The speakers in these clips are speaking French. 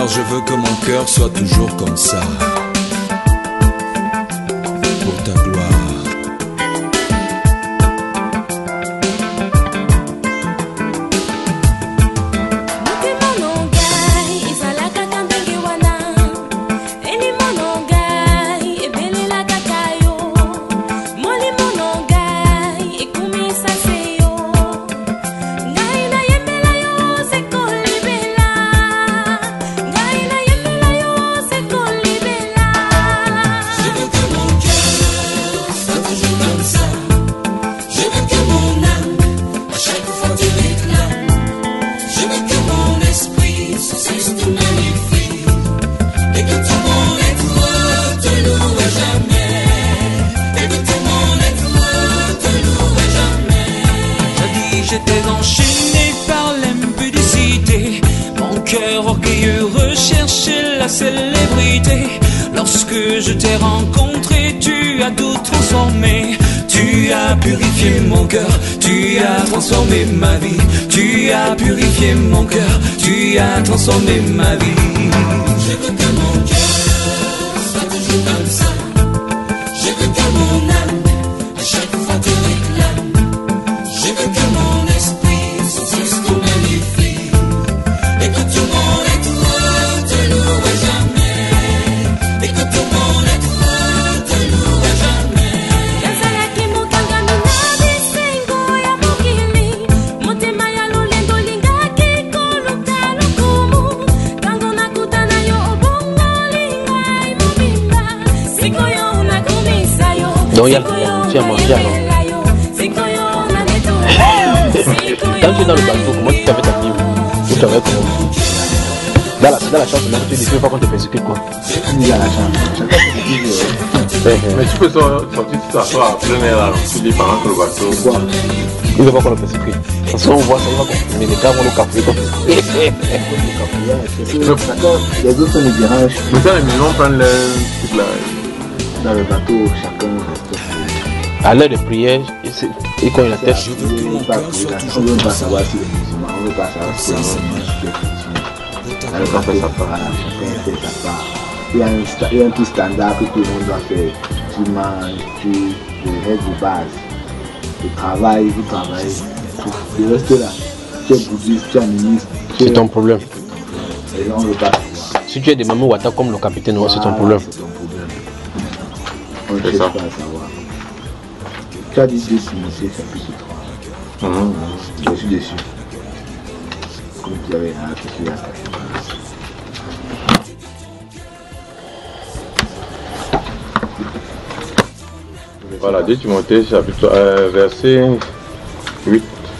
car je veux que mon cœur soit toujours comme ça. Pour ta gloire. J'étais enchaîné par l'impudicité. Mon cœur orgueilleux recherchait la célébrité. Lorsque je t'ai rencontré, tu as tout transformé. Tu as purifié mon cœur, tu as transformé ma vie. Tu as purifié mon cœur, tu as transformé ma vie. Je veux que mon cœur soit toujours comme ça. Je veux que mon âme à chaque fois te réclame. Je veux que mon esprit soit tout magnifique. Et que tout mon être te loue jamais. Et que tout mon être te loue jamais. Donc il y a tu as mangé alors. Quand tu es dans le bateau, comment tu fais avec ta Bible? Ou tu avais comment? Dans la chambre, tu ne dis pas qu'on te persécute quoi. Il y a la chambre. Mais tu peux sortir tout ça après là, tu dis pendant que le bateau. Pourquoi? Il ne veut pas qu'on le persécute. Parce qu'on voit ça, il va confirmer. Les gars vont le capter. Les autres me dérangent. Mais ça, les minimums prennent toute la. Dans le bateau, chacun reste. À l'heure de prière, il cogne la tête. Je veux que mon cœur soit On ne toujours veut pas comme ça. savoir si les musulmans, on ne veut pas savoir si les musulmans. Chacun fait sa part. Chacun fait sa part. Il y a un petit standard que tout le monde doit faire. Tu manges, tu restes de base. Tu travailles, vous travaillez. Le reste là, tu es bouddhiste, tu es ministre. C'est ton problème. Et on ne veut pas savoir. Si tu es des mamans Ouattara comme le capitaine, c'est ton problème. C'est ton problème. On ne cherche pas à savoir. Tu as dit 2 Timothée chapitre 3. Je suis déçu. Comme tu avais là, Voilà, 2 Timothée chapitre verset 8.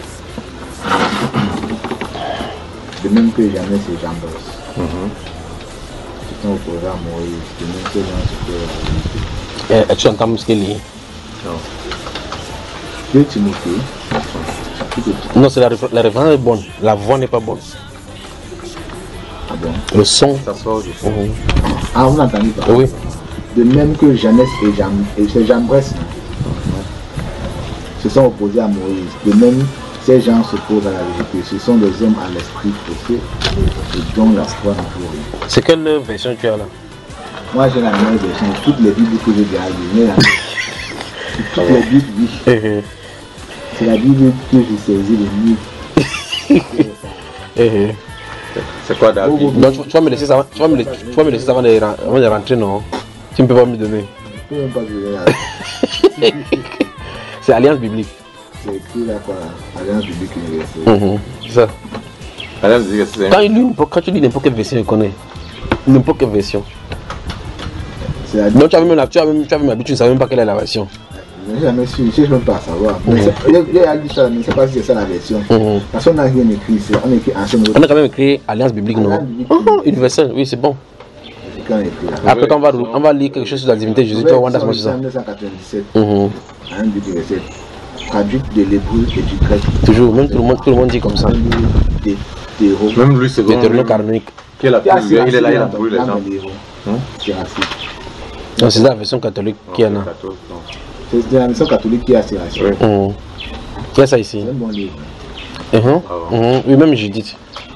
De même que jamais ces gens bossent. Qui sont opposés à Moïse. De même que gens se peuvent. Tu entends ce qu'il dit? Non. 2 Timothée chapitre 3. Non, c'est la référence est bonne. La voix n'est pas bonne. Ah bon? Le son. Ça sort du son. Ah, vous n'entendez pas? Oui. De même que Jeannès et ces Jambres se sont opposés à Moïse. De même, ces gens s'opposent à la vérité. Ce sont des hommes à l'esprit faussé et dont la foi ne vaut rien. C'est quelle version tu as là? Moi, j'ai la meilleure version. Toutes les Bibles que j'ai déjà lues. Toutes les Bibles, oui. C'est la Bible que j'ai saisie le mieux. C'est quoi David? Donc tu vas me laisser ça, tu vas me laisser ça avant de rentrer, non? Tu ne peux pas me donner. Je ne peux même pas vous dire. C'est Alliance Biblique. C'est écrit là quoi, Alliance Biblique Universelle. C'est ça. Allez, dis que c'est. Quand tu lis n'importe quelle version, je connais. N'importe quelle version. C'est la Donc tu avais même habitude, tu ne savais même pas quelle est la version. Je n'ai jamais su, je ne cherche même pas à savoir. Il a dit ça, mais je ne sais pas si c'est ça la version. Parce qu'on n'a rien écrit, on a écrit ancien. On a quand même écrit Alliance Biblique, non? Universelle, oui, c'est bon. Après, quand on va lire quelque chose sur la divinité de Jésus, tu vas voir dans ce ça. 1997, un Bible verset, traduit de l'hébreu et du grec. Toujours, même tout le monde dit comme ça. Même lui, c'est bon. Deutéronome canonique. Il est là, il a brûlé les gens. C'est raciste. Non, c'est la version catholique qui en a. C'est la version catholique qui a ces racistes. Qui a ça ici? C'est un bon livre. Oui, même Judith.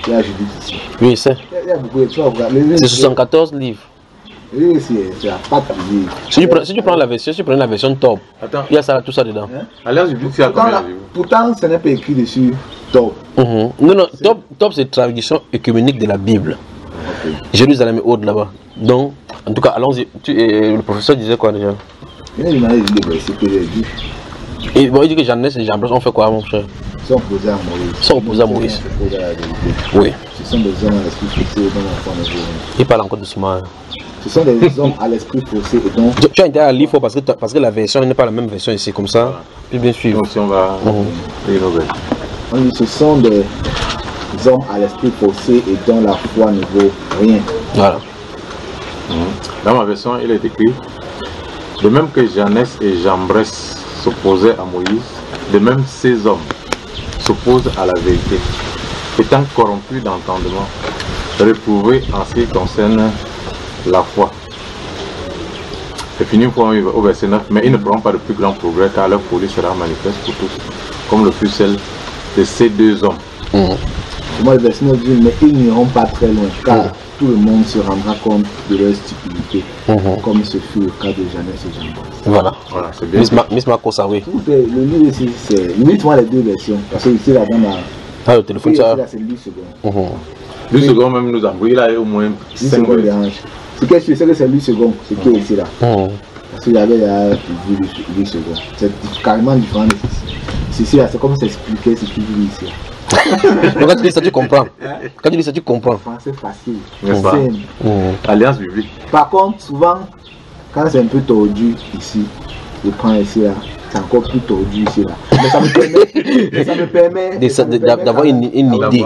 Il y a Judith ici. Oui, c'est. Il y a beaucoup de choses. C'est 74 livres. Oui, c'est la pâte de livre. Si tu prends la version top, Attends. il y a ça, tout ça dedans. Alliance Biblique, c'est à combien de livres? Pourtant, ce n'est pas écrit dessus top. Non, top c'est traduction œcuménique de la Bible. Jérusalem est haute là-bas. Donc, en tout cas, allons-y. Le professeur disait quoi déjà? Il a demandé de livre, c'est que j'ai dit. Et bon, il dit que Jeannès et Jean-Baptiste, on fait quoi, mon cher? Ils sont opposés à Moïse. Ils sont opposés à Moïse. Ils sont opposés à la vérité. Oui. Ce sont des hommes à l'esprit faussé et dont l'enfant ne veut rien. Il parle encore doucement. Ce sont des hommes à l'esprit faussé et donc. Tu as intérêt à lire parce que la version n'est pas la même version ici, comme ça. Puis bien suivre. Donc si on va innover. On dit ce sont des hommes à l'esprit faussé et dont la foi ne vaut rien. Voilà. Dans ma version, il est écrit: de même que Jeannès et Jambres s'opposaient à Moïse, de même ces hommes s'opposent à la vérité, étant corrompus d'entendement, réprouvés en ce qui concerne la foi. C'est fini pour au verset 9, mais ils ne feront pas de plus grand progrès car leur folie sera manifeste pour tous, comme le fut celle de ces deux hommes. Moi, le verset 9 dit, mais ils n'iront pas très loin car tout le monde se rendra compte de leur stupidité, comme ce fut le cas de Jeannès et Jambres. Voilà. Voilà, c'est bien. Miss Marco, ça oui. Le livre ici, c'est limite-moi les deux versions. Parce que ici, là, dans la. Ah, le téléphone, ça. Là, c'est 10 secondes. 10 secondes même nous embrouille, il a au moins 10 5 secondes, versions. ce que je sais, c'est que c'est 8 secondes, ce qui est ici là. Parce qu'il y avait là 8 secondes. C'est carrément différent de ceci. Ceci là, c'est comme s'expliquer ce qu'il dit ici. Donc, quand tu dis ça, tu comprends. Quand tu dis ça, tu comprends. C'est facile. N'est-ce pas? Alliance biblique. Par contre, souvent, quand c'est un peu tordu ici, je prends ici là, c'est encore plus tordu ici là. Mais ça me permet, d'avoir une idée.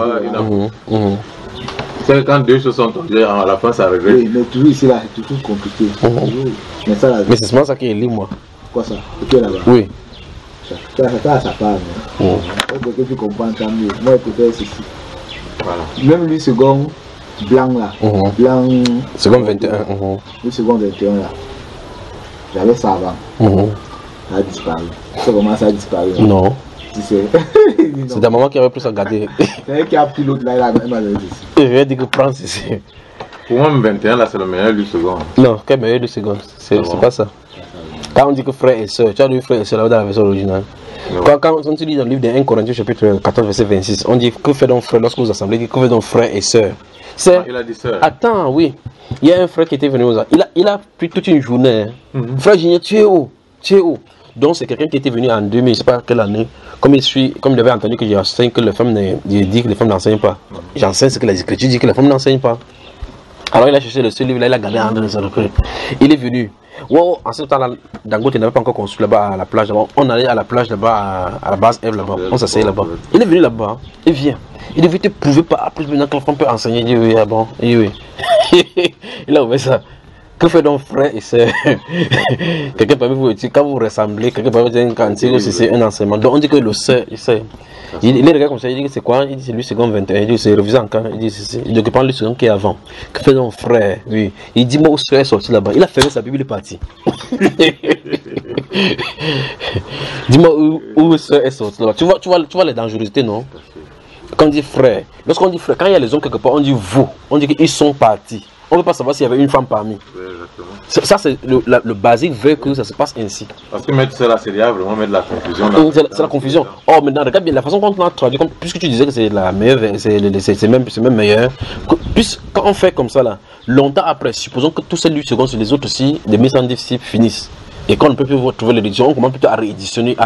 C'est quand deux choses sont tordues, à la fin ça regrette. Oui, mais toujours ici là, c'est toujours compliqué. Mais ça là. Mais c'est seulement ça qui est libre, moi. Quoi ça? Ok là-bas. Oui. Ça parle. Que tu comprends tant mieux. Moi, je préfère ceci. Voilà. Même 8 secondes, blanc là. Blanc. Seconde 21. 8 secondes 21 là. J'avais ça avant. Ça a disparu. Tu sais comment ça a disparu? Non. Tu sais. C'est ta maman qui avait plus à garder. C'est elle qui a pris l'autre là, elle m'a donné ceci. Je vais dire que prends ceci. Pour moi, 21 là, c'est le meilleur 8 secondes. Non, quel meilleur 2 secondes. C'est pas ça. Quand on dit que frère et soeur, tu as dit frère et soeur là dans la version originale. Quand tu lis dans le livre de 1 Corinthiens chapitre 14 verset 26, on dit que fait donc frère lorsque vous assemblez, que fait donc frère et soeur. Il a dit sœur. Attends, oui. Il y a un frère qui était venu aux il a pris toute une journée. Frère Junior, tu es où? Tu es où? Donc c'est quelqu'un qui était venu en 2000, je ne sais pas quelle année. Comme il avait entendu que j'enseigne que les femmes dit que les femmes n'enseignent pas. J'enseigne ce que les Écritures disent que les femmes n'enseignent pas. Alors il a cherché le seul livre là, il a gardé en train de se recueillir. Il est venu. Wow, en ce temps-là, Dangote n'avait pas encore construit là-bas à la plage. On allait à la plage là-bas, à la base Eve là-bas. On s'asseyait là-bas. Il est venu là-bas. Il vient. Il devait te prouver par plus maintenant que l'enfant peut enseigner. Il dit oui, ah bon. Il dit oui. Il a ouvert ça. Que fait donc frère et soeur? Quelqu'un parmi vous, quand vous ressemblez, quelqu'un parmi vous dit un cantique, c'est un enseignement. Donc on dit que le soeur, il est regardé comme ça, il dit que c'est quoi? Il dit c'est lui seconde 21, il dit c'est révisé encore, il dit c'est. Il dit que prend le second qui est avant. Que fait donc frère? Oui. Il dit moi où soeur est sorti là-bas. Il a fermé sa Bible, il est parti. Dis-moi où soeur est sorti là-bas. Tu vois les dangerosités, non? Quand on dit frère, lorsqu'on dit frère, quand il y a les hommes quelque part, on dit vous. On dit qu'ils sont partis. On ne veut pas savoir s'il y avait une femme parmi. Ça, c'est le basique veut que ça se passe ainsi. Parce que mettre cela, c'est vraiment mettre la confusion. C'est la confusion. Oh, maintenant, regarde bien la façon dont on a traduit. Puisque tu disais que c'est la meilleure, c'est même meilleur. Quand on fait comme ça, là, longtemps après, supposons que tous ces 8 secondes sur les autres aussi, les 1110 finissent. Et quand on ne peut plus retrouver l'édition, on commence plutôt à rééditionner,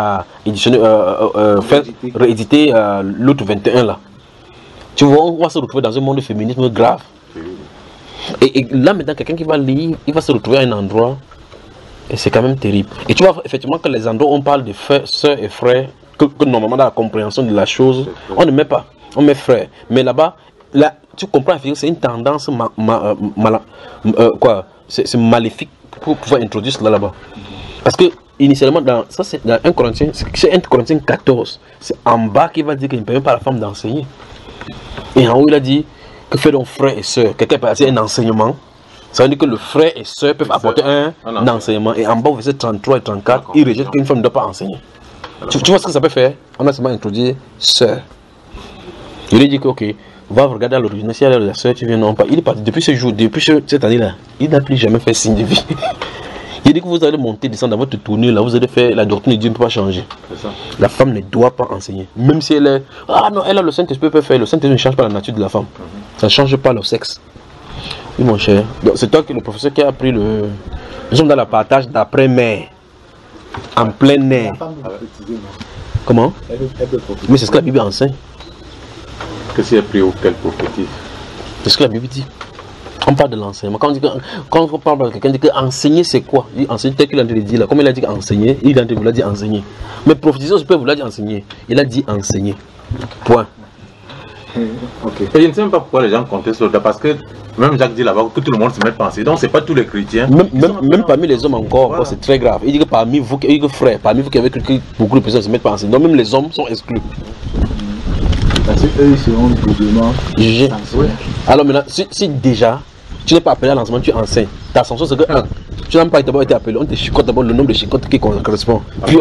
rééditer l'autre 21 là. Tu vois, on va se retrouver dans un monde de féminisme grave. Et là maintenant, quelqu'un qui va lire, il va se retrouver à un endroit, et c'est quand même terrible. Et tu vois effectivement que les endroits où on parle de frères, soeurs et frères, que normalement dans la compréhension de la chose, on ne met pas, on met frère. Mais là-bas, là, tu comprends, c'est une tendance c'est maléfique pour pouvoir introduire cela là-bas. Parce que initialement, ça c'est dans 1 Corinthiens, c'est 1 Corinthiens 14, c'est en bas qu'il va dire qu'il ne permet pas à la femme d'enseigner. Et en haut il a dit que fait donc frère et soeur? Quelqu'un peut apporter un enseignement. Ça veut dire que le frère et soeur peuvent apporter un enseignement. Et en bas, au verset 33 et 34, il rejette qu'une femme ne doit pas enseigner. Tu vois ce que ça peut faire? On a seulement introduit soeur. Il lui dit que, ok, Va regarder à l'origine, si elle est la soeur, tu viens, non pas. Il est parti depuis ce jour, depuis cette année-là. Il n'a plus jamais fait signe de vie. Il dit que vous allez monter, descendre dans votre tournée, là, vous allez faire la doctrine de Dieu ne peut pas changer. Ça. La femme ne doit pas enseigner. Même si elle est. Ah non, elle a le Saint-Esprit peut faire. Le Saint-Esprit ne change pas la nature de la femme. Ça ne change pas le sexe. Oui, mon cher. C'est toi qui le professeur qui a appris le. Nous sommes dans le partage d'après-mère. En plein air. Comment? Mais c'est ce que la Bible enseigne. Que si elle prie ou qu'elle prophétise. C'est ce que la Bible dit. On parle de l'enseignement. Quand on parle de quelqu'un, dit que enseigner c'est quoi? Il enseigner tel qu'il a dit là. Comme il a dit enseigner, il a dit enseigner. Mais prophétiser, je peux vous dire enseigner. Il a dit enseigner. Point. Okay. Et je ne sais même pas pourquoi les gens comptent sur ça. Parce que même Jacques dit là-bas que tout le monde se met à penser. Donc c'est pas tous les chrétiens. Même parmi les hommes encore, voilà. C'est très grave. Il dit que parmi vous, frères, parmi vous qui avez beaucoup de personnes se mettent à penser. Donc même les hommes sont exclus. Parce qu'eux ils seront doublement jugés. Alors maintenant, si déjà tu n'es pas appelé à l'enseignement, tu enseignes. Ta sanction c'est que tu n'as pas d'abord été appelé. On te chicote d'abord le nombre de chicotes qui correspond. Puis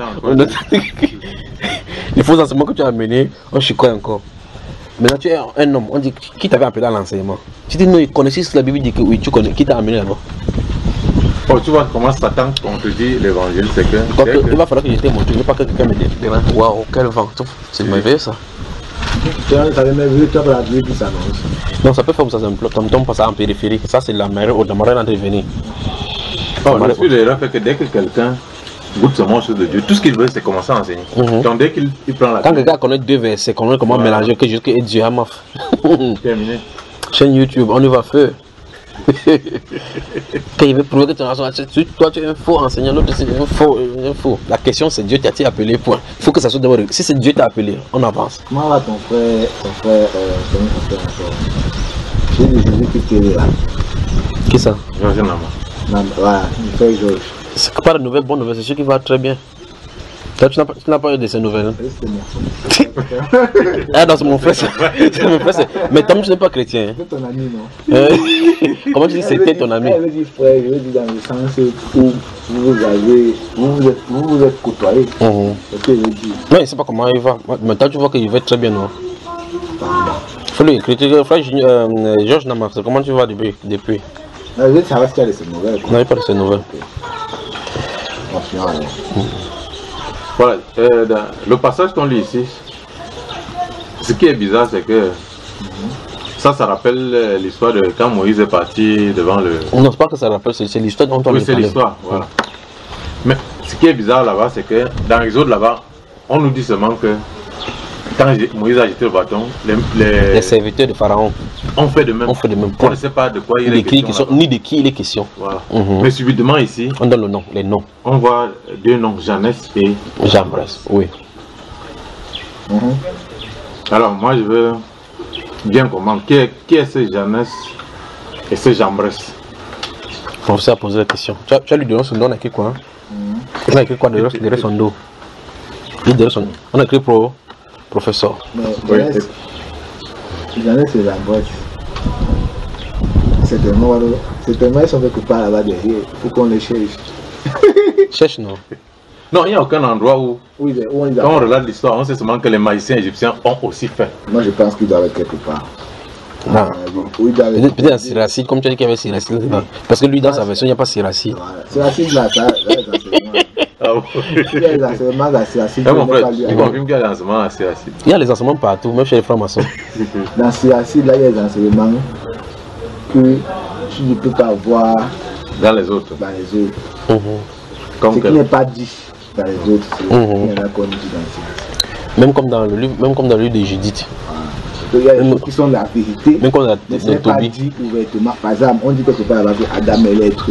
les faux enseignements que tu as amenés, on chicote encore. Maintenant tu es un homme, on dit qui t'avait appelé à l'enseignement. Tu dis non, il connaissait la Bible, dit que oui, tu connais, qui t'a amené là-bas. Oh, tu vois comment Satan contredit l'évangile, c'est que. Il va falloir que je te montre, je ne veux pas que quelqu'un me dise. Waouh, quel vent, c'est merveilleux ça. Tu avais même vu, tu as la Bible qui s'annonce. Non, ça peut faire comme ça, comme tombe pas ça en périphérie. Ça, c'est la marée d'intervenir. Le Spirit de l'Élan fait que dès que quelqu'un goûte ce morceau de Dieu, tout ce qu'il veut, c'est commencer à enseigner. Donc dès qu'il prend la. Quand quelqu'un connaît 2 versets, connaît comment mélanger que jusqu'à Dieu à maf. Terminé. Chaîne YouTube, on y va feu. Quand il veut prouver que tu es un toi tu es un faux enseignant, l'autre c'est un faux. La question c'est Dieu t'a appelé, point. Il faut que ça soit d'abord. Si c'est Dieu t'a appelé, on avance. Comment va ton frère j'ai décidé que tu es là. Qui ça? Georges Nama. Voilà, il fait Georges. C'est pas de nouvelles, bonnes nouvelles, c'est sûr qu'il va très bien. Toi, tu n'as pas eu de ces nouvelles. Hein? Ah non, c'est mon frère. C'est mon frère. Mais Tom, tu n'es pas chrétien. C'est ton ami, non? Comment tu dis c'était ton ami? Je veux dire frère, je veux dire dans le sens où vous êtes côtoyés. C'est ce que je veux dire. Non, il ne sait pas comment il va. Maintenant, tu vois qu'il va très bien, non? Faut lui critiquer. Frère Georges Nama, comment tu vas depuis? Non, je veux savoir si tu as de ces nouvelles. Non, il n'y a pas de ces nouvelles. Voilà, le passage qu'on lit ici, ce qui est bizarre, c'est que ça rappelle l'histoire de quand Moïse est parti devant le... Non, c'est pas que ça rappelle, c'est l'histoire dont on parle. Oui, c'est l'histoire, voilà. Mais ce qui est bizarre là-bas, c'est que dans l'Exode là-bas, on nous dit seulement que quand Moïse a jeté le bâton, les serviteurs de Pharaon ont fait de même. On ne sait pas de quoi il est question. Ni de qui il est question. Voilà. Mais subitement ici, on donne le nom, les noms. On voit 2 noms, Jeannès et Jambres. Oui. Alors moi je veux bien comprendre qui est ce Jeannès et ce Jambres. Le professeur a posé la question. Tu as lui donné son nom, on a écrit quoi? On a écrit quoi derrière son dos? On a écrit professeur. Jeannès c'est Jambres. C'est un mot, ils sont quelque part là-bas derrière. Il faut qu'on les cherche. Cherche non? Non, il n'y a aucun endroit où, quand on regarde l'histoire, on sait seulement que les magiciens égyptiens ont aussi fait. Moi je pense qu'ils doivent être quelque part. Non. Peut-être à Siracide, comme tu as dit qu'il y avait Siracide. Parce que lui dans sa version, il n'y a pas Siracide. Siracide là, ça, il y a les enseignements à Siracide. Mon frère, il confirme qu'il y a les enseignements à Siracide. Il y a les enseignements partout, même chez les francs-maçons. Dans Siracide, là, il y a les enseignements que tu ne peux pas voir dans les autres. Ce qui n'est pas dit dans les autres, c'est ce qu'il y en a qu'on dit dans Siracide. Même comme dans le livre de Judith. Il y a des choses qui sont la vérité, même quand mais ce n'est pas dit ouvertement. Par exemple, on dit quelque part là-bas que Adam est l'être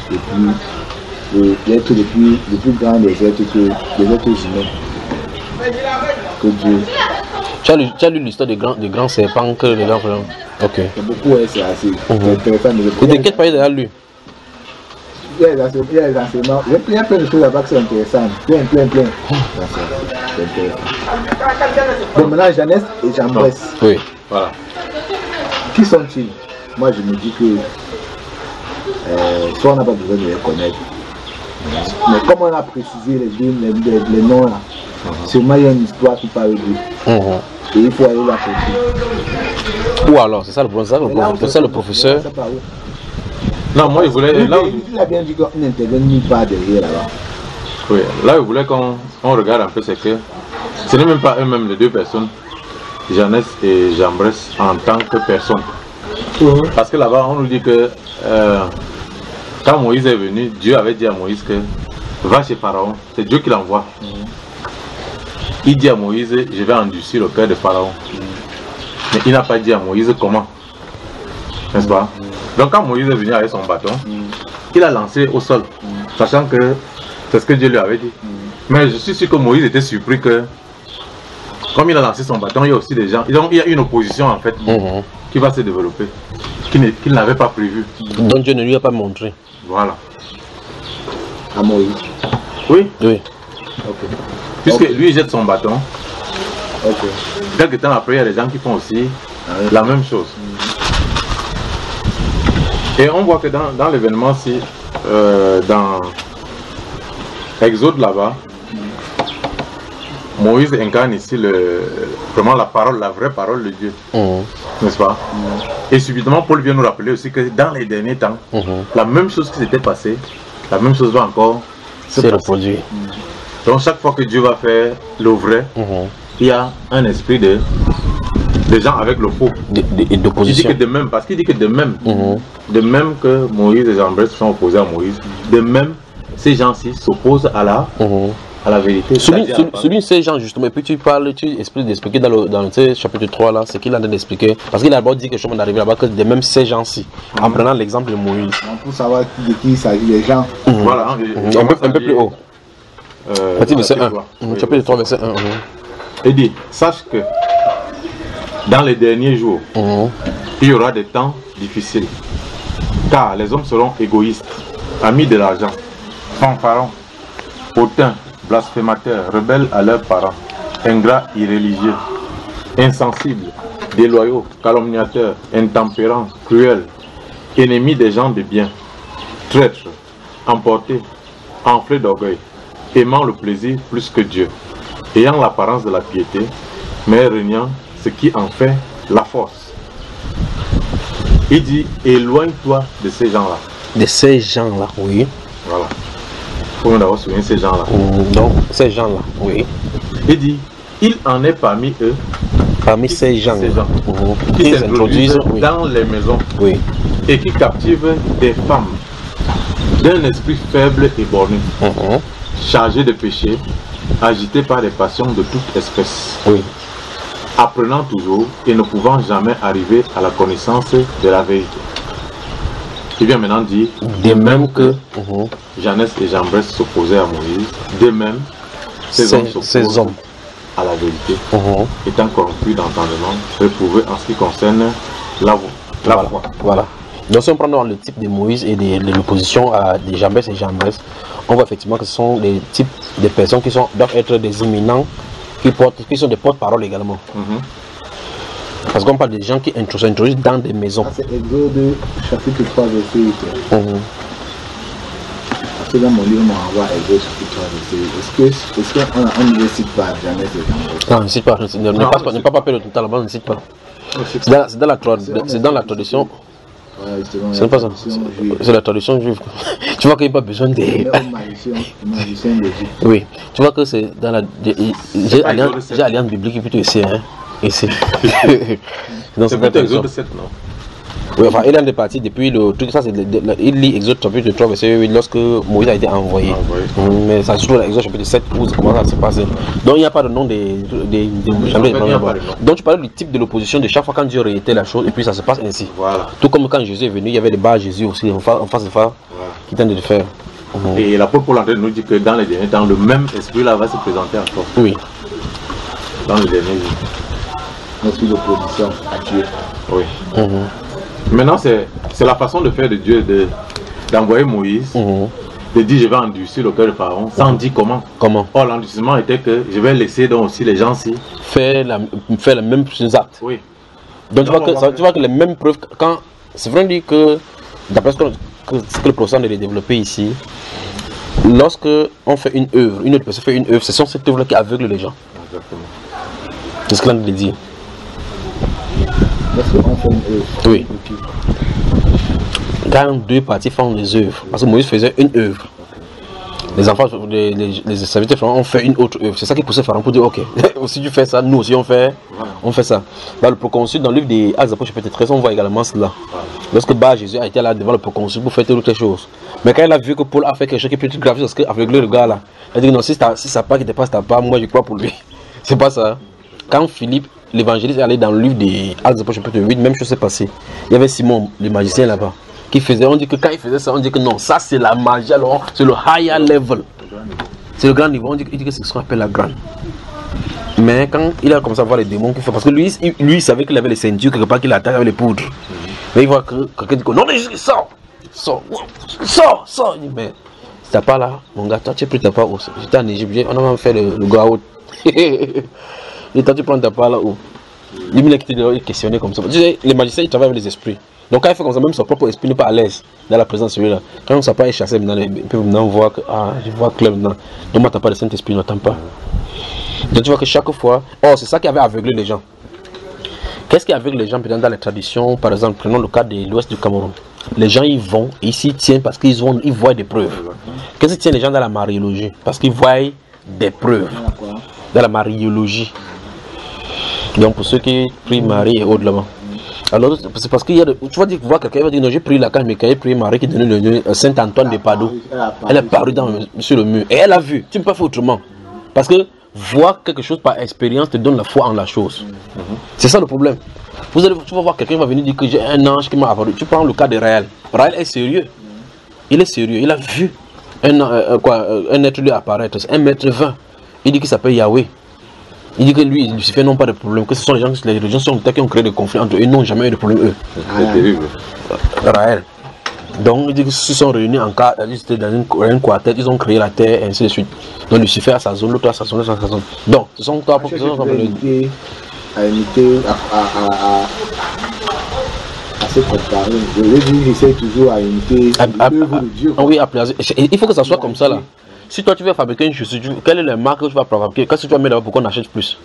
le plus grand des êtres humains que Dieu. Tu as lu l'histoire des grands serpents que les grands frères. Ok. C'est beaucoup, c'est assez intéressant. Et de quel pays de lu? Il y a les enseignements. Il y a plein de choses là-bas qui sont intéressantes. Plein. C'est intéressant. Donc maintenant, Jeannès et Jambres. Oui. Voilà. Qui sont-ils? Moi, je me dis que soit on n'a pas besoin de les connaître. Mais comme on a précisé les noms là, sûrement il y a une histoire qui parle d'eux. Et il faut aller la chercher. Ou alors, c'est ça le problème, c'est ça le professeur. Non, moi, il voulait. Là, il a bien dit qu'on n'intervient ni pas derrière là-bas. oui, là, il voulait qu'on regarde un peu, c'est que ce n'est même pas eux-mêmes les deux personnes, Jeannès et Jean-Bresse, en tant que personne. Parce que là-bas, on nous dit que quand Moïse est venu, Dieu avait dit à Moïse que va chez Pharaon, c'est Dieu qui l'envoie. Il dit à Moïse, je vais endurcir le cœur de Pharaon. Mais il n'a pas dit à Moïse comment. N'est-ce pas? Donc quand Moïse est venu avec son bâton, il a lancé au sol, sachant que c'est ce que Dieu lui avait dit. Mais je suis sûr que Moïse était surpris que, comme il a lancé son bâton, il y a aussi des gens, il y a une opposition en fait qui va se développer, qu'il n'avait pas prévu. Donc Dieu ne lui a pas montré. Voilà. À Moïse. Oui. Oui. Ok. Puisque lui il jette son bâton, Ok. quelques temps après il y a des gens qui font aussi la même chose. Et on voit que dans l'événement-ci, dans Exode là-bas, Moïse incarne ici vraiment la parole, la vraie parole de Dieu. N'est-ce pas? Et subitement, Paul vient nous rappeler aussi que dans les derniers temps, la même chose qui s'était passée, la même chose va encore se reproduire. Donc chaque fois que Dieu va faire le vrai, il y a un esprit de gens avec le faux. D'opposition. Il dit que de même, parce qu'il dit que de même, de même que Moïse et Jean-Bresse sont opposés à Moïse, de même, ces gens-ci s'opposent à la vérité. Celui ces gens justement, et puis tu expliques d'expliquer dans le chapitre 3 là, ce qu'il a d'expliquer, parce qu'il a d'abord dit que je suis arrivé là-bas, que de même ces gens-ci, en prenant l'exemple de Moïse. Pour savoir de qui il s'agit, les gens. Voilà, un peu plus haut. Verset 1. Chapitre 3, verset 1. Il dit, sache que dans les derniers jours, il y aura des temps difficiles, car les hommes seront égoïstes, amis de l'argent, fanfarons, hautains, blasphémateurs, rebelles à leurs parents, ingrats, irréligieux, insensibles, déloyaux, calomniateurs, intempérants, cruels, ennemis des gens de bien, traîtres, emportés, enflés d'orgueil, aimant le plaisir plus que Dieu, ayant l'apparence de la piété, mais régnant ce qui en fait la force. Il dit, éloigne-toi de ces gens-là. De ces gens-là, oui. Voilà. Il faut d'abord souvenir ces gens-là. Donc, ces gens-là, oui. Il dit, il en est parmi eux. Parmi ces gens qui s'introduisent dans les maisons et qui captivent des femmes d'un esprit faible et borné, chargés de péché, agités par des passions de toute espèce, apprenant toujours et ne pouvant jamais arriver à la connaissance de la vérité. Il vient maintenant dire, de même que Jeannès et Jean-Bresse s'opposaient à Moïse, de même ces hommes s'opposent à la vérité, étant corrompus d'entendement, réprouvés en ce qui concerne la foi. Voilà. Donc si on prend le type de Moïse et de l'opposition à des Jean-Bresse et Jean-Bresse, on voit effectivement que ce sont des types de personnes qui doivent être des éminents, qui sont des porte-parole également. Parce qu'on parle des gens qui s'introduisent dans des maisons. C'est Exode chapitre 3 verset 8. Parce que dans mon livre, on voit Exode chapitre 3 verset 8. Est-ce qu'on ne le cite pas jamais non, on ne cite pas. Ne pas perdre tout le temps là-bas, on ne cite pas. C'est dans la tradition. C'est pas ça. C'est la tradition juive. Tu vois qu'il n'y a pas besoin de. Oui. Tu vois que c'est dans la. J'ai Alliance biblique plutôt ici. Ici. C'est plutôt Exode 7, non? Oui, enfin, il est parti depuis le truc. Ça, il lit Exode chapitre 3, verset 8, lorsque Moïse a été envoyé. Mais ça se trouve dans Exode chapitre 7, où comment ça se passe. Donc, il n'y a pas de nom des Donc, tu parlais du type de l'opposition de chaque fois quand Dieu réétait la chose, et puis ça se passe ainsi. Voilà. Tout comme quand Jésus est venu, il y avait des bas Jésus aussi en face de face qui tentent de le faire. Et l'apôtre Paul nous dit que dans les derniers temps, le même esprit-là va se présenter encore. Oui. Dans les derniers jours. L'esprit d'opposition à Dieu. Oui. Maintenant, c'est la façon de faire de Dieu d'envoyer Moïse, de dire je vais endurcir le cœur de Pharaon, sans dire comment. Or, l'endurcissement était que je vais laisser donc aussi les gens-ci faire la même acte. Oui. Donc tu vois que les mêmes preuves, quand c'est vrai dire que, d'après ce que le professeur a développé ici, lorsque on fait une œuvre, une autre personne fait une œuvre, c'est cette œuvre qui aveugle les gens. Exactement. C'est ce qu'il a dit. Lorsqu'on fait une œuvre. Oui. Quand deux parties font des œuvres, parce que Moïse faisait une œuvre. Les enfants, les serviteurs ont fait une autre œuvre. C'est ça qui poussait Pharaon pour dire ok, si tu fais ça, nous aussi on fait ça. Dans le proconsul, dans le livre des Actes des Apôtres, chapitre 13, on voit également cela. Lorsque Jésus a été là devant le proconsul pour faire telle ou telle chose. Mais quand il a vu que Paul a fait quelque chose qui est plus grave, parce qu'avec le gars là, il a dit non, si ça part qui te passe ta part, moi je crois pour lui. C'est pas ça. Quand Philippe, l'évangéliste, est allé dans le livre des Actes des Apôtres, chapitre 8, même chose s'est passée. Il y avait Simon, le magicien là-bas. Qui faisait, on dit que quand il faisait ça, on dit que non, ça c'est la magie, alors c'est le higher level, c'est le grand niveau, on dit que c'est ce qu'on appelle la grande. Mais quand il a commencé à voir les démons qu'il fait, parce que lui il savait qu'il avait les ceintures quelque part qu'il attaque avec les poudres, mais il voit que quelqu'un dit que non, sors, il dit mais t'as pas là, mon gars, toi tu as pris ta part où? J'étais en Égypte, on a même fait le gaout. Et toi tu prends ta part là où? Lui il a questionné comme ça. Tu sais, les magiciens ils travaillent avec les esprits. Donc quand il fait comme ça, même son propre esprit n'est pas à l'aise dans la présence de celui-là. Quand ça pas chassé, maintenant, il peut maintenant voir que je vois clair maintenant. Donc moi t'as pas le Saint-Esprit, n'entends pas. Donc tu vois que chaque fois, c'est ça qui avait aveuglé les gens. Qu'est-ce qui aveugle les gens dans les traditions? Par exemple, prenons le cas de l'ouest du Cameroun. Les gens y vont et ils s'y tiennent parce qu'ils voient des preuves. Qu'est-ce qui tient les gens dans la mariologie? Parce qu'ils voient des preuves dans la mariologie. Donc pour ceux qui prient Marie et au-delà. Alors c'est parce qu'il y a tu vas dire voir quelqu'un va dire non, j'ai pris la cage mais quand j'ai prié Marie qui donnait le nom Saint Antoine de Padoue, elle est parue sur le mur et elle a vu. Tu ne peux pas faire autrement parce que voir quelque chose par expérience te donne la foi en la chose. C'est ça le problème. Tu vas voir quelqu'un va venir dire que j'ai un ange qui m'a apparu. Tu prends le cas de Raël. Raël est sérieux. Il est sérieux. Il a vu un être lui apparaître, 1m20. Il dit qu'il s'appelle Yahweh. Il dit que lui, Lucifer n'ont pas de problème, que ce sont les gens qui ont créé des conflits entre eux, ils n'ont jamais eu de problème eux. Raël. Donc il dit qu'ils se sont réunis en cas, ils étaient dans une quartet, ils ont créé la terre et ainsi de suite. Donc Lucifer a sa zone, l'autre a sa zone, l'autre a sa zone. Donc ce sont trois propositions. À imiter, à se préparer. Je veux dire, j'essaie toujours à imiter l'œuvre de Dieu. Oui, il faut que ça soit comme ça là. Si toi tu veux fabriquer une chaussure, quelle est la marque que tu vas fabriquer? Qu'est-ce que tu vas mettre là-bas pour qu'on achète plus?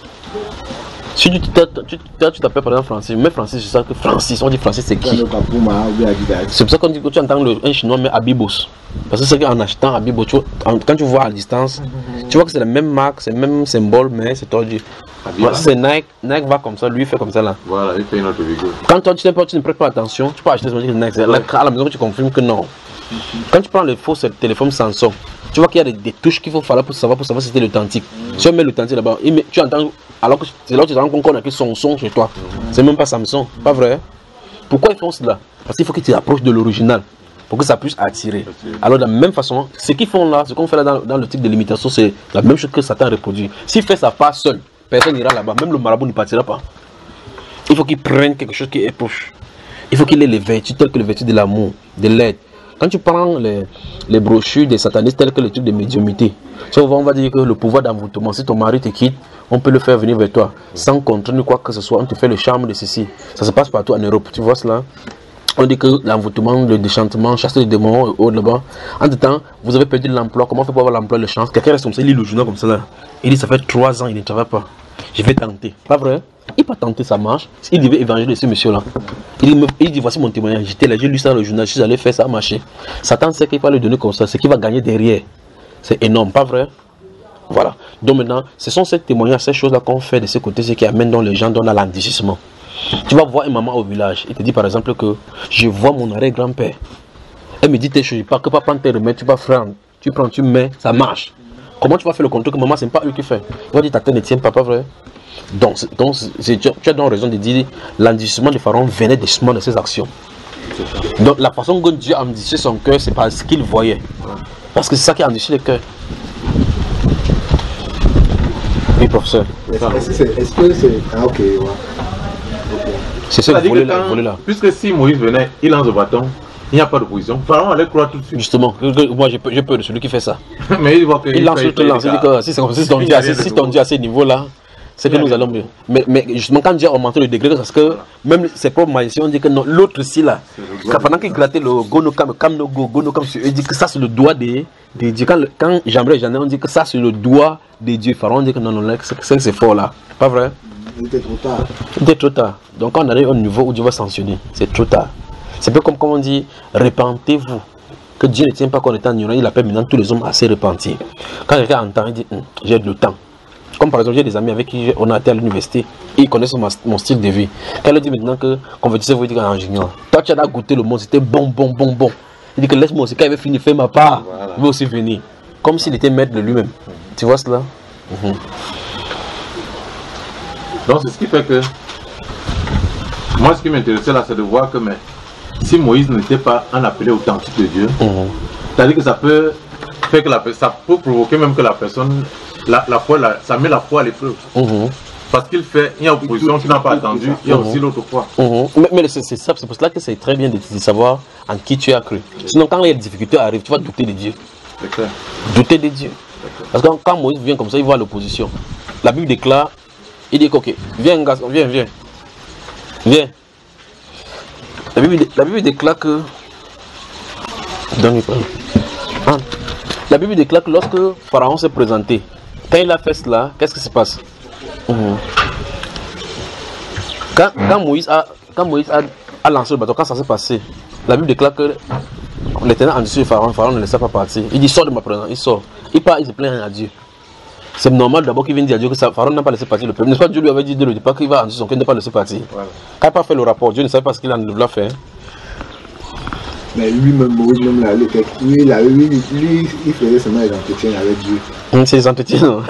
Si tu t'appelles par exemple Francis, mais Francis, c'est ça que Francis, on dit Francis c'est qui? C'est pour ça qu'on dit que tu entends un chinois mais Abibos. Parce que c'est qu'en achetant Abibos, quand tu vois à distance, tu vois que c'est la même marque, c'est le même symbole, mais c'est tordu. C'est Nike va comme ça, lui il fait comme ça là. Voilà, il fait une autre vidéo. Quand toi tu ne prêtes pas attention, tu peux acheter ce Nike. À la maison tu confirmes que non. Quand tu prends les faux téléphones Samsung, tu vois qu'il y a des touches qu'il faut faire pour savoir si c'était l'authentique. Si on met l'authentique là-bas, tu entends, alors que c'est là où tu te rends compte qu'on a que son son chez toi. C'est même pas Samsung, pas vrai? Pourquoi ils font cela? Parce qu'il faut qu'ils t'approchent de l'original pour que ça puisse attirer. Alors de la même façon, ce qu'ils font là, ce qu'on fait là dans le type de limitation, c'est la même chose que Satan reproduit. S'il fait ça pas seul, personne n'ira là-bas, même le marabout n'y partira pas. Il faut qu'il prenne quelque chose qui est proche. Il faut qu'il ait les vertus telles que les vertus de l'amour, de l'aide. Quand tu prends les brochures des satanistes tels que les trucs de médiumnité, souvent on va dire que le pouvoir d'envoûtement, si ton mari te quitte, on peut le faire venir vers toi, sans contraindre quoi que ce soit, on te fait le charme de ceci. Ça se passe partout en Europe, tu vois cela? On dit que l'envoûtement, le déchantement, chasser les démons, là-bas. En tout temps, vous avez perdu l'emploi, comment on fait pour avoir l'emploi, le chance? Quelqu'un reste comme ça, il lit le journal comme ça là. Il dit ça fait 3 ans, il ne travaille pas. Je vais tenter. Pas vrai? Il peut tenter, ça marche. Il devait évangéliser ce monsieur-là. Il dit voici mon témoignage. J'étais là, j'ai lu ça dans le journal, je suis allé faire ça, marcher. Satan sait qu'il va le donner comme ça, c'est qu'il va gagner derrière. C'est énorme, pas vrai? Voilà. Donc maintenant, ce sont ces témoignages, ces choses-là qu'on fait de ce côté, ce qui amène dans les gens dans l'endurcissement. Tu vas voir une maman au village, il te dit par exemple que je vois mon arrière-grand-père. Elle me dit tes choses, pas que pas prendre tes remèdes, tu vas faire, tu prends, tu mets, ça marche. Comment tu vas faire le contrôle que maman, c'est pas eux qui fait? Tu vas dire ta tête ne tient pas, pas vrai? Donc tu as donc raison de dire l'endurcissement de Pharaon venait justement de ses actions. Donc la façon dont Dieu a endurci son cœur, c'est parce qu'il voyait. Parce que c'est ça qui a endurci le cœur. Oui, professeur. Est-ce que c'est... Ah, ok, ouais. C'est ce volet là. Puisque si Moïse venait, il lance le bâton, il n'y a pas d'opposition. Pharaon allait croire tout de suite. Justement, moi j'ai peur de celui qui fait ça. Mais il voit que il lance tout le lance. Il dit que si c'est comme ça, si ton Dieu à ce niveau là, c'est que nous allons mieux. Mais justement, quand Dieu a augmenté le degré, parce que même ses propres magiciens ont dit que non, l'autre ici là, pendant qu'il grattait le gonokam, il dit que ça c'est le doigt de Dieu. Quand j'aimerais, on dit que ça c'est le doigt de Dieu. Pharaon dit que non, c'est fort là. Pas vrai? C'était trop tard. C'était trop tard. Donc quand on arrive au niveau où Dieu va sanctionner, c'est trop tard. C'est peu comme on dit, repentez-vous. Que Dieu ne tient pas qu'on est en ignorant, il appelle maintenant tous les hommes à se repentir. Quand quelqu'un entend, il dit, j'ai le temps. Comme par exemple, j'ai des amis avec qui on a été à l'université, ils connaissent mon style de vie. Quand il leur dit maintenant que convertissez-vous, il dit j'ignore. Toi, tu as goûté le monde, c'était bon. Il dit que laisse-moi aussi, quand il va finir, faire ma part, voilà. Il va aussi venir. Comme s'il était maître de lui-même. Tu vois cela? Donc c'est ce qui fait que, moi ce qui m'intéressait là, c'est de voir que si Moïse n'était pas un appelé authentique de Dieu, c'est-à-dire que ça peut faire que ça peut provoquer même que la personne, ça met la foi à l'épreuve. Parce qu'il y a opposition qui n'a pas attendu, il y a aussi l'autre foi. Mais c'est ça, c'est pour cela que c'est très bien de savoir en qui tu as cru. Sinon quand les difficultés arrivent, tu vas douter de Dieu. C'est clair. Douter de Dieu. Parce que quand Moïse vient comme ça, il voit l'opposition. La Bible déclare, il dit ok, viens garçon, viens. La Bible déclare que... La Bible déclare que lorsque Pharaon s'est présenté, quand il a fait cela, qu'est-ce qui se passe? Quand Moïse a lancé le bateau, quand ça s'est passé, la Bible déclare que l'Éternel a endurci Pharaon, Pharaon ne laissait pas partir. Il dit sors de ma présence, il sort. Il part, il se plaint à Dieu. C'est normal d'abord qu'il vienne dire à Dieu que Pharaon n'a pas laissé partir le peuple. N'est-ce pas, Dieu lui avait dit dès le départ qu'il va endurcir son cœur, ne pas laisser partir. Voilà. Quand il n'a pas fait le rapport, Dieu ne savait pas ce qu'il en devait faire. Mais lui-même, Moïse, même là, lui, il faisait seulement les entretiens avec Dieu. C'est les entretiens, non?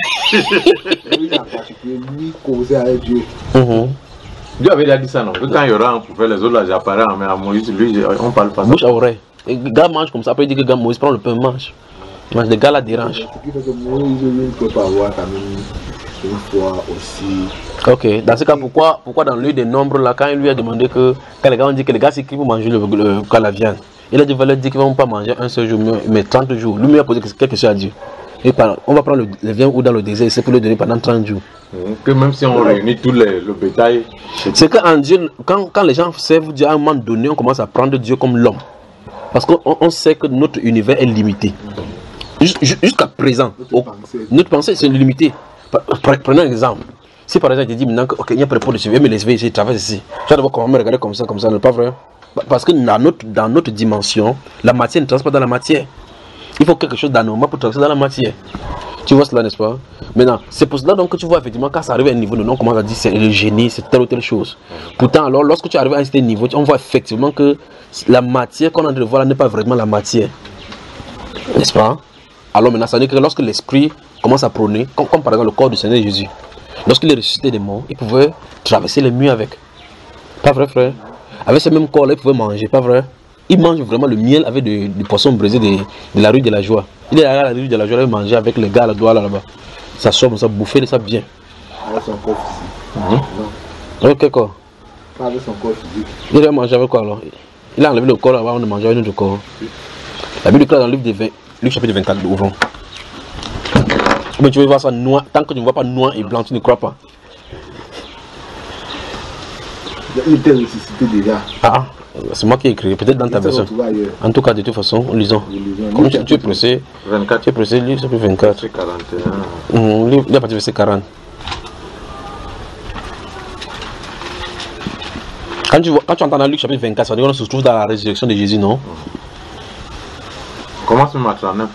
Lui causait avec Dieu. Dieu avait déjà dit ça, non? Que quand il y aura un prophète, les autres là, j'apparaît, mais à Moïse, lui, on parle pas ça. Bouche à oreille. Le gars mange comme ça, après il dit que le gars Moïse prend le pain, mange. Les gars là dérangent. Ce qui fait que Moïse ne peut pas avoir quand même une foi aussi. Ok, dans ce cas, pourquoi dans le lieu des nombres là, quand il lui a demandé que, quand les gars ont dit que les gars c'est qui pour manger la viande, il a dit qu'ils ne vont pas manger un seul jour, mais 30 jours. Lui-même a posé quelque question à Dieu. Et on va prendre les viandes ou dans le désert, c'est pour le donner pendant 30 jours. Que même si on réunit tout le bétail. C'est qu'en Dieu, quand les gens servent Dieu à un moment donné, on commence à prendre Dieu comme l'homme. Parce qu'on sait que notre univers est limité. Jusqu'à présent, notre pensée c'est limité. Prenons un exemple. Si par exemple, il dit maintenant qu'il y a propos de cheveux, mais les cheveux ici, traverse ici. Je vais d'abord comment me regarder comme ça, n'est pas vrai? Parce que dans notre dimension, la matière ne traverse pas dans la matière. Il faut quelque chose d'anormal pour traverser dans la matière. Tu vois cela, n'est-ce pas? Maintenant, c'est pour cela donc que tu vois effectivement quand ça arrive à un niveau de non, on commence à dire c'est le génie, c'est telle ou telle chose. Pourtant, alors, lorsque tu arrives à un certain niveau, on voit effectivement que la matière qu'on est en train de voir là n'est pas vraiment la matière. N'est-ce pas? Alors maintenant, ça veut dire que lorsque l'esprit commence à prôner, comme par exemple le corps du Seigneur Jésus, lorsqu'il est ressuscité des morts, il pouvait traverser les murs avec. Pas vrai, frère? Avec ce même corps là, il pouvait manger, pas vrai? Il mange vraiment le miel avec du poisson brisé de la rue de la joie. Il est allé à la rue de la joie, il mangeait avec les gars là-bas. Ça sort, ça bouffer ça bien. Avec son corps physique. Avec quel corps? Pas avec son corps physique. Il a mangé avec quoi alors? Il a enlevé le corps avant de manger avec notre corps. La Bible déclare dans le livre de Luc chapitre 24 de Ouvron. Mais tu veux voir ça noir, tant que tu ne vois pas noir et blanc, tu ne crois pas. Il était ressuscité déjà. Ah, c'est moi qui ai écrit, peut-être dans ta version. En tout cas, de toute façon, lisons. Comme tu es pressé, 24. Tu es pressé, lis chapitre 24. Verset 41. Lis à partir du verset 40. Quand tu entends dans Luc chapitre 24, ça veut dire qu'on se trouve dans la résurrection de Jésus, non? Commence même à 39.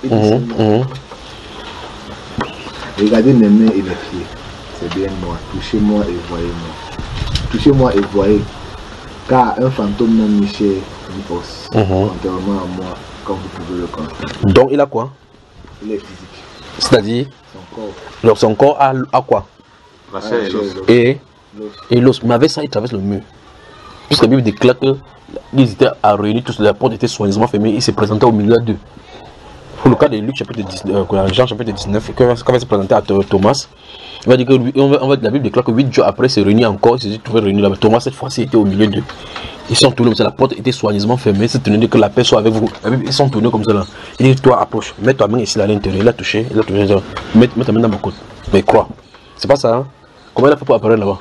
Regardez mes mains et mes pieds. C'est bien moi. Touchez-moi et voyez-moi. Touchez-moi et voyez. Car un fantôme n'a ni chair ni os. Contrairement à moi, comme vous pouvez le constater. Donc il a quoi? Il est physique. C'est-à-dire son corps. Donc son corps a quoi? La chair et l'os. Et l'os. Mais avec ça, il traverse le mur. Puisque la Bible déclare qu'ils étaient à réunir tous, la porte était soigneusement fermée, il se présentait au milieu d'eux. Pour le cas de Luc chapitre 19, Jean chapitre 19, quand il va se présenter à Thomas, il va dire que la Bible déclare que 8 jours après, il s'est réuni encore, il s'est trouvé réuni là. Thomas, cette fois-ci, était au milieu d'eux. Ils sont tournés comme ça, la porte était soigneusement fermée, c'est tenu que la paix soit avec vous. Ils sont tournés comme ça là. Il dit, toi, approche, mets ta main ici à l'intérieur. Il a touché, mets ta main dans ma côte. Mais crois. C'est pas ça, hein? Comment il a fait pour apparaître là-bas?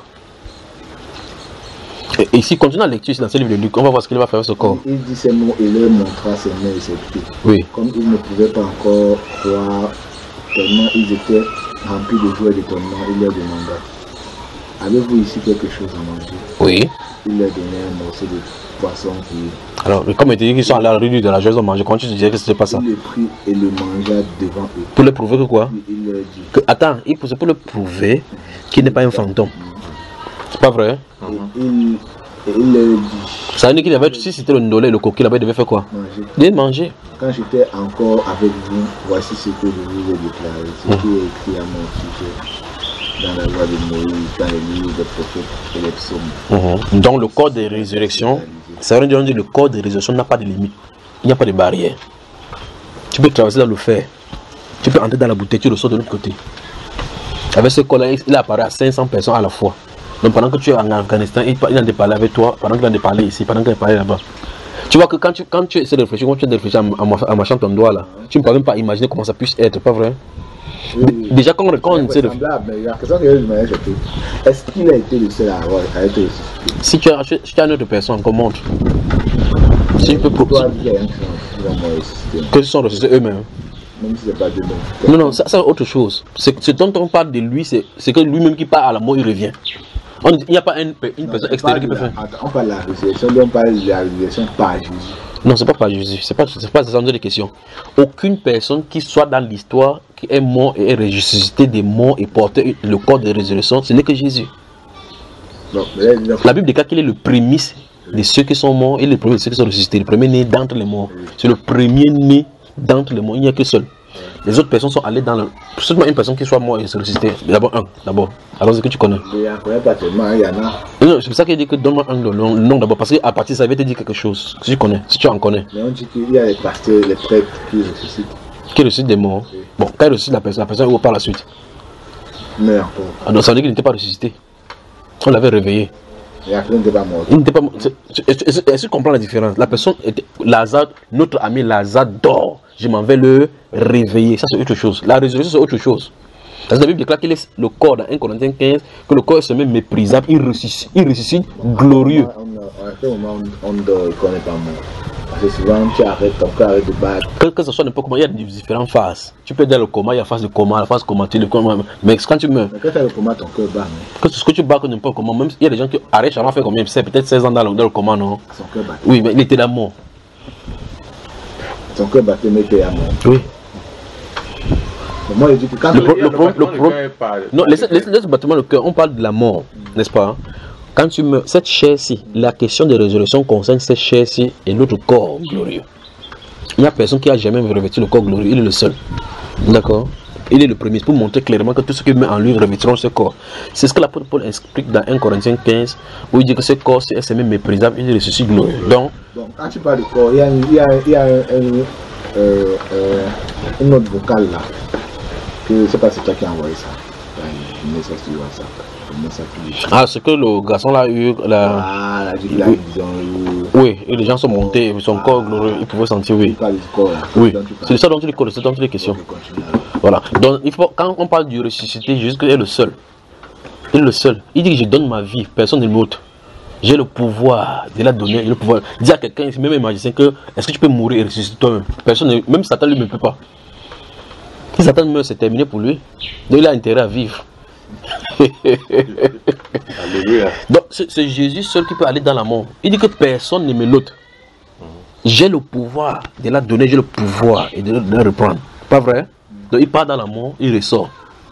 Et ici, continue la lecture dans ce livre de Luc, on va voir ce qu'il va faire avec ce corps. Il dit ces mots et leur montra ses mains et ses pieds. Oui. Comme ils ne pouvaient pas encore croire, tellement ils étaient remplis de joie et d'étonnement, il leur demanda. avez-vous ici quelque chose à manger? Oui. Il leur donnait un morceau de poisson qui... Alors, comme il te dit qu'ils sont allés à la rue de la joie, manger, comment tu te disais que c'était pas ça? Il le prit et le mangea devant eux. Pour le prouver que quoi? Il leur dit... Attends, c'est pour le prouver qu'il n'est pas un fantôme. C'est pas vrai? Il leur dit... Ça veut dire qu'il avait, si c'était le ndolé, le coquille là-bas, il devait faire quoi? Manger. Il manger. Quand j'étais encore avec vous, voici ce que je vous ai déclaré, ce qui est écrit à mon sujet dans la loi de Moïse, dans les livres des prophètes et les psaumes. Donc le corps de résurrection, ça veut dire que le corps de résurrection n'a pas de limite. Il n'y a pas de barrière. Tu peux traverser dans le fer. Tu peux entrer dans la bouteille, tu le sors de l'autre côté. Avec ce corps-là, il apparaît à 500 personnes à la fois. Donc pendant que tu es en Afghanistan, il a de parler avec toi, pendant qu'il a de parler ici, pendant qu'il a parlé là-bas. Tu vois que quand tu essaies de réfléchir, quand tu essaies de réfléchir à marchant ton doigt là, tu ne peux même pas imaginer comment ça puisse être, pas vrai? Oui. Déjà quand on essaie de... Est-ce qu'il a été le seul à avoir été ressuscité? Si tu as une autre personne, qu'on montre. Si tu peux proposer... Que ce sont ressuscités eux-mêmes. Même si c'est pas de nous. Non, ça c'est autre chose. Ce dont on parle de lui, c'est que lui-même qui part à la mort, il revient. Il n'y a pas une personne extérieure qui peut faire. On parle de la résurrection, on parle de la résurrection par Jésus. Non, c'est pas par Jésus. C'est pas ce genre de questions. Aucune personne qui soit dans l'histoire, qui est mort et est ressuscité des morts et porté le corps de résurrection, ce n'est que Jésus. Donc, la Bible déclare qu'il est le prémisse de ceux qui sont morts et le premier de ceux qui sont ressuscités. Le premier né d'entre les morts. C'est le premier né d'entre les morts. Il n'y a que seul. Les autres personnes sont allées dans le... Seulement une personne qui soit morte et se ressusciter. D'abord un, d'abord. Alors c'est que tu connais. Il y en a pas tellement, il y en a. Non, c'est pour ça qu'il dit que donne-moi un nom d'abord. Parce qu'à partir de ça, il va te dire quelque chose. Si tu connais, si tu en connais. Mais on dit qu'il y a les pasteurs, les prêtres qui ressuscitent. Qui ressuscitent des morts. Oui. Bon, quand il ressuscite la personne ouvre par la suite. Mais encore. Ah non, ça veut dire qu'il n'était pas ressuscité. On l'avait réveillé. Et après, il n'était pas mort. Il n'était pas mort. Est-ce que tu comprends la différence? La personne était... Lazare, notre ami Lazare dort. Je m'en vais le réveiller. Ça, c'est autre chose. La résurrection, c'est autre chose. Parce que la Bible déclare qu'il est le corps dans 1 Corinthiens 15, que le corps est seulement méprisable, il ressuscite glorieux. À ce moment, on ne connaît pas mort. Parce que souvent, tu arrêtes, ton corps arrête de battre. Que ce soit n'importe comment, il y a différentes phases. Tu peux être dans le coma, il y a la phase de coma, la phase comatée, le coma. Mais quand tu meurs. Mais quand tu as le coma, ton cœur bat. Que ce que tu bats, que n'importe comment, même il y a des gens qui arrêtent, ça fait combien? C'est peut-être 16 ans dans le coma, non? Son cœur bat. Oui, mais il était là mort. Son cœur battait, mais il était à mort. Oui. Moi, je dis que quand non, laisse battement le cœur, on parle de la mort, n'est-ce pas? Quand tu meurs, cette chair-ci, la question de résurrection concerne cette chair-ci et l'autre corps glorieux. Il n'y a personne qui a jamais revêtu le corps glorieux, il est le seul. D'accord? Il est le premier pour montrer clairement que tout ce qui met en lui revêtiront ce corps. C'est ce que l'apôtre Paul explique dans 1 Corinthiens 15, où il dit que ce corps c'est même méprisable, il ressuscite glorieux. Donc, quand tu parles de corps, il y a une note vocale là. Que je ne sais pas si c'est toi qui a envoyé ça. Un message sur WhatsApp. Ah, c'est que le garçon là a eu la... Ah, la oui. Oui, et les gens sont montés, son corps glorieux, ils pouvaient sentir, oui. Oui, c'est ça dont tu les c'est dont tu les questions. Voilà. Donc, il faut, quand on parle du ressuscité, Jésus est le seul. Il est le seul. Il dit que je donne ma vie, personne ne m'ôte. J'ai le pouvoir de la donner, le pouvoir. Dis à quelqu'un, même un magicien, que est-ce que tu peux mourir et ressusciter toi-même? Personne, même Satan lui ne peut pas. Si Satan meurt, c'est terminé pour lui. Donc il a intérêt à vivre. Donc c'est Jésus seul qui peut aller dans la mort. Il dit que personne ne me l'ôte. J'ai le pouvoir de la donner, j'ai le pouvoir et de la reprendre. Pas vrai? Donc il part dans la mort, il ressort.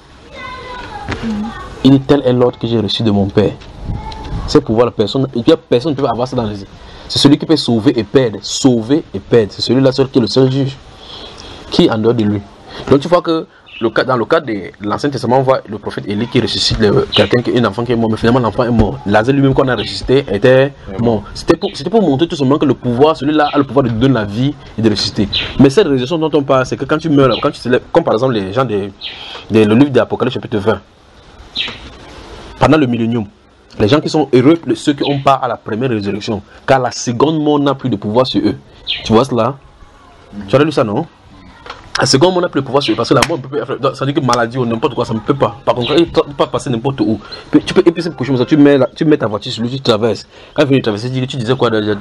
Il dit tel est l'ordre que j'ai reçu de mon Père. Ce pouvoir, personne ne peut avoir ça dans les... C'est celui qui peut sauver et perdre. Sauver et perdre. C'est celui-là seul qui est le seul juge. Qui est en dehors de lui. Donc tu vois que dans le cas de l'Ancien Testament, on voit le prophète Élie qui ressuscite un enfant qui est mort, mais finalement l'enfant est mort. Lazare lui-même qu'on a ressuscité était mort. C'était pour montrer tout simplement que le pouvoir, celui-là a le pouvoir de donner la vie et de ressusciter. Mais cette résurrection dont on parle, c'est que quand tu meurs, quand tu te lèves, comme par exemple les gens le livre d'Apocalypse chapitre 20, pendant le millénium, les gens qui sont heureux, ceux qui ont part à la première résurrection, car la seconde mort n'a plus de pouvoir sur eux. Tu vois cela? Tu as lu ça, non? La seconde mort n'a plus de pouvoir sur eux, parce que la mort peut faire. Ça veut dire que maladie ou n'importe quoi, ça ne peut pas. Par contre, il ne peut pas passer n'importe où. Tu peux épicer pour chose, tu mets ta voiture sur lui, tu traverses. Quand il vient de traverser, tu disais quoi déjà?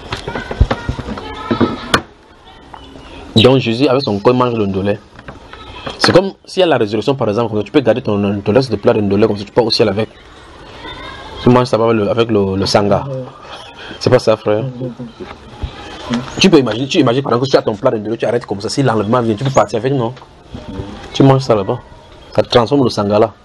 Donc Jésus, avec son corps, mange le ndolé. C'est comme s'il y a la résurrection par exemple, comme ça, tu peux garder ton reste de plat de ndolé comme ça, tu pars au ciel avec. Tu manges ça avec le sanga. C'est pas ça, frère. Tu peux imaginer, par exemple que tu as ton plat de ndolé, tu arrêtes comme ça, si l'enlèvement vient, tu peux partir avec, non? Tu manges ça là-bas. Ça transforme le sanga là.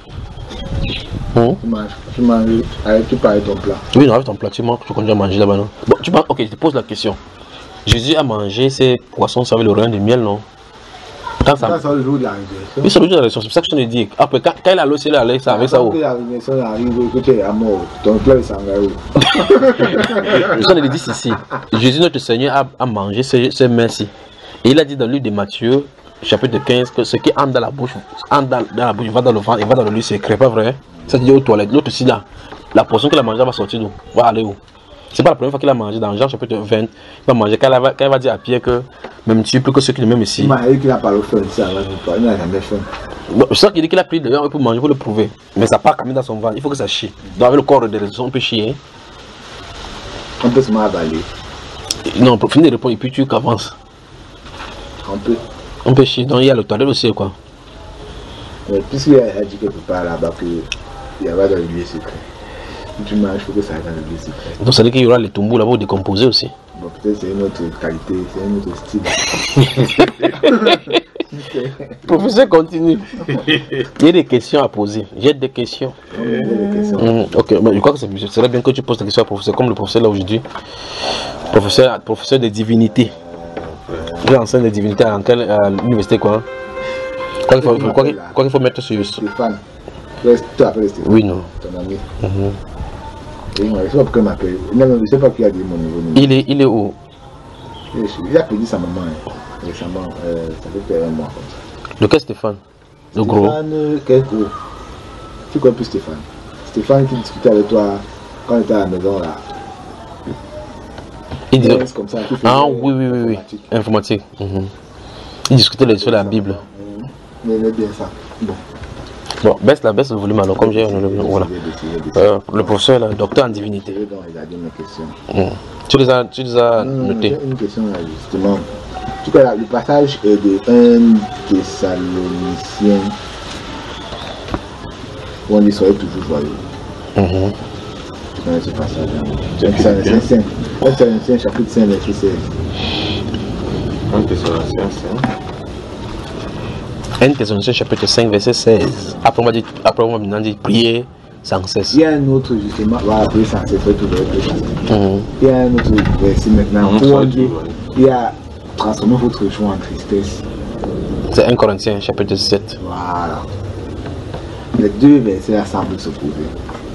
Tu manges avec ton plat. Oui, non, avec ton plat, tu manges, tu continues à manger là-bas, non? Bon, tu penses, ok, je te pose la question. Jésus a mangé ses poissons avec le raisin de miel, non? Quand ça le jour de la résurrection. Oui, c'est le jour de la résurrection, c'est pour ça que je te dis. Après, quand il a l'eau, c'est là, avec ça. Avec ça. Quand la résurrection arrive, écoutez, à mort, ton plat est sangarou. Je te dis ici. Jésus, notre Seigneur, a mangé ses mains-ci. Et il a dit dans le livre de Matthieu, chapitre 15, que ce qui entre dans la bouche, va dans le ventre et va dans le lieu secret, pas vrai? Ça te dit aux toilettes. L'autre aussi là, la portion qu'il a mangée va sortir d'où? Va aller où? C'est pas la première fois qu'il a mangé dans Jean chapitre 20. Il va manger quand il va dire à Pierre que même tu plus que ceux qui le même ici. Il m'a dit qu'il n'a pas le faim ici avant il n'a jamais faim. Bon, c'est ça qu'il dit qu'il a pris dehors pour manger, pour le prouver. Mais ça part quand même dans son ventre, il faut que ça chie. Donc avec le corps de résurrection, on peut chier. On peut se avaler. Non, pour finir de répondre, et puis tu avances. On peut chier, donc il y a le toilette aussi quoi. Mais puisqu'il a dit quelque part là-bas qu'il y avait dans le lieu secret. Tu manges, il faut que ça aille dans le lieu secret. Donc ça veut dire qu'il y aura les tombeaux là-bas pour décomposer aussi. Bon, peut-être c'est une autre qualité, c'est un autre style. Professeur, continue. Il y a des questions à poser. J'ai des questions. Ok, mais je crois que ce serait bien que tu poses des questions à professeur, comme le professeur là aujourd'hui. Professeur de divinité. J'ai enseigné de divinité à l'université quoi. Quoi qu'il faut mettre sur. Stéphane. Tu t'appelles Stéphane? Oui, non. Ton ami. Je ne sais pas pourquoi il m'appelle. Non, je ne sais pas qui a dit mon niveau. Il est où? Il a perdu sa maman récemment. Ça fait un mois comme ça. Lequel Stéphane? Le gros? Stéphane, tu connais plus Stéphane? Stéphane qui discutait avec toi quand il était à la maison là. Il disait comme ça. Ah oui. Informatique. Il discutait sur la Bible. Mais il est bien ça. Bon, baisse le volume alors, comme j'ai. Voilà. Le professeur, le docteur en divinité. Je vais donc regarder mes questions. Tu les as notées? Une question là, justement. En tout cas, le passage est de 1 Thessaloniciens. Où on dit soyez toujours joyeux. Tu connais ce passage là? 1 Thessaloniciens chapitre 5, verset 16. 1 Thessaloniciens 1 Thessaloniciens chapitre 5 verset 16. Après on va maintenant dire prier sans cesse. Il y a un autre justement, voilà, prier sans cesse, il y a un autre verset maintenant où on dit il y a transformé votre joie en tristesse. C'est 1 Corinthiens chapitre 7. Voilà. Les deux versets semblent se prouver.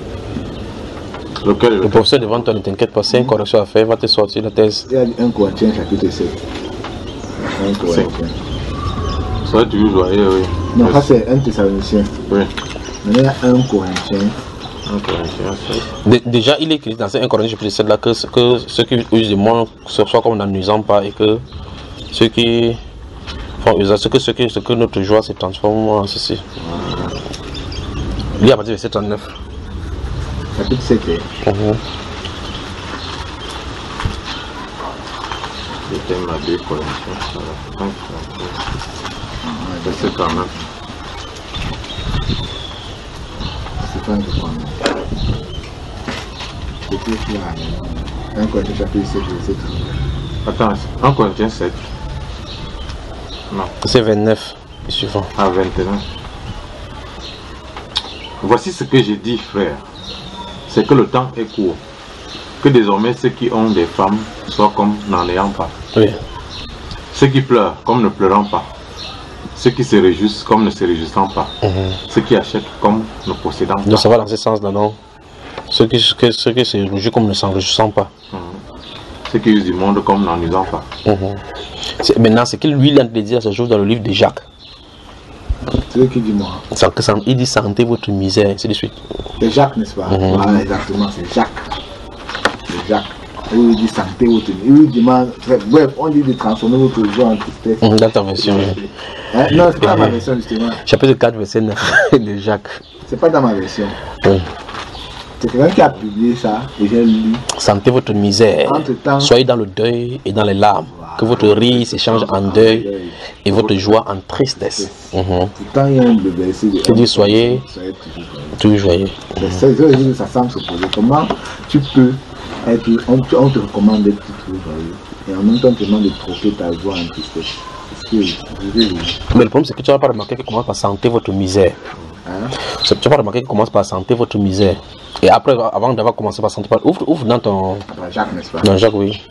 Le professeur devant toi, ne t'inquiète pas, c'est une correction à faire, va te sortir la thèse. Il y a 1 Corinthiens chapitre 7. 1 Corinthiens. Soyez toujours joyeux, oui. Non, ça c'est 1 Thessaloniciens. Oui. Maintenant il y a 1 Corinthien. 1 Corinthiens 7. Déjà, il est écrit dans 1 Corinthiens chapitre 7 là que ceux qui usent du monde ce soit comme n'en n'usant pas et que ceux qui font usage, ce que notre joie se transforme en ceci. Il y a à partir de verset 39. Chapitre 7. C'était ma 2 Corinthiens. Verset 39. Stéphane, je crois. C'était là. 1 Corinthiens chapitre 7, verset 39. Attends, 1 Corinthiens 7. Non. C'est 29 et suivant. À 21. Voici ce que j'ai dit, frère. C'est que le temps est court. Que désormais ceux qui ont des femmes soient comme n'en ayant pas. Oui. Ceux qui pleurent comme ne pleurant pas. Ceux qui se réjouissent comme ne se réjouissant pas. Ceux qui achètent comme ne possédant pas. Donc ça va dans ce sens-là, non? Ceux qui se réjouissent comme ne s'en réjouissant pas. Ceux qui usent du monde comme n'en usant pas. Maintenant, ce qu'il lui a dit à ce jour dans le livre de Jacques. C'est qui dit moi. Il dit sentez votre misère, ainsi de suite. C'est Jacques, n'est-ce pas? Voilà, exactement, c'est Jacques. C'est Jacques. Il dit santé votre misère. Il demande, bref, on dit de transformer votre joie en tristesse. Dans ta version. Non, c'est pas dans ma version justement. Chapitre 4, verset 9 de Jacques. C'est pas dans ma version. C'est quelqu'un qui a publié ça et j'ai lu. Sentez votre misère. Entre-temps, Soyez dans le deuil et dans les larmes. Que votre rire s'échange en deuil et votre joie en tristesse. Pourtant, il y a le verset de qui dit soyez toujours joyeux. Ça semble s'opposer. Comment tu peux être. On te recommande d'être toujours joyeux et en même temps, on te demande de troquer ta joie en tristesse. Mais le problème, c'est que tu n'as pas remarqué qu'il commence par sentir votre misère. Tu n'as pas remarqué qu'il commence par sentir votre misère. Et après, avant d'avoir commencé par sentir, ouvre dans ton. Dans Jacques, n'est-ce pas? Dans Jacques, oui.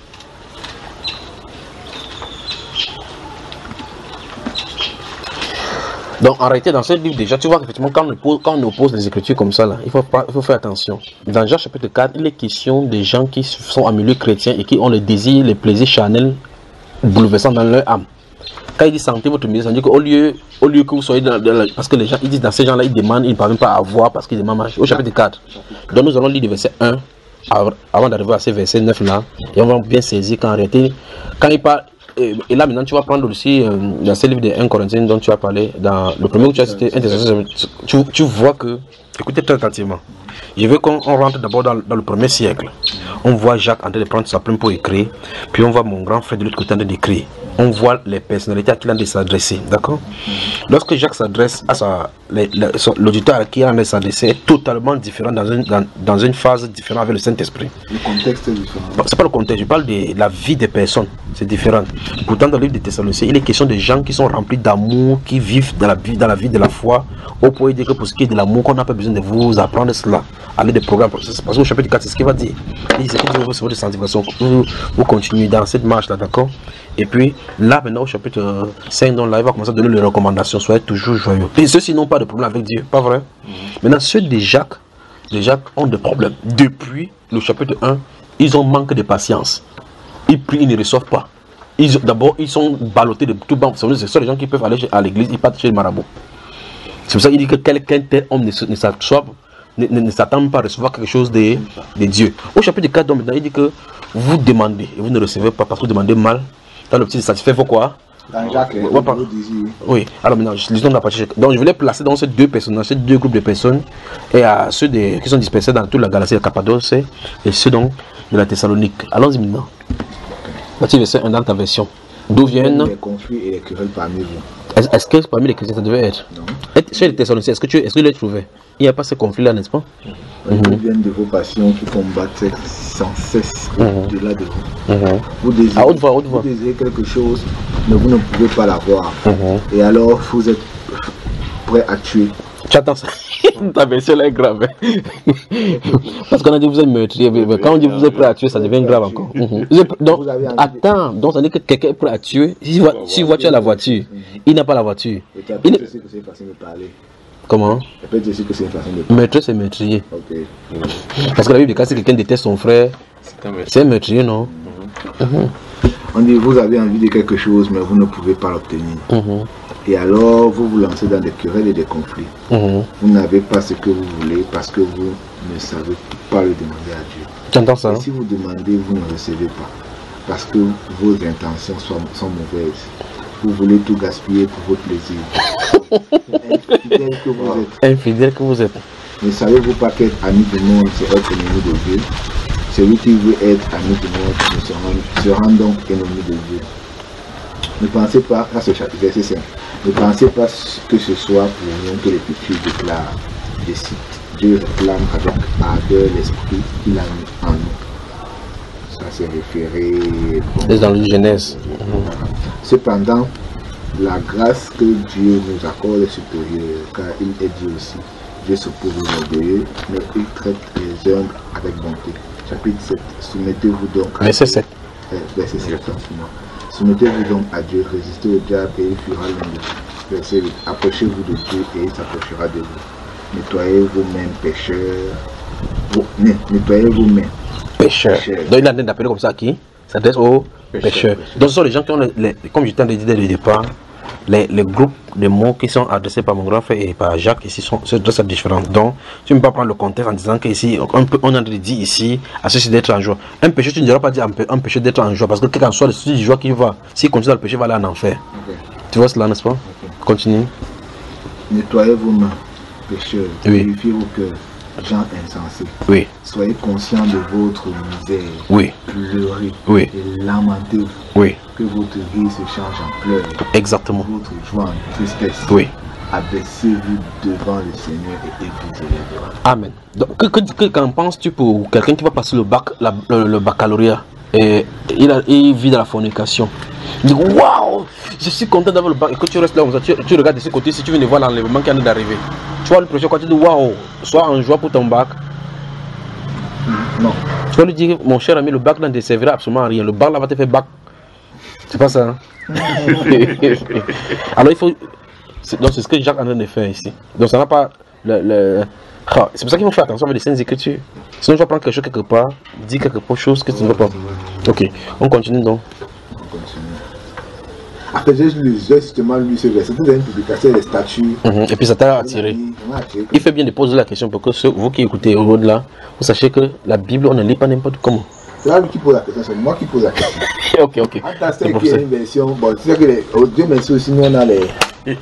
Donc en réalité, dans ce livre, déjà, tu vois qu'effectivement, quand on oppose les écritures comme ça, là, il faut faire attention. Dans Jacques chapitre 4, il est question des gens qui sont en milieu chrétien et qui ont le désir, les plaisirs charnels bouleversants dans leur âme. Quand il dit sentez votre misère, ça veut dire qu'au lieu que vous soyez parce que les gens, ils disent dans ces gens-là, ils demandent, ils ne parviennent pas à avoir parce qu'ils demandent au chapitre 4. Donc nous allons lire le verset 1 avant d'arriver à ce verset 9 là. Et on va bien saisir qu'en réalité, quand il parle. Et là maintenant tu vas prendre aussi dans ce livre de 1 Corinthiens dont tu as parlé, dans le premier que tu as cité, tu vois que, écoutez très attentivement, je veux qu'on rentre d'abord dans le premier siècle. On voit Jacques en train de prendre sa plume pour écrire, puis on voit mon grand frère de l'autre côté en train d'écrire. On voit les personnalités à qui il a de s'adresser, d'accord? Lorsque Jacques s'adresse à l'auditeur à qui il a de s'adresser est totalement différent dans une phase différente avec le Saint-Esprit. Le contexte est différent. C'est pas le contexte, je parle de la vie des personnes, c'est différent. Pourtant dans le livre de Thessaloniciens, il est question de gens qui sont remplis d'amour, qui vivent dans la vie de la foi, au point de dire que pour ce qui est de l'amour, qu'on n'a pas besoin de vous apprendre cela, aller des programmes, parce que au chapitre 4, c'est ce qu'il va dire. Il dit, c'est que vous recevez de sanctification, vous continuez dans cette marche-là, d'accord? Et puis là maintenant au chapitre 5, donc là il va commencer à donner les recommandations, soyez toujours joyeux. Et ceux-ci n'ont pas de problème avec Dieu, pas vrai? Maintenant ceux de Jacques ont des problèmes. Depuis le chapitre 1, ils ont manque de patience. Ils prient, ils ne reçoivent pas. D'abord ils sont ballottés de tout bas. C'est ça les gens qui peuvent aller à l'église, ils partent chez le marabout. C'est pour ça qu'il dit que quelqu'un tel homme ne s'attend pas à recevoir quelque chose de Dieu. Au chapitre 4, donc, maintenant, il dit que vous demandez et vous ne recevez pas parce que vous demandez mal. Dans le petit satisfait, faut quoi? Dans Jacques, oui, alors maintenant, lisons la partie. Donc, je voulais placer dans ces deux personnes, dans ces deux groupes de personnes, et à ceux qui sont dispersés dans toute la galaxie de Cappadoce et ceux donc de la Thessalonique. Allons-y maintenant. Matthieu verset 1 dans ta version. D'où viennent les conflits et les querelles parmi vous? Est-ce que parmi les chrétiens ça devait être? Non. Chez les Thessaloniciens, est-ce que tu l'as trouvé? Il n'y a pas ce conflit-là, n'est-ce pas? Ils viennent de vos passions qui combattent sans cesse au-delà de vous. Vous désirez quelque chose, mais vous ne pouvez pas l'avoir. Et alors, vous êtes prêt à tuer. Tu attends ça. Ta version là est grave. Parce qu'on a dit que vous êtes meurtrier. Mais quand on dit que vous êtes prêt à tuer, ça devient grave encore. Donc, attends. Donc, ça veut dire que quelqu'un est prêt à tuer. Si voiture a la voiture, il n'a pas la voiture. C'est facile de parler. Comment? Peut-être aussi que c'est une façon de parler. Meurtrier, c'est meurtrier. Ok. Parce que la Bible dit que si quelqu'un déteste son frère, c'est un meurtrier, non? On dit vous avez envie de quelque chose, mais vous ne pouvez pas l'obtenir. Et alors vous vous lancez dans des querelles et des conflits. Vous n'avez pas ce que vous voulez parce que vous ne savez pas le demander à Dieu. Tu entends ça? Et si vous demandez, vous ne recevez pas parce que vos intentions sont mauvaises. Vous voulez tout gaspiller pour votre plaisir. Infidèle que vous êtes. Infidèle que vous êtes. Ne savez-vous pas qu'être ami du monde, c'est être ennemi de Dieu? Celui qui veut être ami du monde se rend donc ennemi de Dieu. Ne pensez pas, ça c'est verset 5, ne pensez pas que ce soit pour rien que l'Écriture déclare, je cite, Dieu réclame avec ardeur l'esprit qu'il a mis en nous. Ça c'est référé. C'est dans le Genèse. Cependant, la grâce que Dieu nous accorde est supérieure, car il est dit aussi, Dieu s'oppose aux orgueilleux, mais il traite les hommes avec bonté. Chapitre 7, soumettez-vous donc à Verset 7. Verset 7, soumettez-vous donc à Dieu, résistez au diable et il fuira loin de vous. Verset 8, approchez-vous de Dieu et il s'approchera de vous. Nettoyez vous-même pécheurs. Nettoyez vous-même Pécheurs. Donc il a d'appeler comme ça qui s'adresse aux pécheurs. Donc ce sont les gens qui ont, comme je t'ai dit dès le départ, les groupes de mots qui sont adressés par mon grand frère et par Jacques ici sont différents. Donc tu ne peux pas prendre le contexte en disant qu'ici on a dit ici à ceci d'être en joie. Un péché, tu ne diras pas dire un péché d'être en joie parce que quel qu'en soit le souci de joie qui va, s'il continue dans le péché, va aller en enfer. Tu vois cela, n'est-ce pas? Continue. Nettoyez vous-même pécheurs, purifiez vos cœurs, gens insensés. Oui. Soyez conscients de votre misère. Oui. Pleurez. Oui. Et lamentez. Oui. Que votre vie se change en pleurs. Exactement. Votre joie en tristesse. Oui. Abaissez-vous devant le Seigneur et il vous élèvera. Amen. Donc, qu'en penses-tu pour quelqu'un qui va passer le bac, le baccalauréat et il vit dans la fornication? Il dit waouh, je suis content d'avoir le bac. Et que tu restes là, tu regardes de ce côté, si tu viens de voir l'enlèvement qui est en train d'arriver. Tu vois le prochain quand tu dis waouh, sois en joie pour ton bac. Non. Tu vas lui dire, mon cher ami, le bac ne te servira absolument à rien. Le bac là va te faire bac. C'est pas ça. Hein? Alors il faut. Donc c'est ce que Jacques est en train de faire ici. Donc ça n'a pas c'est pour ça qu'il faut faire attention avec les saintes écritures. Sinon tu vas prendre quelque chose quelque part, dire quelque chose que tu ne veux pas. Ok, on continue donc. On continue. Après j'ai justement lu ce verset, vous avez une publication des statuts. Et puis ça t'a attiré. Il fait bien de poser la question pour que vous qui écoutez au-delà, vous sachiez que la Bible on ne lit pas n'importe comment. C'est là lui qui pose la question, c'est moi qui pose la question. Ok. C'est qu'il y a une version, bon, tu sais que les Dieu merci aussi, nous on a les.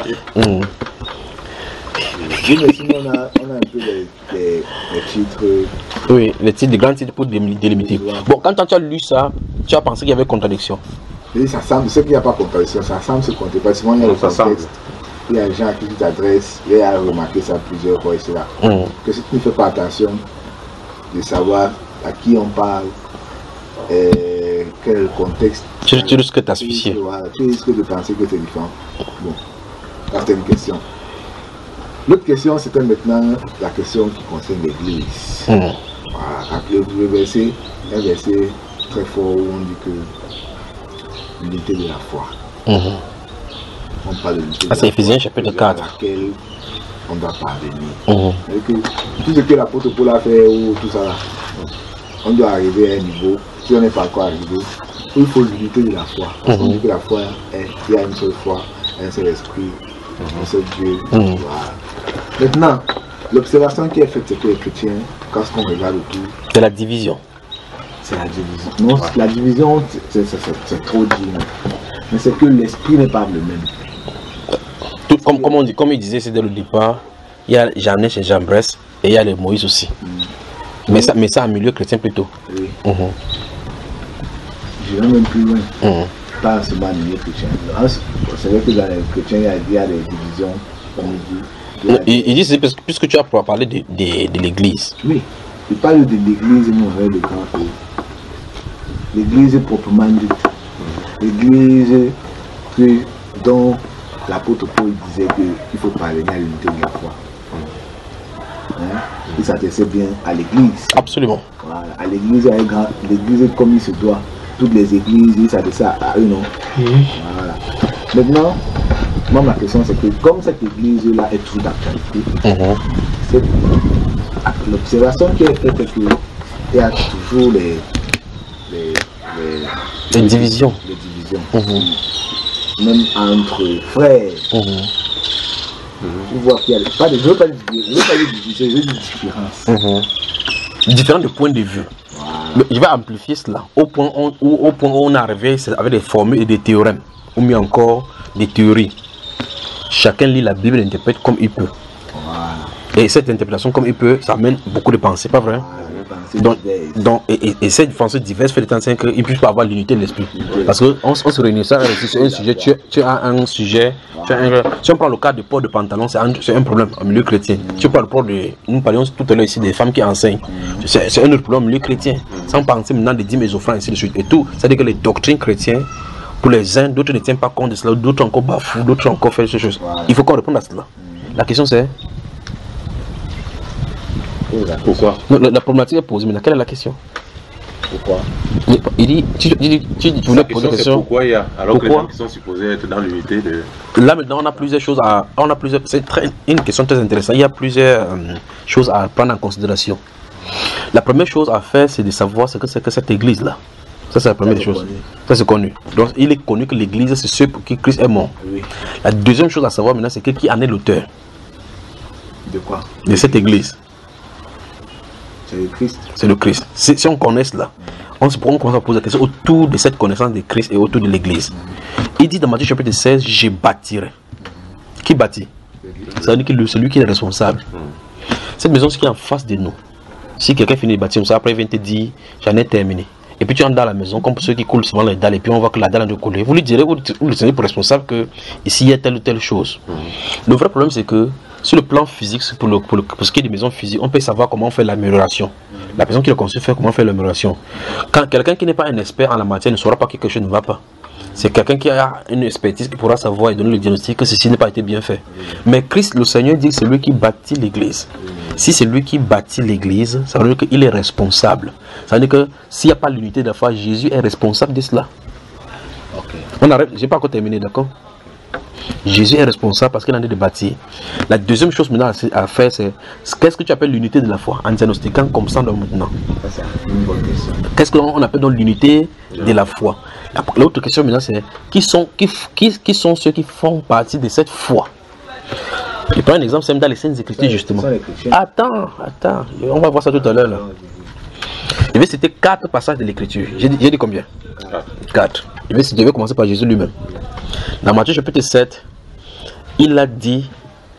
Dieu merci, nous on a un peu les titres. Oui, les titres, les grands titres pour délimiter. Bon, quand tu as lu ça, tu as pensé qu'il y avait contradiction. Et ça semble, c'est qu'il n'y a pas contradiction, ça semble se compter. Parce que il y a le contexte, il y a des gens à qui tu t'adresses, il y a remarqué ça plusieurs fois et cela. Que si tu ne fais pas attention de savoir à qui on parle, quel est le contexte. Tu risques de t'asphyxier. Tu risques de penser que c'est différent. Bon, ça c'était une question. L'autre question, c'était maintenant la question qui concerne l'Église. Voilà, le verset, un verset très fort où on dit que l'unité de la foi. On parle de l'unité de la foi. C'est Éphésiens chapitre 4. À laquelle on doit parvenir. Tout ce que l'apôtre Paul a fait ou tout ça là, on doit arriver à un niveau. Si on n'est pas encore arrivé, il faut l'unité de la foi. Parce qu'on dit que la foi, il y a une seule foi, un seul esprit, un seul Dieu. Voilà. Maintenant, l'observation qui est faite, c'est que les chrétiens, quand on regarde tout, c'est la division. C'est la division. Non, la division, c'est trop dit. Mais c'est que l'esprit n'est pas le même. Tout, comme il disait, c'est dès le départ, il y a Jeannès et Jean-Bresse et il y a les Moïse aussi. Mais ça en milieu chrétien plutôt. Oui. Je vais même plus loin. Pas seulement en milieu chrétien. C'est vrai que dans les chrétiens, il y a des divisions, comme il dit. Il dit, c'est puisque tu as parlé de l'église. Oui, il parle de l'église, nous on de grand pays. L'église proprement dite. L'église dont l'apôtre Paul disait qu'il faut parvenir à l'unité de la foi. Il s'adressait bien à l'église. Absolument. Voilà, à l'église comme il se doit. Toutes les églises, il s'adressait à eux, non? Voilà. Maintenant, moi ma question c'est que comme cette église-là est toujours d'actualité, l'observation qui est faite c'est qu'il y a toujours les divisions. Même entre frères. Tu vois qu'il y a pas de, je veux pas dire division, je veux dire différence. Différents de points de vue. Mais je vais amplifier cela au point où on est arrivé avec des formules et des théorèmes, ou mieux encore des théories. Chacun lit la Bible et l'interprète comme il peut. Et cette interprétation comme il peut, ça amène beaucoup de pensées, pas vrai? Et cette pensée diverse fait de temps qu'il ne puisse pas avoir l'unité de l'esprit. Parce qu'on se réunit ça sur un sujet, tu as un sujet, si on prend le cas de port de pantalon, c'est un problème au milieu chrétien. Tu prends le port de, nous parlions tout à l'heure ici des femmes qui enseignent, c'est un autre problème au milieu chrétien. Sans penser maintenant des dîmes et offrandes, ainsi de suite. Et tout, c'est-à-dire que les doctrines chrétiennes, pour les uns, d'autres ne tiennent pas compte de cela, d'autres encore bafouent, d'autres encore font ces choses. Il faut qu'on réponde à cela. La question c'est... Pourquoi? La problématique est posée, mais quelle est la question? Pourquoi? Il dit, tu voulais poser la question. Pourquoi il y a, alors que les gens qui sont supposés être dans l'unité de... Là maintenant on a plusieurs choses c'est une question très intéressante. Il y a plusieurs choses à prendre en considération. La première chose à faire, c'est de savoir ce que c'est que cette église là. Ça c'est la première chose. Ça c'est connu. Donc il est connu que l'église c'est ceux pour qui Christ est mort. Oui. La deuxième chose à savoir maintenant, c'est qui en est l'auteur de quoi? De cette église. C'est le Christ. C'est le Christ. Si on connaît cela, on commence à poser la question autour de cette connaissance de Christ et autour de l'église. Il dit dans Matthieu chapitre 16, je bâtirai. Qui bâtit? Ça veut dire que celui qui est responsable. Cette maison qui est en face de nous, si quelqu'un finit de bâtir ça, après il vient te dire j'en ai terminé. Et puis tu entres dans la maison, comme ceux qui coulent souvent les dalles, et puis on voit que la dalle est de couler. Vous lui direz, vous le tenez pour responsable que ici il y a telle ou telle chose. Le vrai problème c'est que sur le plan physique, pour ce qui est des maisons physiques, on peut savoir comment on fait l'amélioration. La personne qui le construit fait comment faire l'amélioration. Quand quelqu'un qui n'est pas un expert en la matière ne saura pas que quelque chose ne va pas. C'est quelqu'un qui a une expertise qui pourra savoir et donner le diagnostic que ceci n'a pas été bien fait. Mais Christ, le Seigneur, dit que c'est lui qui bâtit l'église. Si c'est lui qui bâtit l'église, ça veut dire qu'il est responsable. Ça veut dire que s'il n'y a pas l'unité de la foi, Jésus est responsable de cela. On arrête, je n'ai pas encore terminé, d'accord? Jésus est responsable parce qu'il en est de bâtir. La deuxième chose maintenant à faire, c'est qu'est-ce que tu appelles l'unité de la foi en diagnostiquant comme ça maintenant? Qu'est-ce qu'on appelle donc l'unité de la foi? L'autre question maintenant, c'est qui sont ceux qui font partie de cette foi? Je prends un exemple, c'est dans les Saintes Écritures justement. Attends, on va voir ça tout à l'heure là. Je vais citer 4 passages de l'Écriture. J'ai dit combien? 4. Je vais commencer par Jésus lui-même. Dans Matthieu chapitre 7, il a dit,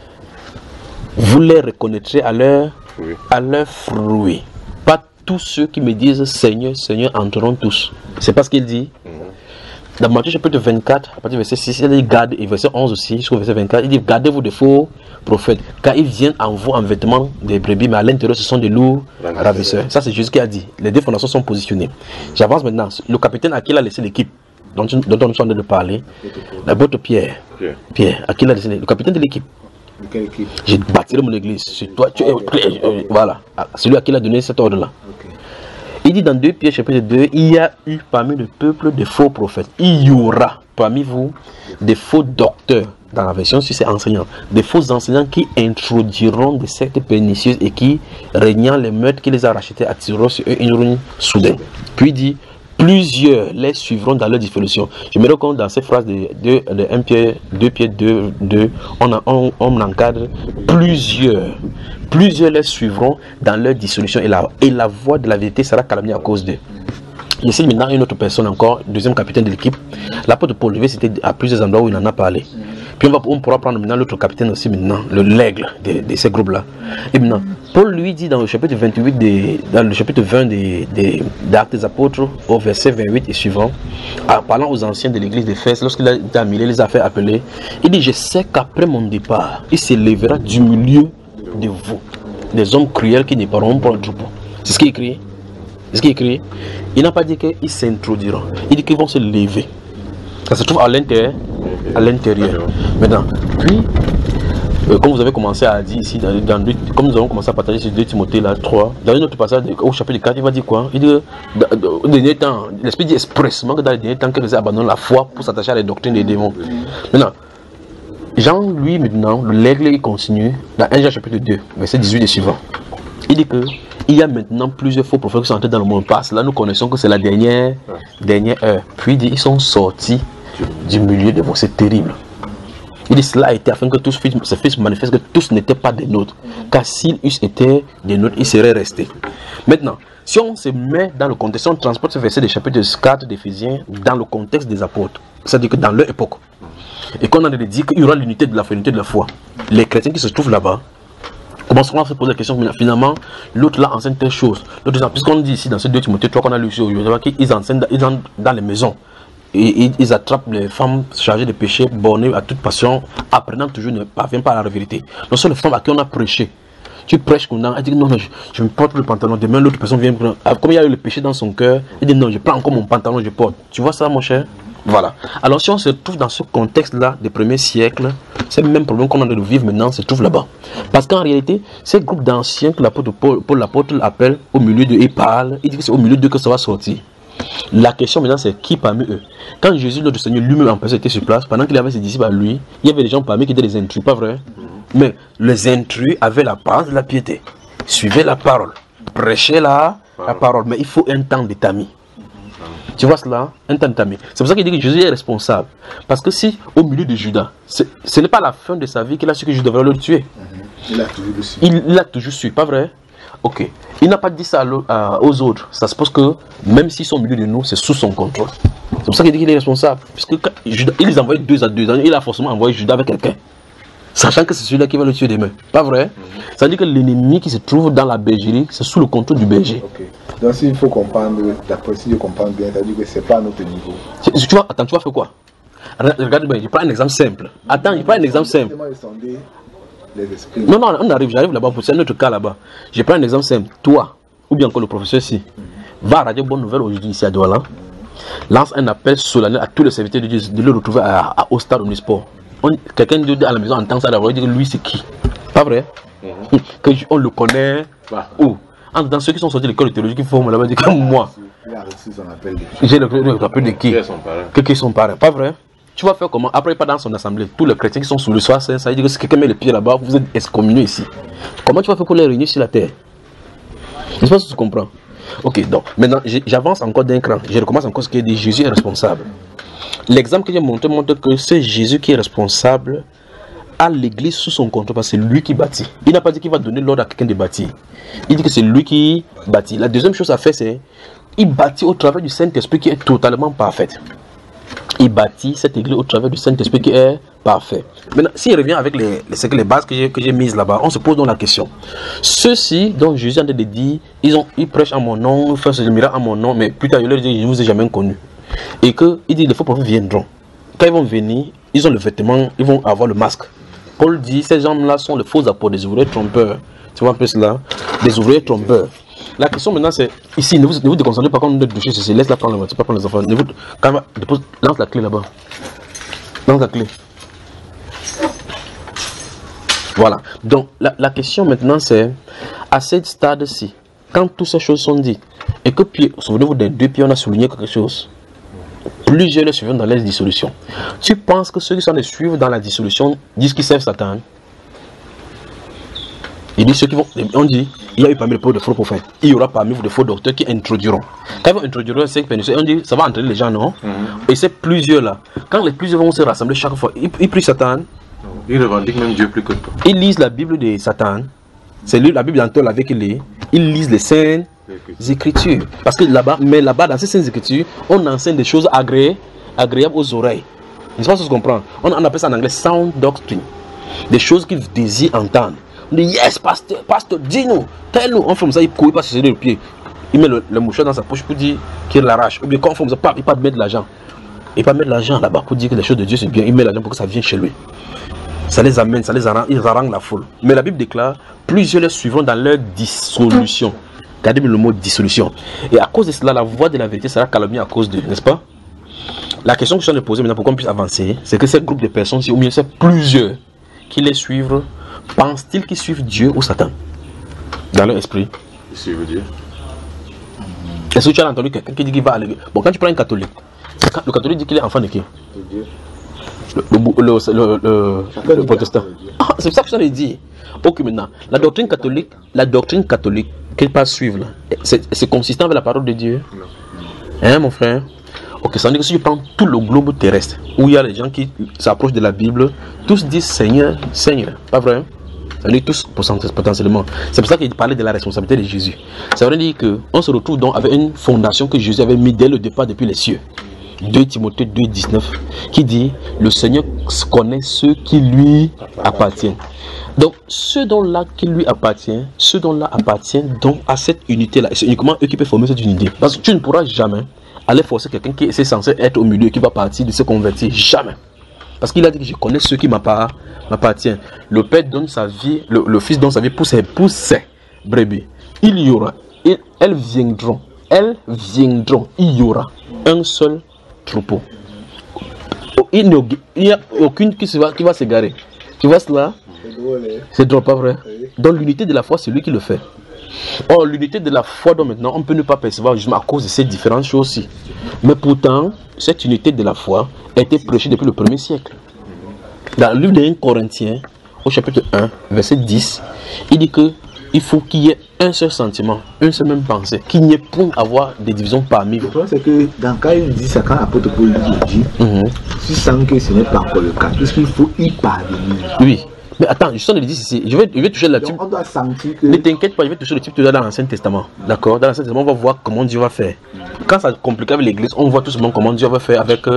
vous les reconnaîtrez à leur fruit. Pas tous ceux qui me disent Seigneur, Seigneur entreront tous. C'est pas ce qu'il dit. Dans Matthieu chapitre 24, à partir du verset 6, il dit garde, et verset 11 aussi, jusqu'au verset 24, il dit gardez-vous de faux prophètes, car ils viennent en vous en vêtements des brebis, mais à l'intérieur ce sont des loups ravisseurs. Ça c'est Jésus qui a dit. Les deux fondations sont positionnées. J'avance maintenant. Le capitaine à qui il a laissé l'équipe dont on est en train de parler, l'apôtre Pierre, à qui il a laissé le capitaine de l'équipe. J'ai bâti mon église. C'est toi, voilà. C'est lui à qui il a donné cet ordre-là. Il dit dans 2 Pierre chapitre 2, il y a eu parmi le peuple des faux prophètes. Il y aura parmi vous des faux docteurs, dans la version si c'est enseignant, des faux enseignants qui introduiront des sectes pernicieuses et qui, régnant les meurtres qui les a rachetés, attireront sur eux une ruine soudaine. Puis il dit, plusieurs les suivront dans leur dissolution. Je me rends compte dans cette phrase de 1 Pierre 2, on encadre plusieurs les suivront dans leur dissolution et la voix de la vérité sera calomniée à cause d'eux. Ici maintenant une autre personne encore, deuxième capitaine de l'équipe, l'apôtre Paul, c'était à plusieurs endroits où il en a parlé. Puis on pourra prendre maintenant l'autre capitaine aussi maintenant, l'aigle de ces groupes-là. Et maintenant, Paul lui dit dans le chapitre 28, dans le chapitre 20 des Actes des Apôtres, au verset 28 et suivant, en parlant aux anciens de l'église d'Éphèse, lorsqu'il a terminé les affaires appelées, il dit, je sais qu'après mon départ, il s'élèvera du milieu de vous, des hommes cruels qui ne parleront pas le troupeau. C'est ce qui est écrit. C'est ce qui est écrit. Il n'a pas dit qu'ils s'introduiront. Il dit qu'ils vont se lever. Ça se trouve à l'intérieur. Maintenant, puis, comme vous avez commencé à dire ici, comme nous avons commencé à partager sur 2 Timothée là, 3, dans un autre passage au chapitre 4, il va dire quoi? Il dit au dernier temps, l'Esprit dit expressement que dans les derniers temps, que nous abandonnons la foi pour s'attacher à la doctrine des démons. Maintenant, Jean, lui, maintenant, l'aigle, il continue dans 1 Jean chapitre 2, verset 18 et suivant. Il dit que il y a maintenant plusieurs faux prophètes qui sont entrés dans le monde. Parce là, nous connaissons que c'est la dernière heure. Puis il dit, ils sont sortis du milieu de vous. C'est terrible. Il dit, cela a été afin que tous se fassent manifeste que tous n'étaient pas des nôtres. Car s'ils eussent été des nôtres, ils seraient restés. Maintenant, si on se met dans le contexte, si on transporte ce verset du chapitre 4 d'Éphésiens dans le contexte des apôtres, c'est-à-dire que dans leur époque, et qu'on a dit qu'il y aura l'unité de la foi, l'unité de la foi, les chrétiens qui se trouvent là-bas, commenceront à se poser la question, finalement, l'autre là enseigne telle chose. Puisqu'on dit ici dans ce 2 Timothée 3 qu'on a lu sur aujourd'hui, qu'ils enseignent dans les maisons. Et ils attrapent les femmes chargées de péché, bornées à toute passion, apprenant toujours ne parviennent pas à la vérité. Donc, ce sont les femmes à qui on a prêché. Tu prêches maintenant, elle dit non, je me porte le pantalon. Demain, l'autre personne vient prendre. Comme il y a eu le péché dans son cœur, il dit non, je prends encore mon pantalon, je porte. Tu vois ça, mon cher? Voilà. Alors, si on se trouve dans ce contexte-là des premiers siècles, c'est le même problème qu'on a de vivre maintenant, se trouve là-bas. Parce qu'en réalité, ces groupes d'anciens que l'apôtre Paul l'apôtre appelle au milieu d'eux et parle, il dit que c'est au milieu d'eux que ça va sortir. La question maintenant, c'est qui parmi eux? Quand Jésus, notre Seigneur, lui-même en personne était sur place, pendant qu'il avait ses disciples à lui, il y avait des gens parmi qui étaient des intrus, pas vrai? Mais les intrus avaient la part de la piété, suivaient la parole, prêchaient la parole. Mais il faut un temps de tamis. Tu vois cela? Un temps de tamis. C'est pour ça qu'il dit que Jésus est responsable. Parce que si, au milieu de Judas, ce n'est pas la fin de sa vie qu'il a su que Jésus devrait le tuer. Il l'a toujours su. Il l'a toujours su, pas vrai? Ok. Il n'a pas dit ça aux autres. Ça se pose que même s'ils sont au milieu de nous, c'est sous son contrôle. C'est pour ça qu'il dit qu'il est responsable. Puisque il les envoie 2 à 2. Il a forcément envoyé Judas avec quelqu'un. Sachant que c'est celui-là qui va le tuer demain. Pas vrai? Ça veut dire que l'ennemi qui se trouve dans la bergerie, c'est sous le contrôle du berger. Ok. Donc s'il faut comprendre, d'après si je comprends bien, ça veut dire que c'est pas à notre niveau. Tu vois, attends, tu vas faire quoi? Regarde bien, je prends un exemple simple. Attends, je prends un exemple simple. Les esprits. Non, j'arrive là-bas, c'est un autre cas là-bas. Je prends un exemple simple. Toi, ou bien encore le professeur ici, va à Radio Bonne Nouvelle aujourd'hui ici à Douala, lance un appel solennel à tous les serviteurs de Dieu de le retrouver au stade Omnisport. Quelqu'un de à la maison entend ça d'abord, il dit que lui c'est qui? Pas vrai? Que on le connaît. Où? Dans ceux qui sont sortis de l'école théologique, ils font là-bas, comme moi. Il a reçu son appel de qui? J'ai le appel de qui? Qui sont parents. Pas vrai? Tu vas faire comment? Après, pas dans son assemblée. Tous les chrétiens qui sont sous le soir, ça veut dire que si quelqu'un met les pieds là-bas, vous êtes excommuniés ici. Comment tu vas faire pour les réunir sur la terre? Je sais pas si tu comprends. Ok, donc maintenant j'avance encore d'un cran. Je recommence encore ce qui est dit. Jésus est responsable. L'exemple que j'ai montré montre que c'est Jésus qui est responsable à l'église sous son contrôle parce que c'est lui qui bâtit. Il n'a pas dit qu'il va donner l'ordre à quelqu'un de bâtir. Il dit que c'est lui qui bâtit. La deuxième chose à faire, c'est il bâtit au travers du Saint-Esprit qui est totalement parfait. Il bâtit cette église au travers du Saint-Esprit qui est parfait. Maintenant, s'il revient avec les bases que j'ai mises là-bas, on se pose donc la question. Ceux-ci, dont Jésus a dit, ils prêchent à mon nom, ils font ce miracle à mon nom, mais plus tard, il leur dit, je ne vous ai jamais connu. Et qu'il dit, les faux prophètes viendront. Quand ils vont venir, ils ont le vêtement, ils vont avoir le masque. Paul dit, ces gens-là sont les faux apôtres, des ouvriers trompeurs. Tu vois un peu cela? Des ouvriers trompeurs. La question maintenant c'est, ici, ne vous déconcentrez pas quand on est touché ceci, laisse-la prendre la voiture, pas prendre les enfants. Lance la clé là-bas. Lance la clé. Voilà. Donc la question maintenant c'est, à ce stade-ci, quand toutes ces choses sont dites, et que, souvenez-vous des 2 pieds, on a souligné quelque chose. Plusieurs les suivent dans les dissolutions. Tu penses que ceux qui sont les suivent dans la dissolution disent qu'ils servent Satan? Il dit ceux qui vont, on dit, il y a eu parmi les de faux prophètes, il y aura parmi vous de faux docteurs qui introduiront. Quand ils vont introduire 5 péninsulaires, on dit ça va entraîner les gens, non? Et ces plusieurs là, quand les plusieurs vont se rassembler chaque fois, ils prient Satan. Ils revendiquent même Dieu plus que toi. Ils lisent la Bible de Satan. C'est lui la Bible d'Antoine avec lui. Ils lisent les saintes écritures. Parce que là-bas, dans ces saintes écritures, on enseigne des choses agréables aux oreilles. Je ne sais pas si tu comprends. On appelle ça en anglais sound doctrine. Des choses qu'ils désirent entendre. On dit yes, pasteur, dis-nous, tell-nous. On fait ça, il couille pas sur le pied. Il met le mouchoir dans sa poche pour dire qu'il l'arrache. Ou bien quand on fait ça, il ne peut pas mettre de l'argent. Il ne peut pas mettre de l'argent là-bas pour dire que les choses de Dieu c'est bien. Il met l'argent pour que ça vienne chez lui. Ça les amène, ils haranguent la foule. Mais la Bible déclare, plusieurs les suivront dans leur dissolution. Regardez le mot dissolution. Et à cause de cela, la voix de la vérité sera calomniée à cause d'eux, n'est-ce pas? La question que je suis en train de poser maintenant pour qu'on puisse avancer, c'est que ce groupe de personnes, ou bien c'est plusieurs qui les suivent, pensent-ils qu'ils suivent Dieu ou Satan? Dans leur esprit. Ils suivent Dieu. Est-ce que tu as entendu quelqu'un qui dit qu'il va aller? Bon, quand tu prends un catholique, le catholique dit qu'il est enfant de qui? De Dieu. Le protestant. Ah, c'est ça que ça veut dire. Ok, maintenant, la doctrine catholique qu'elle passe suivre, c'est consistant avec la parole de Dieu. Hein, mon frère? Ok, ça veut dire que si je prends tout le globe terrestre, où il y a les gens qui s'approchent de la Bible, tous disent Seigneur, Seigneur. Pas vrai? Ça veut dire tous potentiellement. C'est pour ça qu'il parlait de la responsabilité de Jésus. Ça veut dire qu'on se retrouve donc avec une fondation que Jésus avait mise dès le départ depuis les cieux. 2 Timothée 2,19 qui dit le Seigneur connaît ceux qui lui appartiennent. Donc ceux dont là qui lui appartient, ceux dont là appartiennent donc à cette unité là. C'est uniquement eux qui peuvent former cette unité. Parce que tu ne pourras jamais aller forcer quelqu'un qui est censé être au milieu, qui va partir de se convertir. Jamais. Parce qu'il a dit que je connais ceux qui m'appartiennent. Le Père donne sa vie, le Fils donne sa vie pour ses brebis. Il y aura, elles viendront, il y aura un seul troupeau. Il n'y a aucune qui va s'égarer. Tu vois cela? C'est drôle, pas vrai? Dans l'unité de la foi, c'est lui qui le fait. Or, l'unité de la foi, donc maintenant, on peut ne pas percevoir justement à cause de ces différentes choses-ci. Mais pourtant, cette unité de la foi a été prêchée depuis le 1er siècle. Dans le livre de 1 Corinthiens, au chapitre 1, verset 10, il dit que il faut qu'il y ait un seul sentiment, une seule même pensée, qu'il n'y ait point à avoir des divisions parmi vous. Le problème, c'est que dans le cas il dit ça, quand l'apôtre Paul dit, tu sens que ce n'est pas encore le cas, puisqu'il faut y parvenir. Oui. Mais attends, je sens de le dire ici, je vais toucher là-dessus. On doit sentir que... Ne t'inquiète pas, je vais toucher le type dans l'Ancien Testament. D'accord? Dans l'Ancien Testament, on va voir comment Dieu va faire. quand ça complique avec l'église, on voit tout simplement comment Dieu va faire avec,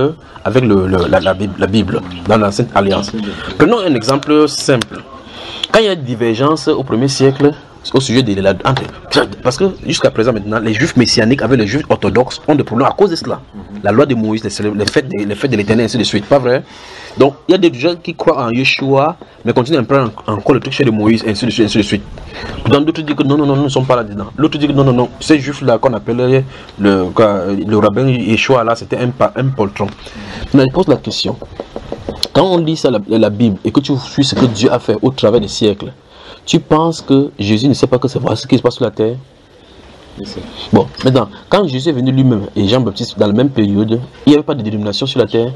la Bible, dans la Sainte Alliance. Prenons un exemple simple. Quand il y a une divergence au 1er siècle, au sujet de la... Parce que jusqu'à présent maintenant, les juifs messianiques avec les juifs orthodoxes ont des problèmes à cause de cela. La loi de Moïse, les fêtes de l'Éternel, ainsi de suite, pas vrai? Donc il y a des gens qui croient en Yeshua, mais continuent à prendre encore le truc chez de Moïse, ainsi de suite, ainsi de suite. Dans d'autres disent que non, nous ne sommes pas là-dedans. L'autre dit que non, ces juifs-là qu'on appelait le rabbin Yeshua, là, c'était un poltron. Mais je pose la question. Quand on lit ça, la Bible, et que tu suis ce que Dieu a fait au travers des siècles, tu penses que Jésus ne sait pas que c'est vrai ce qui se passe sur la terre? Bon, maintenant, quand Jésus est venu lui-même et Jean-Baptiste dans la même période, il n'y avait pas de dénomination sur la terre.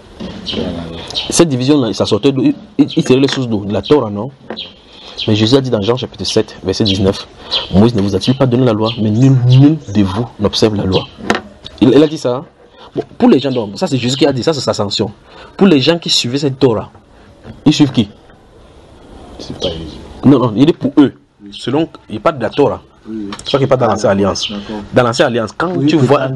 Cette division-là, ça sortait d'où? Il tirait les sources d'où? De la Torah, non? Mais Jésus a dit dans Jean chapitre 7, verset 19, Moïse ne vous a-t-il pas donné la loi, mais nul de vous n'observe la loi. Il a dit ça. Hein? Bon, pour les gens, donc, ça c'est Jésus qui a dit, ça c'est sa sanction. Pour les gens qui suivaient cette Torah, ils suivent qui? C'est pas Jésus. Non, il est pour eux. Selon, il parle de la Torah. Oui. C'est pas qu'il parle dans l'Ancienne Alliance. Dans l'Ancienne Alliance, quand tu vois...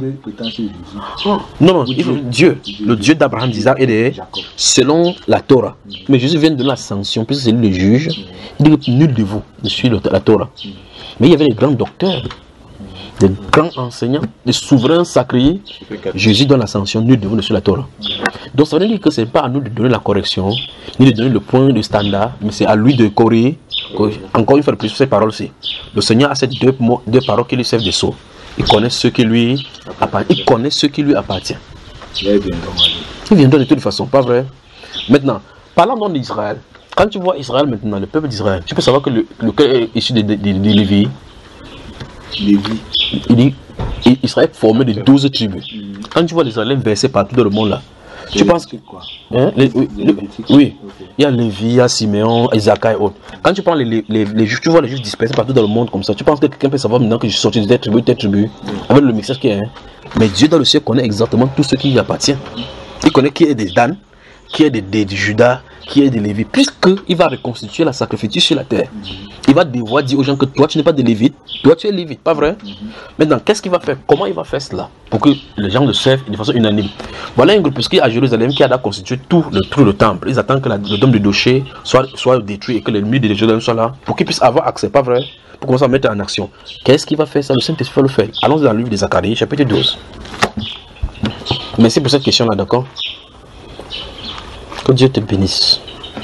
Non, Dieu, le Dieu d'Abraham, d'Isaac et de... Selon la Torah. Mais Jésus vient de donner la sanction, puisque c'est lui le juge. Il dit que nul de vous ne suit la Torah. Mais il y avait les grands docteurs, des grands enseignants, des souverains sacrés. Jésus donne la sanction, nul de vous ne suit la Torah. Donc ça veut dire que ce n'est pas à nous de donner la correction, ni de donner le point de standard, mais c'est à lui de corriger. Encore une fois de plus, ces paroles-ci. Le Seigneur a ces deux paroles qui lui servent de sceau. Il connaît ce qui lui appartient. Il connaît ce qui lui appartient. Il viendra de toute façon, pas vrai? Maintenant, parlons donc d'Israël. Quand tu vois Israël maintenant, le peuple d'Israël, tu peux savoir que le cœur est issu de Lévi. Il dit Israël est formé de 12 tribus. Quand tu vois les Israéliens versés partout dans le monde là, tu penses que quoi? Oui, il y a Lévi, il y a Siméon, Isaac et autres. Quand tu prends les juifs, tu vois les juifs dispersés partout dans le monde comme ça. Tu penses que quelqu'un peut savoir maintenant que je suis sorti de telle tribu, avec le message qu'il y a. Mais Dieu dans le ciel connaît exactement tout ce qui lui appartient. Il connaît qui est des Dan, qui est des Judas, qui est des Lévi, puisqu'il va reconstituer la sacrifice sur la terre. Il va devoir dire aux gens que toi tu n'es pas des Lévites, toi tu es Lévite, pas vrai? Maintenant, qu'est-ce qu'il va faire? Comment il va faire cela? Pour que les gens le servent de façon unanime. Voilà un groupe à Jérusalem qui a constitué tout le temple. Ils attendent que le dôme de Doché soit détruit et que l'ennemi de Jérusalem soit là, pour qu'ils puissent avoir accès, pas vrai? Pour commencer à mettre en action. Qu'est-ce qu'il va faire ça? Le Saint-Esprit va le faire. Allons dans le livre de Zacharie, chapitre 12. Merci pour cette question-là, d'accord? Que Dieu te bénisse.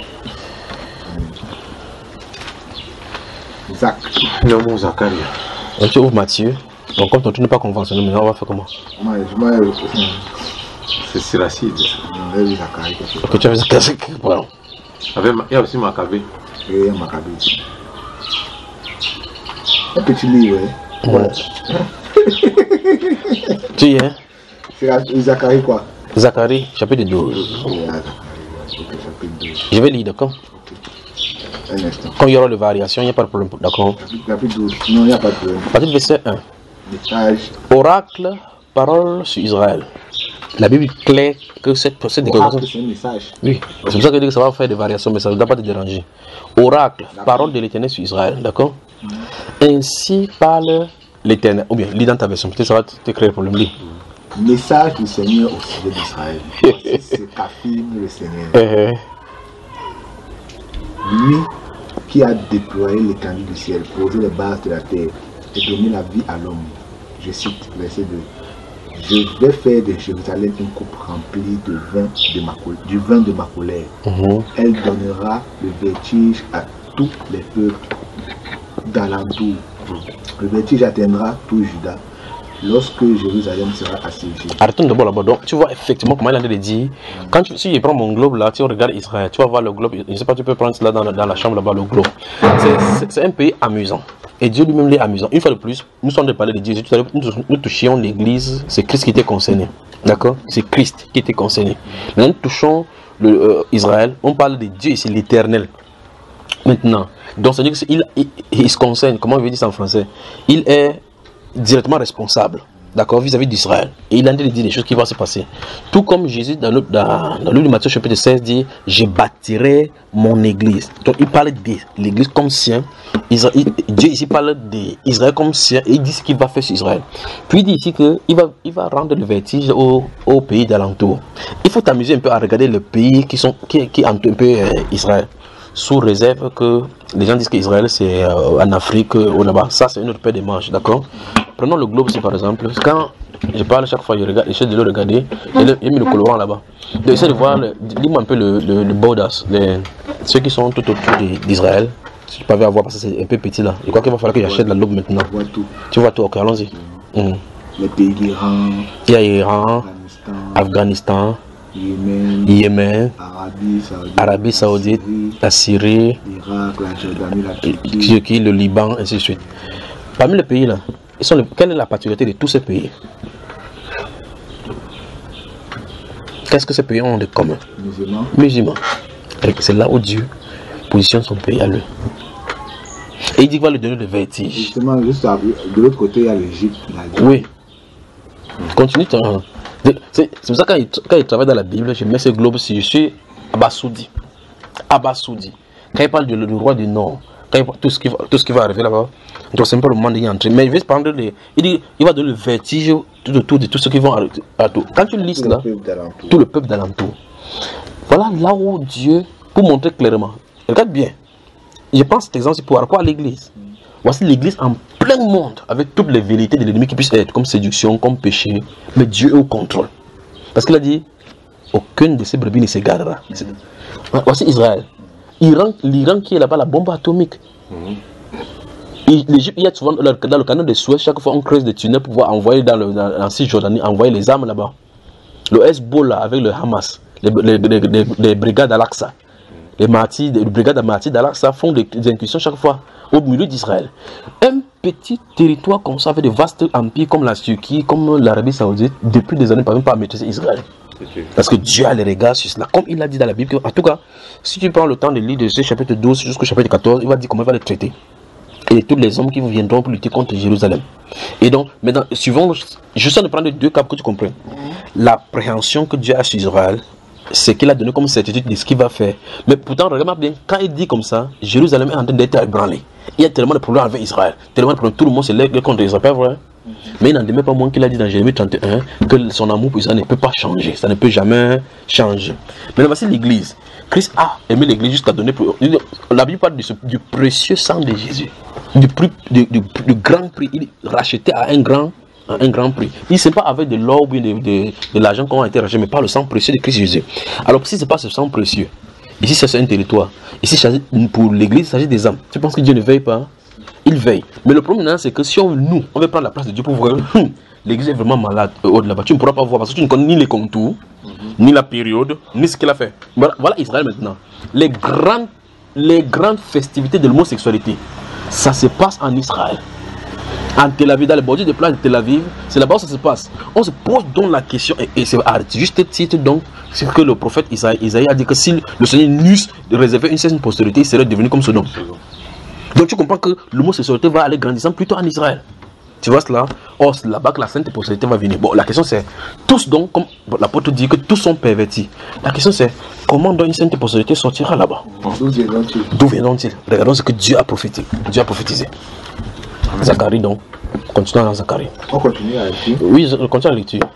Zach. Le mot Zacharie. Donc tu ouvres Matthieu. Donc comme ton truc n'est pas conventionnel, maintenant on va faire comment? C'est Siracide. Ok, tu as vu Zacharie. Voilà. Il y a aussi Maccabée. Oui, il y a Maccabée. Un petit livre, hein? Ouais. Tu y es? C'est Zacharie quoi? Zacharie, chapitre 12. Je vais lire, d'accord? Un instant. Quand il y aura les variations, il n'y a pas de problème, d'accord? Chapitre 12. Non, il n'y a pas de problème. Partie verset 1. Message. Oracle, parole sur Israël. La Bible est claire que cette déclaration. C'est un message. Oui, c'est pour ça que je dis que ça va faire des variations, mais ça ne doit pas te déranger. Oracle, parole de l'Éternel sur Israël, d'accord? Ainsi parle l'Éternel. Ou bien, lis dans ta version, peut-être ça va te créer le problème. Lis. Message du Seigneur au sujet d'Israël. Voici ce qu'affirme le Seigneur. Lui qui a déployé l'étendue du ciel, posé les bases de la terre et donné la vie à l'homme. Je cite verset 2. Je vais faire de Jérusalem une coupe remplie de du vin de ma colère. Elle donnera le vertige à tous les peuples d'alentour. Le vertige atteindra tout Juda lorsque Jérusalem sera assiégée. Arrêtons d'abord là-bas. Donc, tu vois effectivement comment il a dit. Si je prends mon globe là, tu regardes Israël, tu vas voir le globe. Je ne sais pas, tu peux prendre cela dans la chambre là-bas, le globe. C'est un pays amusant. Et Dieu lui-même l'est amusant. Une fois de plus, nous sommes de parler de Dieu. Nous touchions l'église, c'est Christ qui était concerné. D'accord? C'est Christ qui était concerné. Maintenant, nous touchons Israël, on parle de Dieu ici, l'éternel. Maintenant, donc ça veut dire qu'il se concerne, comment je vais dire ça en français? Il est directement responsable d'accord, vis-à-vis d'Israël. Et il a dit des choses qui vont se passer. Tout comme Jésus, dans le livre de Matthieu chapitre 16, dit, je bâtirai mon église. Donc il parle de l'église comme sien. Dieu ici parle d'Israël comme sien et il dit ce qu'il va faire sur Israël. Puis il dit ici qu'il va rendre le vertige au pays d'alentour. Il faut t'amuser un peu à regarder les pays qui entourent un peu Israël. Sous réserve que les gens disent qu'Israël c'est en Afrique ou là-bas. Ça c'est une autre paire de manches, d'accord? Prenons le globe, par exemple. Quand je parle chaque fois, je regarde, j'essaie de le regarder. Il a mis le colorant là-bas. Donc, j'essaie de voir, dis-moi un peu le borders, ceux qui sont tout autour d'Israël. Si tu peux avoir, parce que c'est un peu petit là. Je crois qu'il va falloir que j'achète la loupe maintenant. Tu vois tout, ok, allons-y. Les pays d'Iran, il y a Iran, Afghanistan, Yémen, Arabie Saoudite, la Syrie, l'Irak, la Jordanie, la Turquie, le Liban, ainsi de suite. Parmi les pays là, quelle est la particularité de tous ces pays? Qu'est-ce que ces pays ont de commun? Musulmans. C'est là où Dieu positionne son pays à lui. Et il dit qu'il va lui donner le vertige. Justement, juste de l'autre côté, il y a l'Égypte. Oui. Continue. C'est pour ça que quand il travaille dans la Bible, je mets ce globe si je suis abasoudi. Quand il parle du roi du Nord, tout ce qui va arriver là-bas, donc c'est pas le moment d'y entrer. Mais il va prendre il va donner le vertige tout autour de tout ce qui vont à tout. Quand tu lis là, tout le peuple d'alentour. Voilà là où Dieu, pour montrer clairement, regarde bien. Je pense cet exemple pour rapport à l'église. Voici l'église en plein monde, avec toutes les vérités de l'ennemi qui puissent être, comme séduction, comme péché. Mais Dieu est au contrôle. Parce qu'il a dit, aucune de ces brebis ne s'égarera. Voici Israël. L'Iran qui est là-bas, la bombe atomique. L'Égypte, il y a souvent dans le canal de Suez, chaque fois on creuse des tunnels pour pouvoir envoyer dans Cisjordanie, envoyer les armes là-bas. Le Hezbollah avec le Hamas, les brigades d'Al-Aqsa, les brigades martyrs d'Al-Aqsa font des incursions chaque fois au milieu d'Israël. Un petit territoire comme ça, avec de vastes empires comme la Turquie, comme l'Arabie Saoudite, depuis des années, par exemple, pas maîtriser Israël. Parce que Dieu a les regards sur cela. Comme il a dit dans la Bible, en tout cas, si tu prends le temps de lire de ce chapitre 12 jusqu'au chapitre 14, il va dire comment il va les traiter. Et tous les hommes qui viendront pour lutter contre Jérusalem. Et donc, maintenant, suivant, je suis en train de prendre deux cas pour que tu comprennes. L'appréhension que Dieu a sur Israël, c'est qu'il a donné comme certitude de ce qu'il va faire. Mais pourtant, regarde bien, quand il dit comme ça, Jérusalem est en train d'être ébranlée. Il y a tellement de problèmes avec Israël. Tellement de problèmes, tout le monde se lève contre Israël, pas vrai? Mais il n'en demeure pas moins qu'il a dit dans Jérémie 31 que son amour pour Israël ne peut pas changer. Ça ne peut jamais changer. Mais voici l'église. Christ a aimé l'église jusqu'à donner. La Bible parle du précieux sang de Jésus. Du grand prix. Il racheté à un grand prix. Il ne sait pas avec de l'or ou de l'argent qu'on a été racheté, mais par le sang précieux de Christ Jésus. Alors si ce n'est pas ce sang précieux, ici c'est un territoire. Ici pour l'église, il s'agit des âmes. Tu penses que Dieu ne veille pas? Il veille. Mais le problème c'est que si on veut prendre la place de Dieu pour voir l'église est vraiment malade au-delà, tu ne pourras pas voir parce que tu ne connais ni les contours, ni la période, ni ce qu'il a fait. Voilà Israël maintenant. Les grandes festivités de l'homosexualité, ça se passe en Israël. En Tel Aviv, dans les bordures de plage de Tel Aviv, c'est là-bas où ça se passe. On se pose donc la question, et c'est juste titre donc, c'est que le prophète Isaïe a dit que si le Seigneur n'eût réservé une certaine postérité, il serait devenu comme Sodome. Donc tu comprends que l'homosexualité va aller grandissant plutôt en Israël. Tu vois cela? Or, c'est là-bas que la sainte postérité va venir. Bon, la question c'est, tous donc, comme l'apôtre dit que tous sont pervertis. La question c'est, comment donc une sainte postérité sortira là-bas? D'où viendront-ils? Regardons ce que Dieu a prophétisé. Dieu a prophétisé. Zacharie donc. Continuons dans Zacharie. On continue à lecture. Oui, je continue à lecture.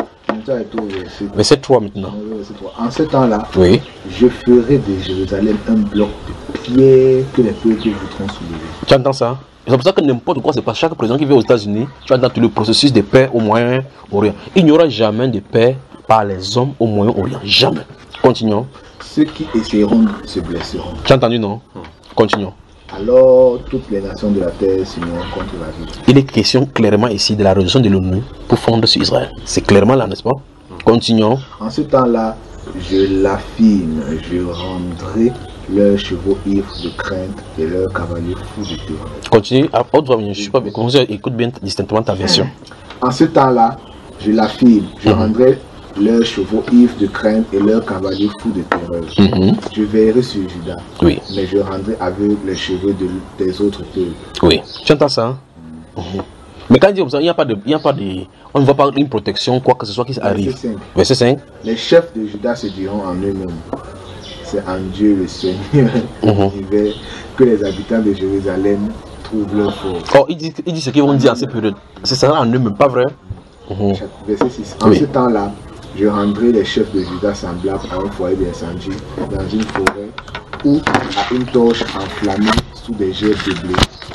Verset 3 maintenant. En ce temps-là, oui, je ferai de Jérusalem un bloc de pierre que les peuples voudront soulever. Tu entends ça? C'est pour ça que n'importe quoi se passe. Chaque président qui vient aux États-Unis, tu entends tout le processus de paix au Moyen-Orient. Il n'y aura jamais de paix par les hommes au Moyen-Orient. Jamais. Continuons. Ceux qui essaieront se blesseront. Tu as entendu, non? Continuons. Alors toutes les nations de la terre s'uniront contre la ville. Il est question clairement ici de la résolution de l'ONU pour fondre sur Israël. C'est clairement là, n'est-ce pas? Continuons. En ce temps-là, je l'affirme, je rendrai leurs chevaux ivres de crainte et leurs cavaliers fous de terreur. Continue. Je ne suis pas bien. Écoute bien distinctement ta version. En ce temps-là, je l'affirme, je rendrai leurs chevaux ivres de crainte et leurs cavaliers fous de terreur. Je veillerai sur Juda, oui, mais je rendrai aveugle les cheveux des autres peuples. Oui, tu entends ça? Mais quand il dit comme ça, il n'y a pas de, on ne voit pas une protection, quoi que ce soit qui arrive. Verset 5. Les chefs de Juda se diront en eux-mêmes, c'est en Dieu le Seigneur que les habitants de Jérusalem trouvent leur force. Oh, il dit ce qu'ils vont dire à cette période. C'est ça en eux-mêmes, pas vrai? Verset 6. En ce temps-là, je rendrai les chefs de Juda semblables à un foyer d'incendie dans une forêt ou à une torche enflammée sous des gerbes de blé.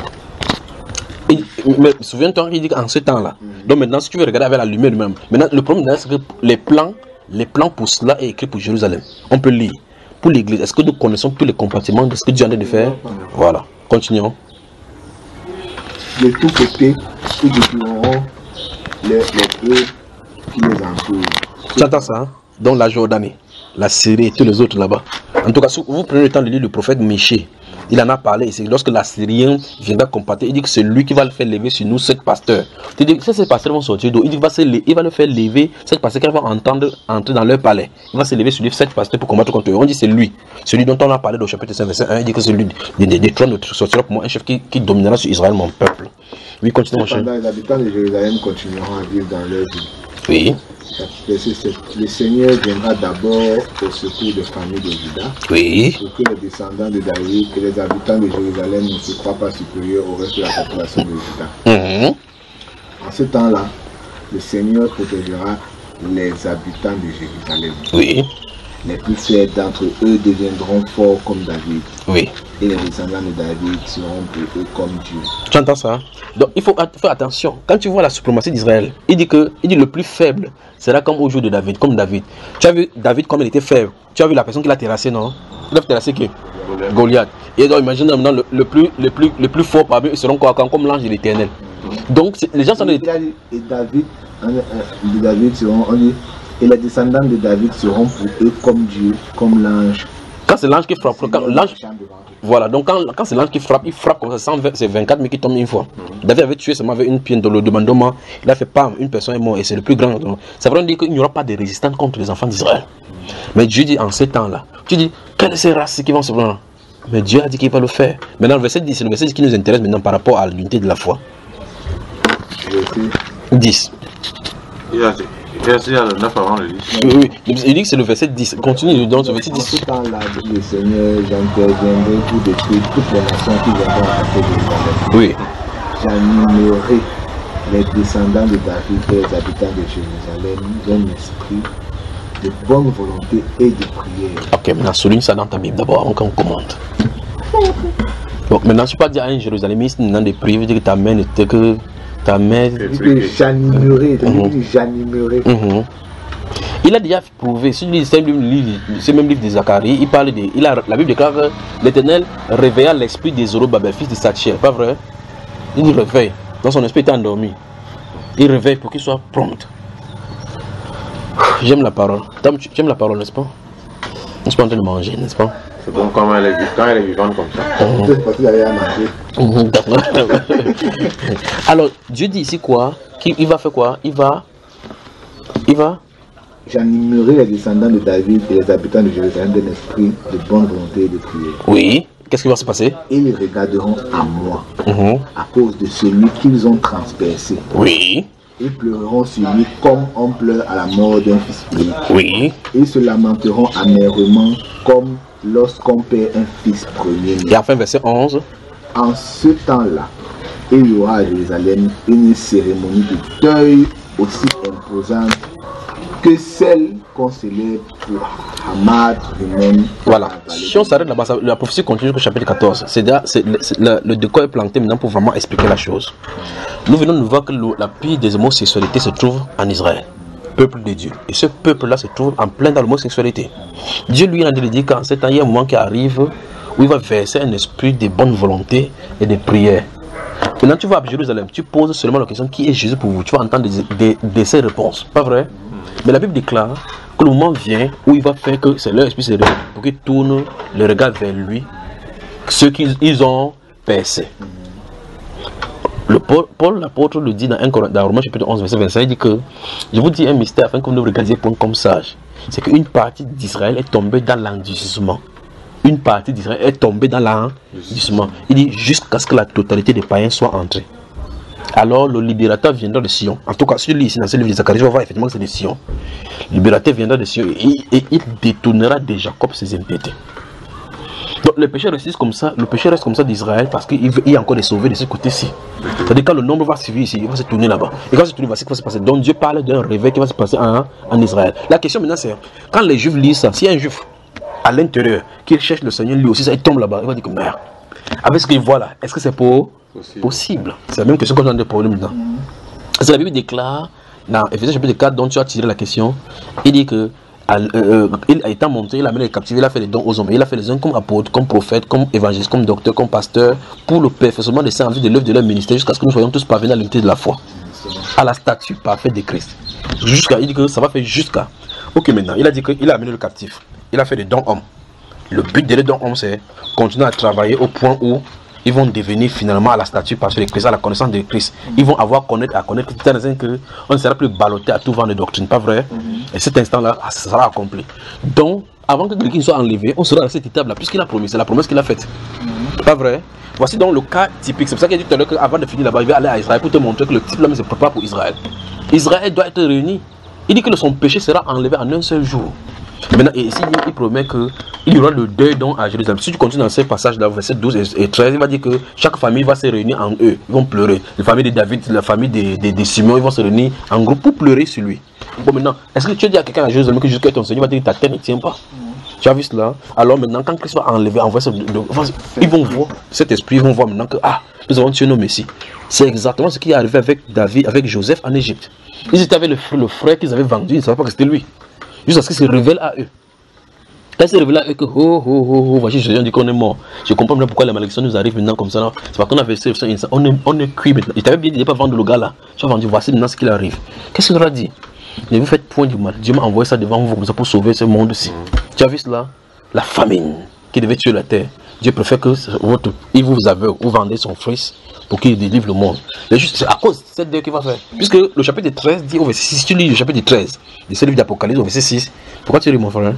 Mais souviens-toi qu'il dit qu'en ce temps-là. Donc maintenant, si tu veux regarder avec la lumière même, maintenant le problème c'est que les plans pour cela est écrit pour Jérusalem. On peut lire. Pour l'église, est-ce que nous connaissons tous les compartiments de ce que Dieu est en train de faire? Voilà, continuons. De tous côtés, ils détruiront les œufs qui les entourent. Tu entends ça? Hein? Donc la Jordanie, la Syrie et tous les autres là-bas. En tout cas, si vous prenez le temps de lire le prophète Michée, il en a parlé. C'est lorsque l'Assyrien viendra combattre, il dit que c'est lui qui va le faire lever sur nous, 7 pasteurs. Il dit que ces pasteurs vont sortir d'eau. Il dit il va le faire lever, 7 pasteurs qui vont entendre entrer dans leur palais. Il va se lever sur les 7 pasteurs pour combattre contre eux. On dit c'est lui. Celui dont on a parlé au chapitre 5, verset 1. Il dit que c'est lui. Des trônes sortira pour moi un chef qui dominera sur Israël, mon peuple. Oui, continue mon cher. Les habitants de Jérusalem continueront à vivre dans leur vie. Oui. Verset 7. Le Seigneur viendra d'abord au secours des familles de Juda. Oui. Pour que les descendants de David et les habitants de Jérusalem ne se croient pas supérieurs au reste de la population de Juda. En ce temps-là, le Seigneur protégera les habitants de Jérusalem. Oui. Les plus faibles d'entre eux deviendront forts comme David. Oui. Et les descendants de David seront pour eux comme Dieu. Tu entends ça? Donc il faut faire attention. Quand tu vois la suprématie d'Israël, il dit le plus faible sera comme au jour de David, comme David. Tu as vu David comme il était faible. Tu as vu la personne qui l'a terrassé, non? Il a terrassé qui? Goliath. Et donc imagine maintenant le plus fort parmi eux seront quoi, comme l'ange de l'Éternel. Donc les gens sont des... Et David seront, on dit, et les descendants de David seront pour eux comme Dieu, comme l'ange. Quand c'est l'ange qui frappe, voilà, donc quand c'est l'ange qui frappe, il frappe comme ça, c'est 24 000 qui tombent une fois. David avait tué seulement avec une pierre dans le demandement, il a fait pam, une personne est morte et c'est le plus grand. Ça veut dire qu'il n'y aura pas de résistance contre les enfants d'Israël. Mais Dieu dit en ces temps-là, tu dis, quelles sont ces races qui vont se prendre? Mais Dieu a dit qu'il va le faire. Maintenant, le verset 10, c'est le verset qui nous intéresse maintenant par rapport à l'unité de la foi. 10. Verset 9 avant le 10. Oui, il dit que c'est le verset 10. Continue dans ce verset 10. En ce temps-là, le Seigneur, j'interviendrai pour détruire toutes les nations qui viendront à côté de Jérusalem. Oui. J'animerai les descendants de David et les habitants de Jérusalem d'un esprit de bonne volonté et de prière. Ok, maintenant souligne ça dans ta Bible d'abord avant qu'on commente. Bon, maintenant, je ne peux pas dire à un Jérusalemiste dans des prières, dire que ta main n'était que. Ta mère. J'animerai, j'animerai. Il a déjà prouvé, si tu lis ce même livre de Zacharie, il parle de. La Bible déclare que l'Éternel réveilla l'esprit des Zorobabel, fils de Satchiel, pas vrai? Il dit réveille, dans son esprit était endormi. Il réveille pour qu'il soit prompt. J'aime la parole. Tu aimes la parole, n'est-ce pas? On se pas en train de manger, n'est-ce pas? C'est bon quand elle est vivante comme ça. Alors, Dieu dit ici quoi? Il va faire quoi? Il va. J'animerai les descendants de David et les habitants de Jérusalem d'un esprit de bonne volonté et de prière. Oui. Qu'est-ce qui va se passer? Ils regarderont à moi à cause de celui qu'ils ont transpercé. Oui. Ils pleureront sur lui comme on pleure à la mort d'un fils unique. Oui. Ils se lamenteront amèrement comme lorsqu'on perd un fils premier. Et enfin, verset 11. En ce temps-là, il y aura à Jérusalem une cérémonie de deuil aussi imposante que celle qu'on célèbre pour Hamad Rimon. Voilà. Si on s'arrête là-bas, la prophétie continue au chapitre 14. Le décor est planté maintenant pour vraiment expliquer la chose. Nous venons de voir que la pire des homosexualités se trouve en Israël, peuple de Dieu. Et ce peuple-là se trouve en plein dans l'homosexualité. Dieu lui a dit qu'en ce temps, il y a un moment qui arrive où il va verser un esprit de bonne volonté et de prière. Maintenant, tu vas à Jérusalem, tu poses seulement la question qui est Jésus pour vous. Tu vas entendre ces réponses. Pas vrai? Mais la Bible déclare que le moment vient où il va faire que c'est leur esprit pour qu'ils tournent le regard vers lui, ceux qu'ils ont percé. Paul l'apôtre le dit dans Romains chapitre 11 verset 25, il dit que je vous dis un mystère afin que vous ne regardiez point comme sage. C'est qu'une partie d'Israël est tombée dans l'endurcissement. Une partie d'Israël est tombée dans l'endurcissement. Il dit jusqu'à ce que la totalité des païens soit entrée. alors le libérateur viendra de Sion. En tout cas, si tu lis ici dans ce livre de Zacharie, tu vas voir effectivement que c'est de Sion. Le libérateur viendra de Sion et il détournera de Jacob ses impiétés. Donc le péché reste comme ça, d'Israël parce qu'il y a encore des sauvés de ce côté-ci. C'est-à-dire quand le nombre va suivre ici, il va se tourner là-bas. Et quand se tourner, qu'est-ce qui va se passer? Donc Dieu parle d'un réveil qui va se passer en Israël. La question maintenant c'est, quand les Juifs lisent ça, s'il y a un Juif à l'intérieur qui cherche le Seigneur, lui aussi, ça, il tombe là-bas, il va dire que merde. Avec ce qu'il voit là, est-ce que c'est possible? C'est la même question qu'on a de problème maintenant. Parce que la Bible déclare, dans Ephésiens chapitre 4, dont tu as tiré la question, il dit que il a été monté, il a mené les captifs, il a fait des dons aux hommes, il a fait les uns comme apôtres, comme prophètes, comme évangélistes, comme docteurs, comme pasteurs, pour le perfectionnement des saints en vue de l'œuvre de leur ministère, jusqu'à ce que nous soyons tous parvenus à l'unité de la foi, à la statue parfaite de Christ. Il dit que ça va faire jusqu'à. Ok, maintenant, il a dit qu'il a amené le captif, il a fait des dons hommes. Le but des dons hommes, c'est continuer à travailler au point où ils vont devenir finalement à la statue parce que Christ, à la connaissance de Christ. Ils vont avoir à connaître qu'on ne sera plus ballotté à tout vent de doctrine, pas vrai? Et cet instant-là, ça sera accompli. Donc, avant que quelqu'un soit enlevé, on sera à cette étape-là, puisqu'il a promis, c'est la promesse qu'il a faite. Pas vrai? Voici donc le cas typique. C'est pour ça qu'il a dit tout à l'heure qu'avant de finir là-bas, il va aller à Israël pour te montrer que le type là se prépare pour Israël. Israël doit être réuni. Il dit que son péché sera enlevé en un seul jour. Et maintenant, ici, il promet qu'il y aura le deuil don à Jérusalem. Si tu continues dans ces passages-là, versets 12 et 13, il va dire que chaque famille va se réunir en eux. Ils vont pleurer. La famille de David, la famille de Simon, ils vont se réunir en groupe pour pleurer sur lui. Bon, maintenant, est-ce que tu dis à quelqu'un à Jérusalem que jusqu'à ton Seigneur va dire que ta tête ne tient pas? Tu as vu cela? Alors maintenant, quand Christ va enlever, ils vont voir cet esprit, ils vont voir maintenant que nous avons tué nos messies. C'est exactement ce qui est arrivé avec David, avec Joseph en Égypte. Ils étaient avec le frère qu'ils avaient vendu, ils ne savaient pas que c'était lui. Jusqu'à ce qu'il se révèle à eux. Quand il se révèle à eux que voici Jésus, on dit qu'on est mort. Je comprends bien pourquoi la malédiction nous arrive maintenant comme ça. C'est parce qu'on a versé on est cuit maintenant. Il t'avait bien dit de ne pas vendre le gars là. Tu as vendu, voici maintenant ce qu'il arrive. Qu'est-ce qu'il leur a dit? Ne vous faites point du mal. Dieu m'a envoyé ça devant vous comme ça pour sauver ce monde-ci. Tu as vu cela? La famine qui devait tuer la terre. Dieu préfère que il vous aveugle, vous vendez son fils pour qu'il délivre le monde. C'est à cause de cette deuil qu'il va faire. Puisque le chapitre 13 dit au verset 6, si tu lis le chapitre 13 de ce livre d'Apocalypse au verset 6, pourquoi tu ris mon frère?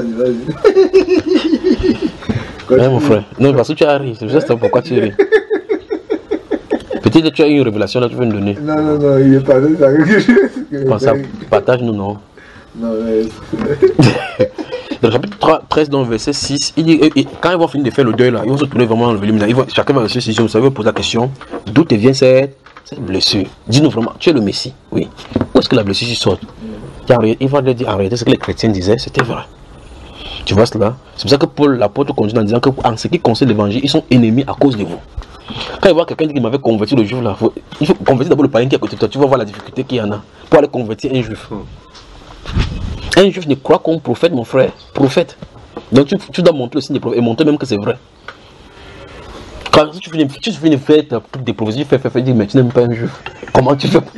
Vas-y. Mon frère. Non, parce que tu as ri, c'est juste pourquoi tu ris. Peut-être que tu as eu une révélation là, tu veux me donner. Non, il est pas de ça. Partage-nous, non? Non, mais... Dans le chapitre 13, dans le verset 6, il dit, quand ils vont finir de faire le deuil là, ils vont se tourner vraiment dans le volume. Chacun va se saisir, vous savez, poser la question, d'où te vient cette blessure? Dis-nous vraiment, tu es le Messie, oui. Où est-ce que la blessure sort? Il va leur dire, en réalité, ce que les chrétiens disaient, c'était vrai. Tu vois cela? C'est pour ça que Paul, l'apôtre, continue en disant que en ce qui concerne l'évangile, ils sont ennemis à cause de vous. Quand il voit quelqu'un qui m'avait converti le juif là, il faut convertir d'abord le païen qui est à côté de toi, tu vas voir la difficulté qu'il y en a pour aller convertir un juif. Un juif ne croit qu'un prophète, mon frère. Prophète. Donc tu dois montrer le signe des prophètes et montrer même que c'est vrai. Quand tu finis de faire toutes des prophéties, tu fais, dis, mais tu n'aimes pas un juif. Comment tu fais?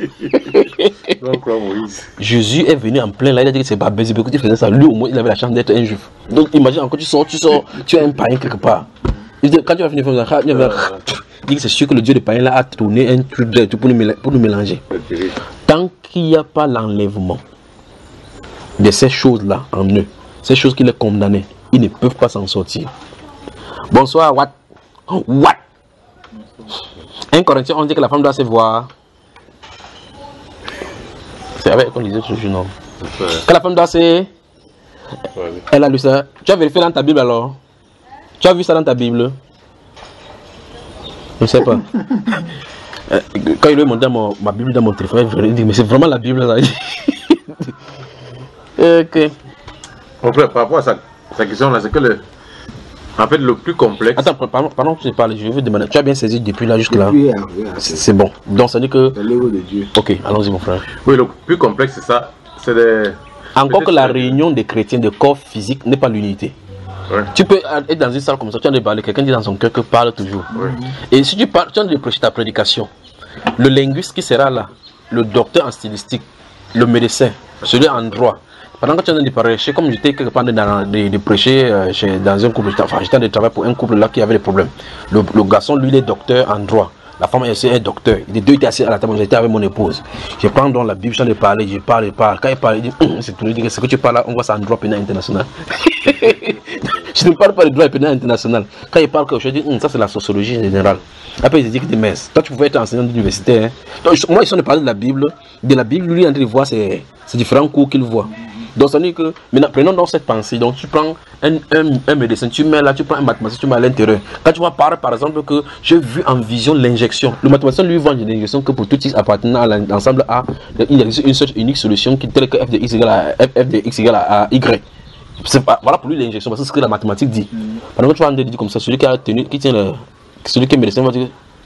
Jésus est venu en plein là, il a dit que c'est pas Bézébé que tu faisais ça. Lui au moins il avait la chance d'être un juif. Donc imagine encore tu sors, tu es un païen quelque part. Quand tu vas finir de faire ça, dit que c'est sûr que le Dieu des païens là a tourné un truc pour nous mélanger. Tant qu'il n'y a pas l'enlèvement de ces choses-là en eux, ces choses qui les condamnaient, ils ne peuvent pas s'en sortir. Bonsoir, what? 1 Corinthiens, on dit que la femme doit se voir. C'est avec qu'on disait toujours non. Que la femme doit se... Elle a lu ça. Tu as vérifié dans ta Bible alors? Tu as vu ça dans ta Bible? Je ne sais pas. Quand il lui a montré ma Bible dans mon téléphone, il dit, mais c'est vraiment la Bible là. Ok. Mon frère, par rapport à sa question là, c'est que en fait, le plus complexe. Attends, pardon que je parle, je veux demander. Tu as bien saisi depuis là jusque là? C'est bon. Donc ça dit que. C'est l'œuvre de Dieu. Ok, allons-y mon frère. Oui, le plus complexe c'est ça. C'est des. Encore que la réunion des chrétiens de corps physique n'est pas l'unité. Ouais. Tu peux être dans une salle comme ça, tu as de parler, quelqu'un dit dans son cœur que parle toujours. Ouais. Et si tu parles, tu as de prêcher ta prédication. Le linguiste qui sera là, le docteur en stylistique, le médecin, celui en droit. Pendant que tu es en train de prêcher, comme j'étais quelque part de prêcher dans un couple, enfin j'étais en train de travailler pour un couple là qui avait des problèmes. Le garçon, lui, il est docteur en droit. La femme est un docteur. Les deux étaient assis à la table, j'étais avec mon épouse. Je prends donc la Bible, je de parler, je parle. Quand il parle, il dit, c'est tout, ce que tu parles là, on voit ça en droit pénal international. Je ne parle pas de droit pénal international. Quand il parle que je dis, ça c'est la sociologie générale. Après, il dit que des messes. Toi, tu pouvais être enseignant d'université. Hein. Donc, moi, ils sont de parler de la Bible. De la Bible, lui, en train de voir, c'est différents cours qu'il voit. Donc, ça veut dire que, maintenant, prenons dans cette pensée. Donc, tu prends un médecin, tu mets là, tu prends un mathématicien, tu mets à l'intérieur. Quand tu vas parler, par exemple, que j'ai vu en vision l'injection. Le mathématicien, lui, voit une injection que pour tout X appartenant à l'ensemble A, il existe une seule unique solution qui est telle que f de X égale à Y. Voilà pour lui l'injection, parce que c'est ce que la mathématique dit. Pendant que tu vas en dire comme ça, celui qui a tenu, celui qui est médecin va dire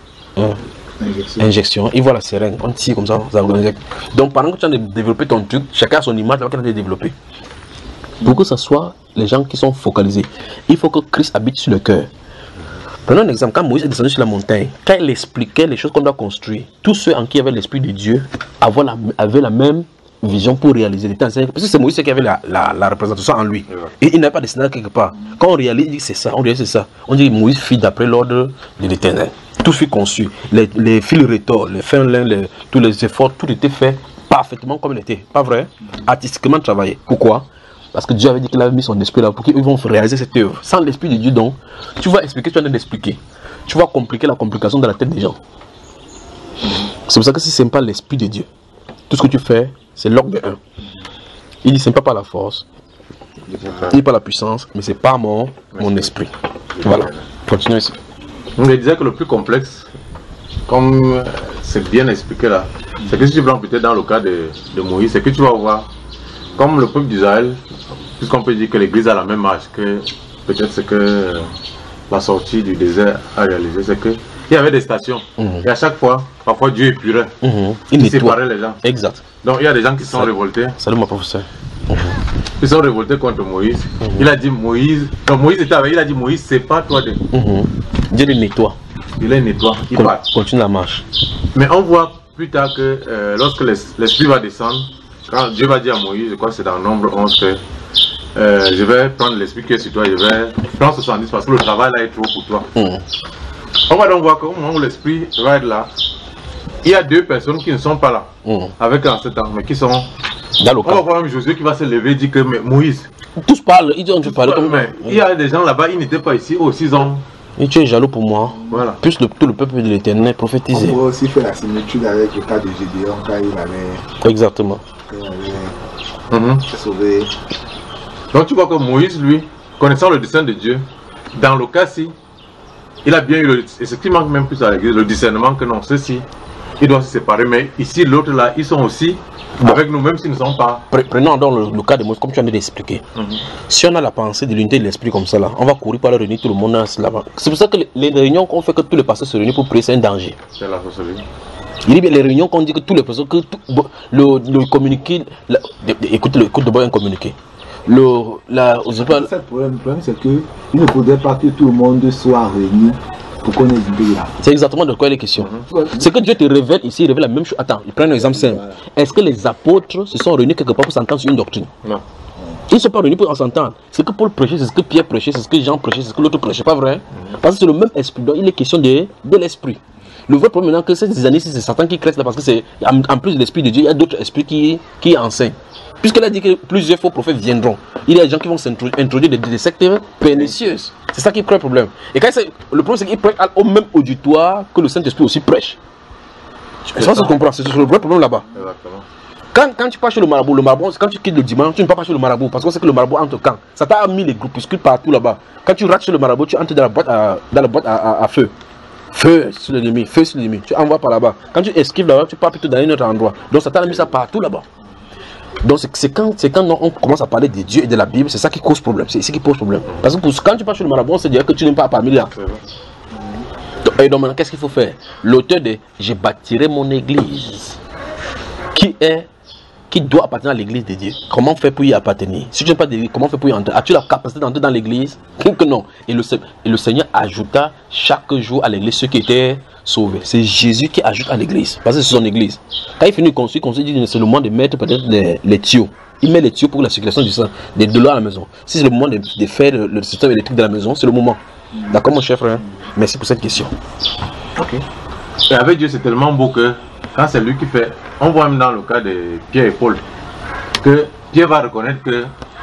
injection, il voit la seringue, on tire comme ça, ça injecte. Donc pendant que tu as développé ton truc, chacun a son image qu'il a développé. Pour que ce soit les gens qui sont focalisés, il faut que Christ habite sur le cœur. Prenons un exemple, quand Moïse est descendu sur la montagne, quand il expliquait les choses qu'on doit construire, tous ceux en qui avait l'esprit de Dieu avaient la même vision pour réaliser les temps. Parce que c'est Moïse qui avait la représentation en lui. Et il n'avait pas de scénario quelque part. Quand on réalise, il dit c'est ça, on réalise c'est ça. On dit Moïse fit d'après l'ordre de l'Éternel. Tout fut conçu. Les fils retors, les fins lins, tous les efforts, tout était fait parfaitement comme il était. Pas vrai? Artistiquement travaillé. Pourquoi? Parce que Dieu avait dit qu'il avait mis son esprit là pour qu'ils vont réaliser cette œuvre. Sans l'esprit de Dieu, donc, tu vas expliquer, tu vas l'expliquer. Tu vas compliquer la complication dans la tête des gens. C'est pour ça que si ce n'est pas l'esprit de Dieu, tout ce que tu fais, c'est l'ordre de 1. Il dit, ce n'est pas par la force, il n'est pas la puissance, mais c'est par mon esprit. Voilà. Continuez ici. On disait que le plus complexe, comme c'est bien expliqué là, c'est que si tu prends peut-être dans le cas de Moïse, c'est que tu vas voir, comme le peuple d'Israël, puisqu'on peut dire que l'église a la même âge que peut-être ce que la sortie du désert a réalisé, c'est que il y avait des stations. Et à chaque fois, parfois Dieu épurait. Il séparait les gens. Exact. Donc il y a des gens qui sont révoltés. Salut mon professeur. Ils sont révoltés contre Moïse. Il a dit Moïse. Donc Moïse était avec. Il a dit Moïse, sépare-toi de. Dieu le nettoie. Il les nettoie. Il part. Continue la marche. Mais on voit plus tard que lorsque l'esprit va descendre, quand Dieu va dire à Moïse, je crois que c'est dans Nombre 11 que je vais prendre l'esprit qui est sur toi, je vais prendre 70 parce que le travail là est trop pour toi. On va donc voir qu'au moment où l'esprit va être là, il y a deux personnes qui ne sont pas là, avec un certain temps, mais qui sont dans le camp. On va voir même Josué qui va se lever et dire que mais Moïse. Tous parlent, ils ont parlé comme mais il y a des gens là-bas, ils n'étaient pas ici, aussi ils ont. Et tu es jaloux pour moi. Voilà. Plus tout le peuple de l'Éternel prophétisé. On pourrait aussi faire la similitude avec le cas de Gédéon quand il avait. Exactement. Sauvé. Donc tu vois que Moïse, lui, connaissant le dessein de Dieu, dans le cas-ci, il a bien eu et ce qui manque même plus à l'église, le discernement que non, ceux-ci, ils doivent se séparer, mais ici, l'autre là, ils sont aussi avec nous, même s'ils ne sont pas. Prenons donc le cas de Moïse, comme tu viens d'expliquer. Si on a la pensée de l'unité de l'esprit comme ça, là, on va courir par la réunion, tout le monde là-bas. C'est pour ça que les réunions qu'on fait que tous les pasteurs se réunissent pour prier, c'est un danger. C'est la sorcellerie. Il dit bien les réunions qu'on dit que tous les pasteurs, que le communiqué, écoute d'abord un communiqué. Le problème, c'est qu'il ne faudrait pas que tout le monde soit réuni pour qu'on ait l'idée là. C'est exactement de quoi il est question. C'est que Dieu te révèle ici, il révèle la même chose. Attends, il prend un exemple simple. Est-ce que les apôtres se sont réunis quelque part pour s'entendre sur une doctrine? Non. Ils ne sont pas réunis pour s'entendre. C'est que Paul prêchait, c'est ce que Pierre prêchait, c'est ce que Jean prêchait, c'est ce que l'autre prêchait, pas vrai? Parce que c'est le même esprit. Donc il est question de l'esprit. Le vrai problème maintenant, que ces années-ci, c'est Satan qui crée là parce que c'est en plus de l'esprit de Dieu, il y a d'autres esprits qui enseignent. Puisqu'il a dit que plusieurs faux prophètes viendront, il y a des gens qui vont s'introduire des sectes pernicieuses. C'est ça qui crée le problème. Et quand le problème, c'est qu'ils prêchent au même auditoire que le Saint-Esprit aussi prêche. Je pense que tu comprends, c'est le vrai problème là-bas. Quand tu pars chez le marabout, quand tu quittes le dimanche, tu ne pars pas chez le marabout parce qu'on sait que le marabout entre quand. Ça t'a mis les groupuscules partout là-bas. Quand tu rates chez le marabout, tu entres dans la boîte à feu. Feu sur l'ennemi, feu sur l'ennemi. Tu envoies par là-bas. Quand tu esquives là-bas, tu pars plutôt dans un autre endroit. Donc ça t'a mis ça partout là-bas. Donc c'est quand on commence à parler de Dieu et de la Bible, c'est ça qui cause problème. C'est ici qui pose problème. Parce que quand tu pars chez le marabout, on se dirait que tu n'es pas parmi là. Et donc maintenant, qu'est-ce qu'il faut faire? L'auteur de « Je bâtirai mon église » qui doit appartenir à l'église de Dieu. Comment faire pour y appartenir? Si tu n'as pas d'église, comment faire pour y entrer? As-tu la capacité d'entrer dans l'église? Que non. Et le Seigneur ajouta chaque jour à l'église ceux qui étaient sauvés. C'est Jésus qui ajoute à l'église. Parce que c'est son église. Quand il finit de construire, il dit c'est le moment de mettre peut-être les tuyaux. Il met les tuyaux pour la circulation du sang, de l'eau à la maison. Si c'est le moment de faire le système électrique de la maison, c'est le moment. D'accord mon cher frère? Merci pour cette question. Ok. Et avec Dieu, c'est tellement beau que quand c'est lui qui fait, on voit même dans le cas de Pierre et Paul, que Pierre va reconnaître que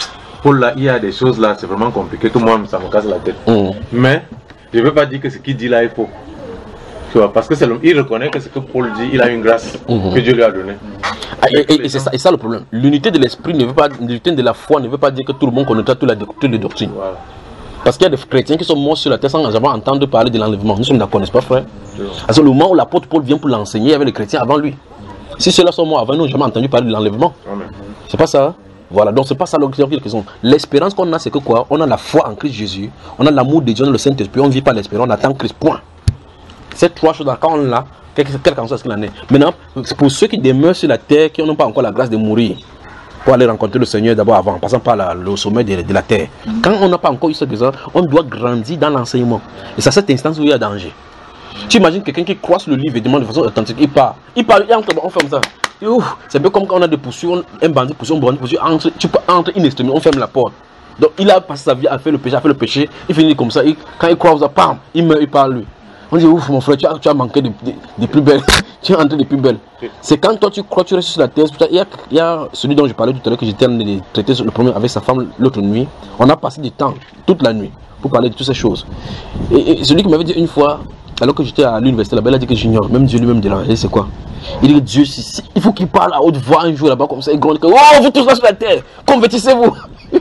Paul là, il y a des choses là, c'est vraiment compliqué, tout moi ça me casse la tête. Mais je ne veux pas dire que ce qu'il dit là est faux. Tu vois, parce que il reconnaît que ce que Paul dit, il a une grâce que Dieu lui a donnée. Et c'est ça le problème. L'unité de l'esprit ne veut pas, l'unité de la foi ne veut pas dire que tout le monde connaîtra toutes les doctrines. Voilà. Parce qu'il y a des chrétiens qui sont morts sur la terre sans avoir entendu parler de l'enlèvement. Nous sommes d'accord, n'est-ce pas, frère? Parce que le moment où l'apôtre Paul vient pour l'enseigner avec les chrétiens avant lui. Si ceux-là sont morts avant nous, n'ont jamais entendu parler de l'enlèvement. C'est pas ça. Hein? Voilà, donc c'est pas ça question. L'espérance qu'on a, c'est que quoi? On a la foi en Christ Jésus, on a l'amour de Dieu, le Saint-Esprit, on ne vit pas l'espérance, on attend Christ, point. Ces trois choses-là, quand on l'a, quel qu'en soit ce qu'il en est. Maintenant, pour ceux qui demeurent sur la terre, qui n'ont pas encore la grâce de mourir, pour aller rencontrer le Seigneur d'abord avant, en passant par le sommet de la terre. Quand on n'a pas encore eu cette grâce, on doit grandir dans l'enseignement. Et c'est à cette instance où il y a danger. Tu imagines quelqu'un qui croise le livre et demande de façon authentique, il part, et on ferme ça. C'est un peu comme quand on a des poursuites, un bandit poursuit, un bandit poursuit, tu peux entrer in extremis, on ferme la porte. Donc il a passé sa vie à faire le péché, il finit comme ça, quand il croise, pam, il meurt, il parle lui. On dit, ouf mon frère, tu as manqué des plus belles, tu es entré des plus belles. C'est quand toi tu crois, tu restes sur la terre, il y a celui dont je parlais tout à l'heure, que j'étais en train de traiter le premier avec sa femme l'autre nuit, on a passé du temps, toute la nuit, pour parler de toutes ces choses. Et celui qui m'avait dit une fois, alors que j'étais à l'université là-bas, il a dit que j'ignore, même Dieu lui-même dérangé, c'est quoi? Il dit que Dieu, il faut qu'il parle à haute voix un jour là-bas comme ça, il gronde que, oh, vous tous là sur la terre, convertissez-vous.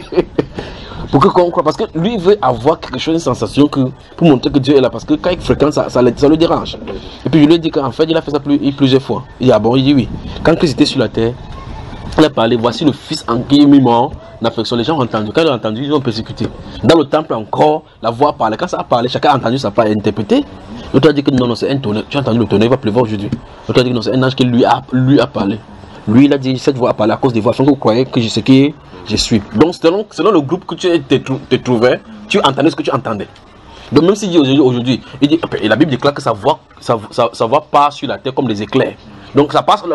Parce que lui veut avoir quelque chose, une sensation pour montrer que Dieu est là, parce que quand il fréquente ça le dérange. Et puis je lui ai dit qu'en fait il a fait ça plusieurs fois. Il dit ah bon, il dit oui. Quand Christ était sur la terre, il a parlé, voici le fils en qui est mis mort d'affection. Les gens ont entendu, quand ils ont entendu, ils ont persécuté. Dans le temple encore, la voix parlait, quand ça a parlé, chacun a entendu sa part interprété. L'autre a dit que non, c'est un tonnerre, tu as entendu le tonnerre, il va pleuvoir aujourd'hui. L'autre a dit que non, c'est un ange qui lui a parlé. Lui il a dit, cette voix a parlé à cause des voix, que vous croyez que je sais qui je suis. Donc selon le groupe que tu te trouvais, tu entendais ce que tu entendais. Donc même s'il dit aujourd'hui, il dit, et la Bible déclare que sa voix passe sur la terre comme des éclairs. Donc ça passe,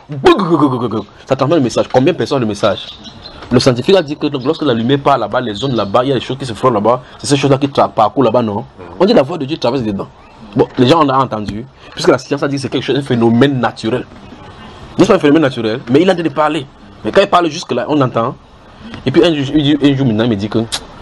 ça transmet le message. Combien de personnes le message? Le scientifique a dit que lorsque la lumière part là-bas, les zones là-bas, il y a des choses qui se frottent là-bas, c'est ces choses-là qui parcourent là-bas, non? On dit la voix de Dieu traverse dedans. Bon, les gens en ont entendu, puisque la science a dit que c'est quelque chose, un phénomène naturel. C'est pas un phénomène naturel, mais il a dit de parler. Mais quand il parle jusque-là, on entend. Et puis un jour maintenant, il me dit que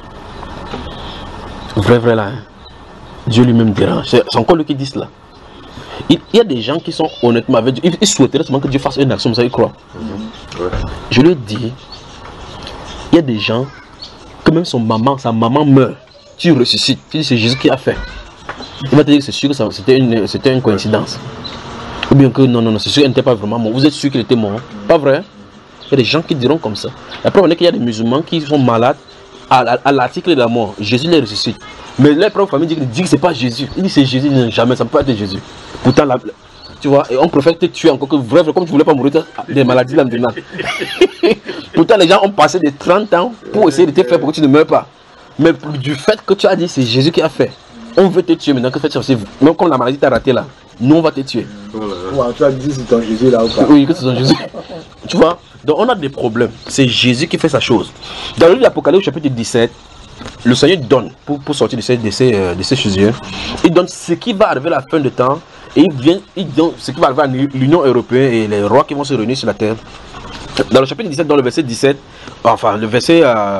vrai là, hein, Dieu lui-même dérange. C'est encore lui qui dit cela. Il y a des gens qui sont honnêtement avec Dieu. Ils souhaiteraient seulement que Dieu fasse une action, ça ils croient. Je lui ai dit, il y a des gens que même sa maman meurt, tu ressuscites. Tu dis c'est Jésus qui a fait. Il va te dire que c'est sûr que c'était une coïncidence. Ou bien que non, c'est sûr qu'il n'était pas vraiment mort. Vous êtes sûr qu'il était mort? Pas vrai? Il y a des gens qui diront comme ça. La preuve est qu'il y a des musulmans qui sont malades à l'article de la mort. Jésus les ressuscite. Mais leur propre famille dit que c'est pas Jésus. Il dit c'est Jésus, jamais, ça ne peut pas être Jésus. Pourtant, tu vois, et on préfère te tuer encore que vrai, comme tu voulais pas mourir des maladies là maintenant. Pourtant, les gens ont passé des 30 ans pour essayer de te faire pour que tu ne meurs pas. Mais du fait que tu as dit c'est Jésus qui a fait, on veut te tuer maintenant. Que fais-tu aussi? Même comme la maladie t'a raté là, nous on va te tuer. Ouais, tu as dit c'est ton Jésus là ou pas? Oui, que c'est ton Jésus. Tu vois? Donc on a des problèmes. C'est Jésus qui fait sa chose. Dans le livre d'Apocalypse chapitre 17, le Seigneur donne, pour sortir de ces choses, il donne ce qui va arriver à la fin de temps. Et il donne ce qui va arriver à l'Union européenne et les rois qui vont se réunir sur la terre. Dans le chapitre 17, dans le verset 17, enfin le verset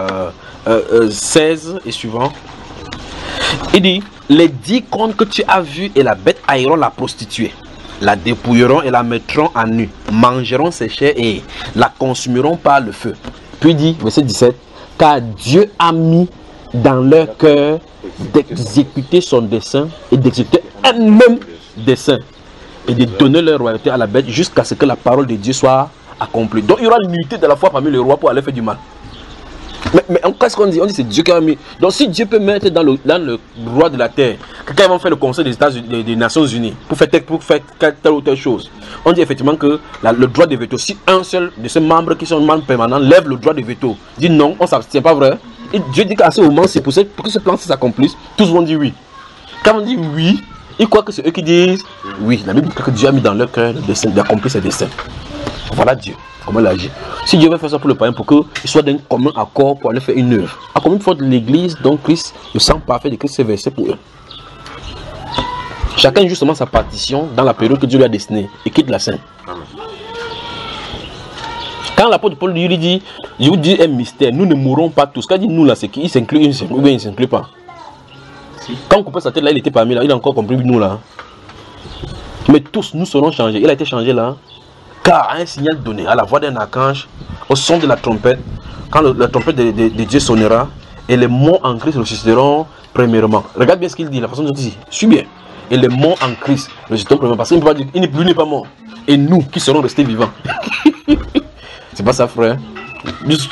16 et suivant, il dit, les 10 cornes que tu as vues et la bête haïront la prostituée, la dépouilleront et la mettront à nu, mangeront ses chairs et la consumeront par le feu. Puis il dit, verset 17, car Dieu a mis dans leur cœur d'exécuter son dessein et d'exécuter un même dessein et de donner leur royauté à la bête jusqu'à ce que la parole de Dieu soit accomplie. Donc il y aura l'unité de la foi parmi les rois pour aller faire du mal. Mais qu'est-ce qu'on dit? On dit c'est Dieu qui a mis. Donc si Dieu peut mettre dans le roi de la terre, quelqu'un va faire le conseil des Nations Unies pour faire telle ou telle chose, on dit effectivement que le droit de veto, si un seul de ces membres qui sont membres permanents lève le droit de veto, dit non, on s'abstient, pas vrai? Et Dieu dit qu'à ce moment, c'est pour que ce plan s'accomplisse, tous vont dire oui. Quand on dit oui, ils croient que c'est eux qui disent oui. La Bible dit que Dieu a mis dans leur cœur d'accomplir ses desseins. Voilà Dieu, comment il agit. Si Dieu veut faire ça pour le païen, pour qu'il soit d'un commun accord pour aller faire une œuvre. À combien de fois de l'église, donc Christ, le sang parfait de Christ s'est versé pour eux. Chacun justement sa partition dans la période que Dieu lui a destinée et quitte la scène. Quand l'apôtre Paul lui dit, je vous dis un mystère, nous ne mourrons pas tous. Quand il dit nous là, c'est qu'il s'inclut, ou bien il ne s'inclut pas. Quand on coupe sa tête là, il était parmi là, il a encore compris nous là. Mais tous nous serons changés. Il a été changé là. Car à un signal donné, à la voix d'un archange, au son de la trompette, quand la trompette de Dieu sonnera, et les morts en Christ ressusciteront premièrement. Regarde bien ce qu'il dit, la façon dont il dit. Suis bien. Et les morts en Christ ressusciteront premièrement. Parce qu'il ne peut pas dire, il n'est pas mort. Et nous qui serons restés vivants. C'est pas ça, frère. Juste.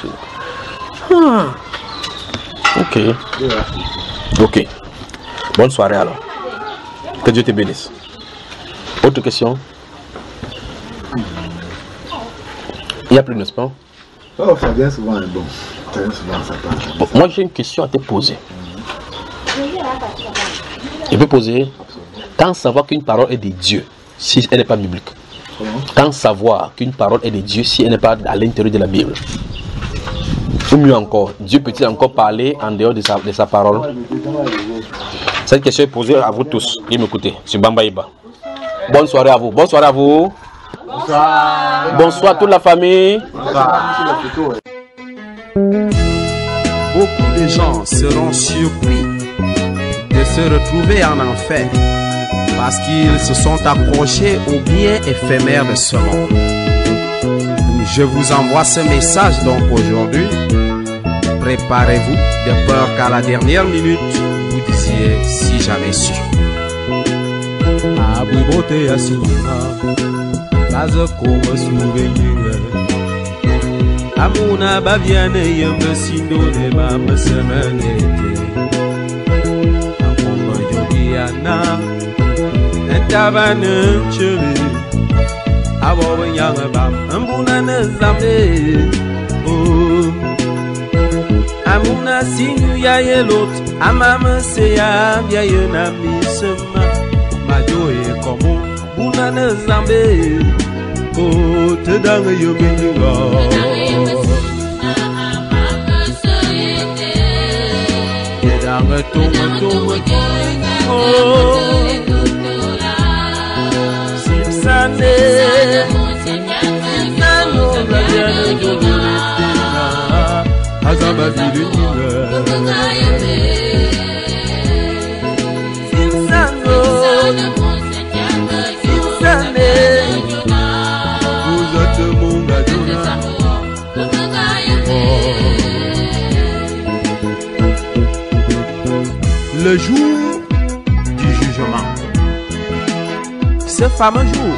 Ok. Ok. Bonne soirée alors. Que Dieu te bénisse. Autre question? Il n'y a plus, n'est-ce pas? Oh, ça vient souvent, bon. Ça vient souvent, ça passe. Bon, moi, j'ai une question à te poser. Je peux poser. Quand savoir qu'une parole est de Dieu, si elle n'est pas biblique? Quand savoir qu'une parole est de Dieu, si elle n'est pas à l'intérieur de la Bible? Ou mieux encore, Dieu peut-il encore parler en dehors de sa parole? Cette question est posée à vous tous qui m'écoutez sur Bambaïba. Bonne soirée à vous. Bonne soirée à vous. Bonsoir. Bonsoir toute la famille. Bonsoir. Beaucoup de gens seront surpris de se retrouver en enfer parce qu'ils se sont accrochés au bien éphémère de ce monde. Je vous envoie ce message donc aujourd'hui. Préparez-vous de peur qu'à la dernière minute, vous disiez si j'avais su. Abubote asina, kaza koma souvenir. Amuna babiane yembe sindone mama semenete. Akoma yogiana, entabane chele. Abo nyanga bam, ambuna nezame. Oh. Amuna sinu ya yelot, amama se ya bia yena misema. Majoe komo, buna nezambe. Oh, te dange yo benga. Te dange tomo. Oh, simsane. Nano gabiane dolorete. Azamba bilinga. Simsano. Simsane. Vous êtes mon gadona. Le jour du jugement. Ce fameux jour,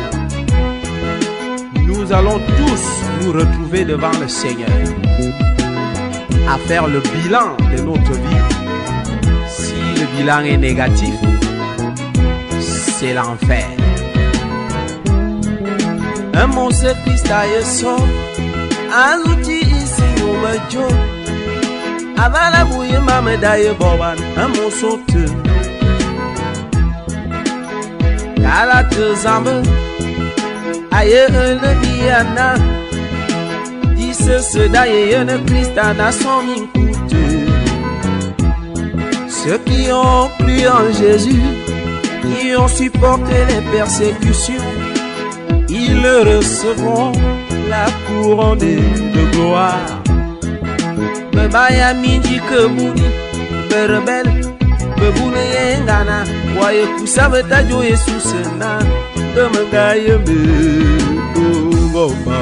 nous allons tous nous retrouver devant le Seigneur, à faire le bilan de notre vie. Si le bilan est négatif, c'est l'enfer. Un monstre Christ a yeso, un outil ici au majo. Avant la bouille, ma médaille boban, un monstre. Galate zambe, aïe le biana. Ce d'ailleurs ne Christ a son écoute. Ceux qui ont cru en Jésus, qui ont supporté les persécutions, ils recevront la couronne de gloire. Me baya midi que bouni, me rebelle, me boune yengana, voyez que ça veut dire Jésus sena, de me gagne me goma.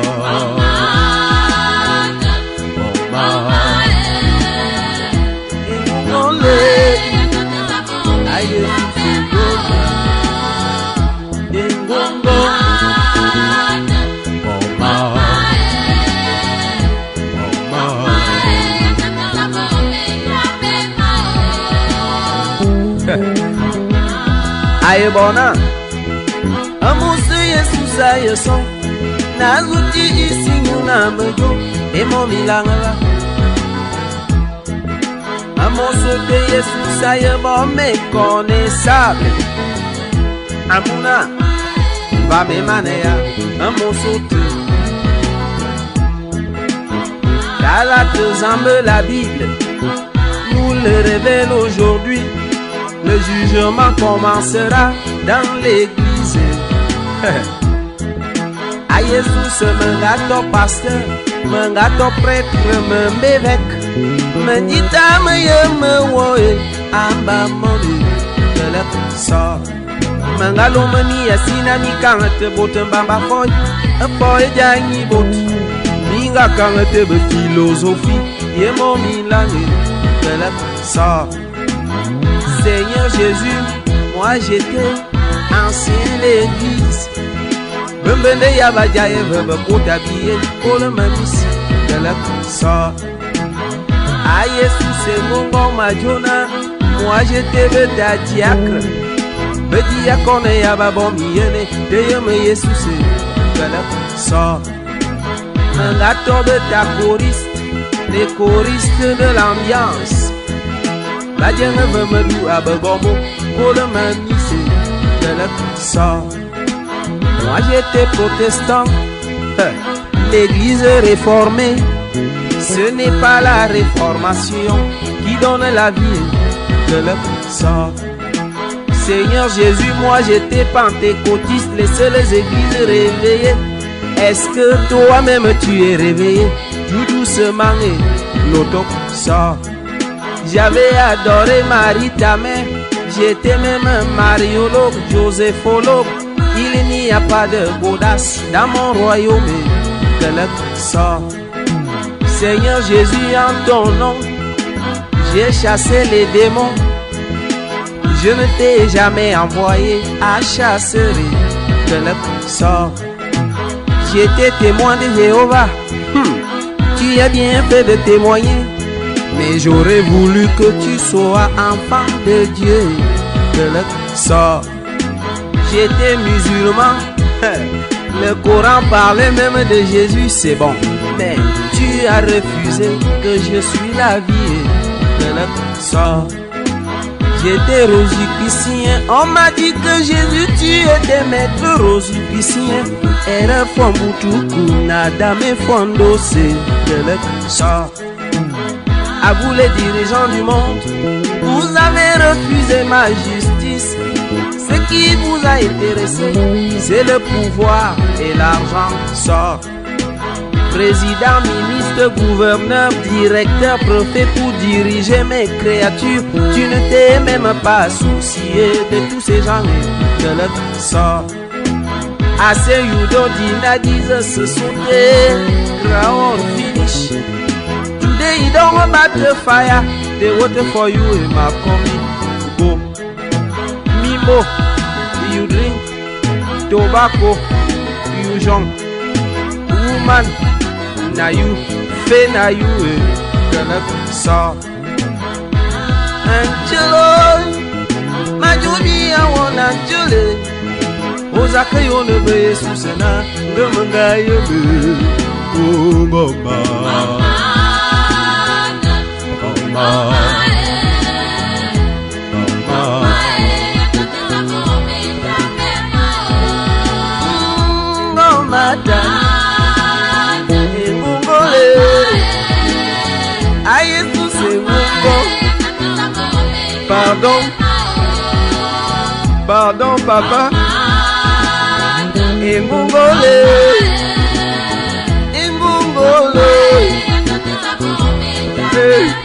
Aye bona, amuse Yesus aye son, nazuti isingu na mejo, emo milangala. Amuse de Yesus aye bon méconnaissable. Amuna, va me manea, amuse te. Galate zambe la Bible, nous le révèle aujourd'hui. Le jugement commencera dans l'église. A Jesus mengato pasteur, mengato prêtre, m'évêque. Me dit à me woe, amba moni, de la sort. Mangalo mani asina mi kangate bote mbamba foy, foy jangi bot. Minga kangate be philosophie, ye mon milange, de la sort. Seigneur Jésus, moi j'étais ancien l'église. Bembende yabaja eve kota biye kole mamisi de la sort. Ah Jésus c'est mon bon majona, moi j'étais beta diacre. Bedi yakone yababon miyene, de yeme Jésus c'est de la sort. Un gâteau de ta choriste, les choristes de l'ambiance. La dienne veut me dou à Begomo, pour le mamisi de la sort. Moi j'étais protestant, l'église réformée. Ce n'est pas la réformation qui donne la vie de le sort. Seigneur Jésus, moi j'étais pentecôtiste, les seules églises réveillées. Est-ce que toi-même tu es réveillé? Tout doucement et l'auto sort. J'avais adoré Marie ta mère, j'étais même mariologue, joséphologue. Il n'y a pas de audace dans mon royaume de le sort. Seigneur Jésus, en ton nom, j'ai chassé les démons. Je ne t'ai jamais envoyé à chasser de le sort. J'étais témoin de Jéhovah. Tu as bien fait de témoigner, mais j'aurais voulu que tu sois enfant de Dieu de le sort. J'étais musulman, le Coran parlait même de Jésus, c'est bon. Mais tu as refusé que je suis la vie de notre sort. J'étais rosicrucien, on m'a dit que Jésus tu étais maître rosicrucien. Era fombutuku nada me fondo c'est de notre sort. À vous les dirigeants du monde, vous avez refusé ma justice. Ce qui vous a intéressé, c'est le pouvoir et l'argent sort. Président, ministre, gouverneur, directeur, préfet pour diriger mes créatures. Tu ne t'es même pas soucié de tous ces gens de notre sort. Assez Yudo Dina disent ce sont des ground finish. Today you don't about the fire, they waiting for you in my coming. Go. Mimo, you drink tobacco, you young woman, na you, fe na you, gonna saw. Angelo, my Judy, I want Angelo. Ozaka yo ne be susena, demanga yo be. Oh mama, mama. Pardon, pardon papa. Imbungole, Imbungole. Hey.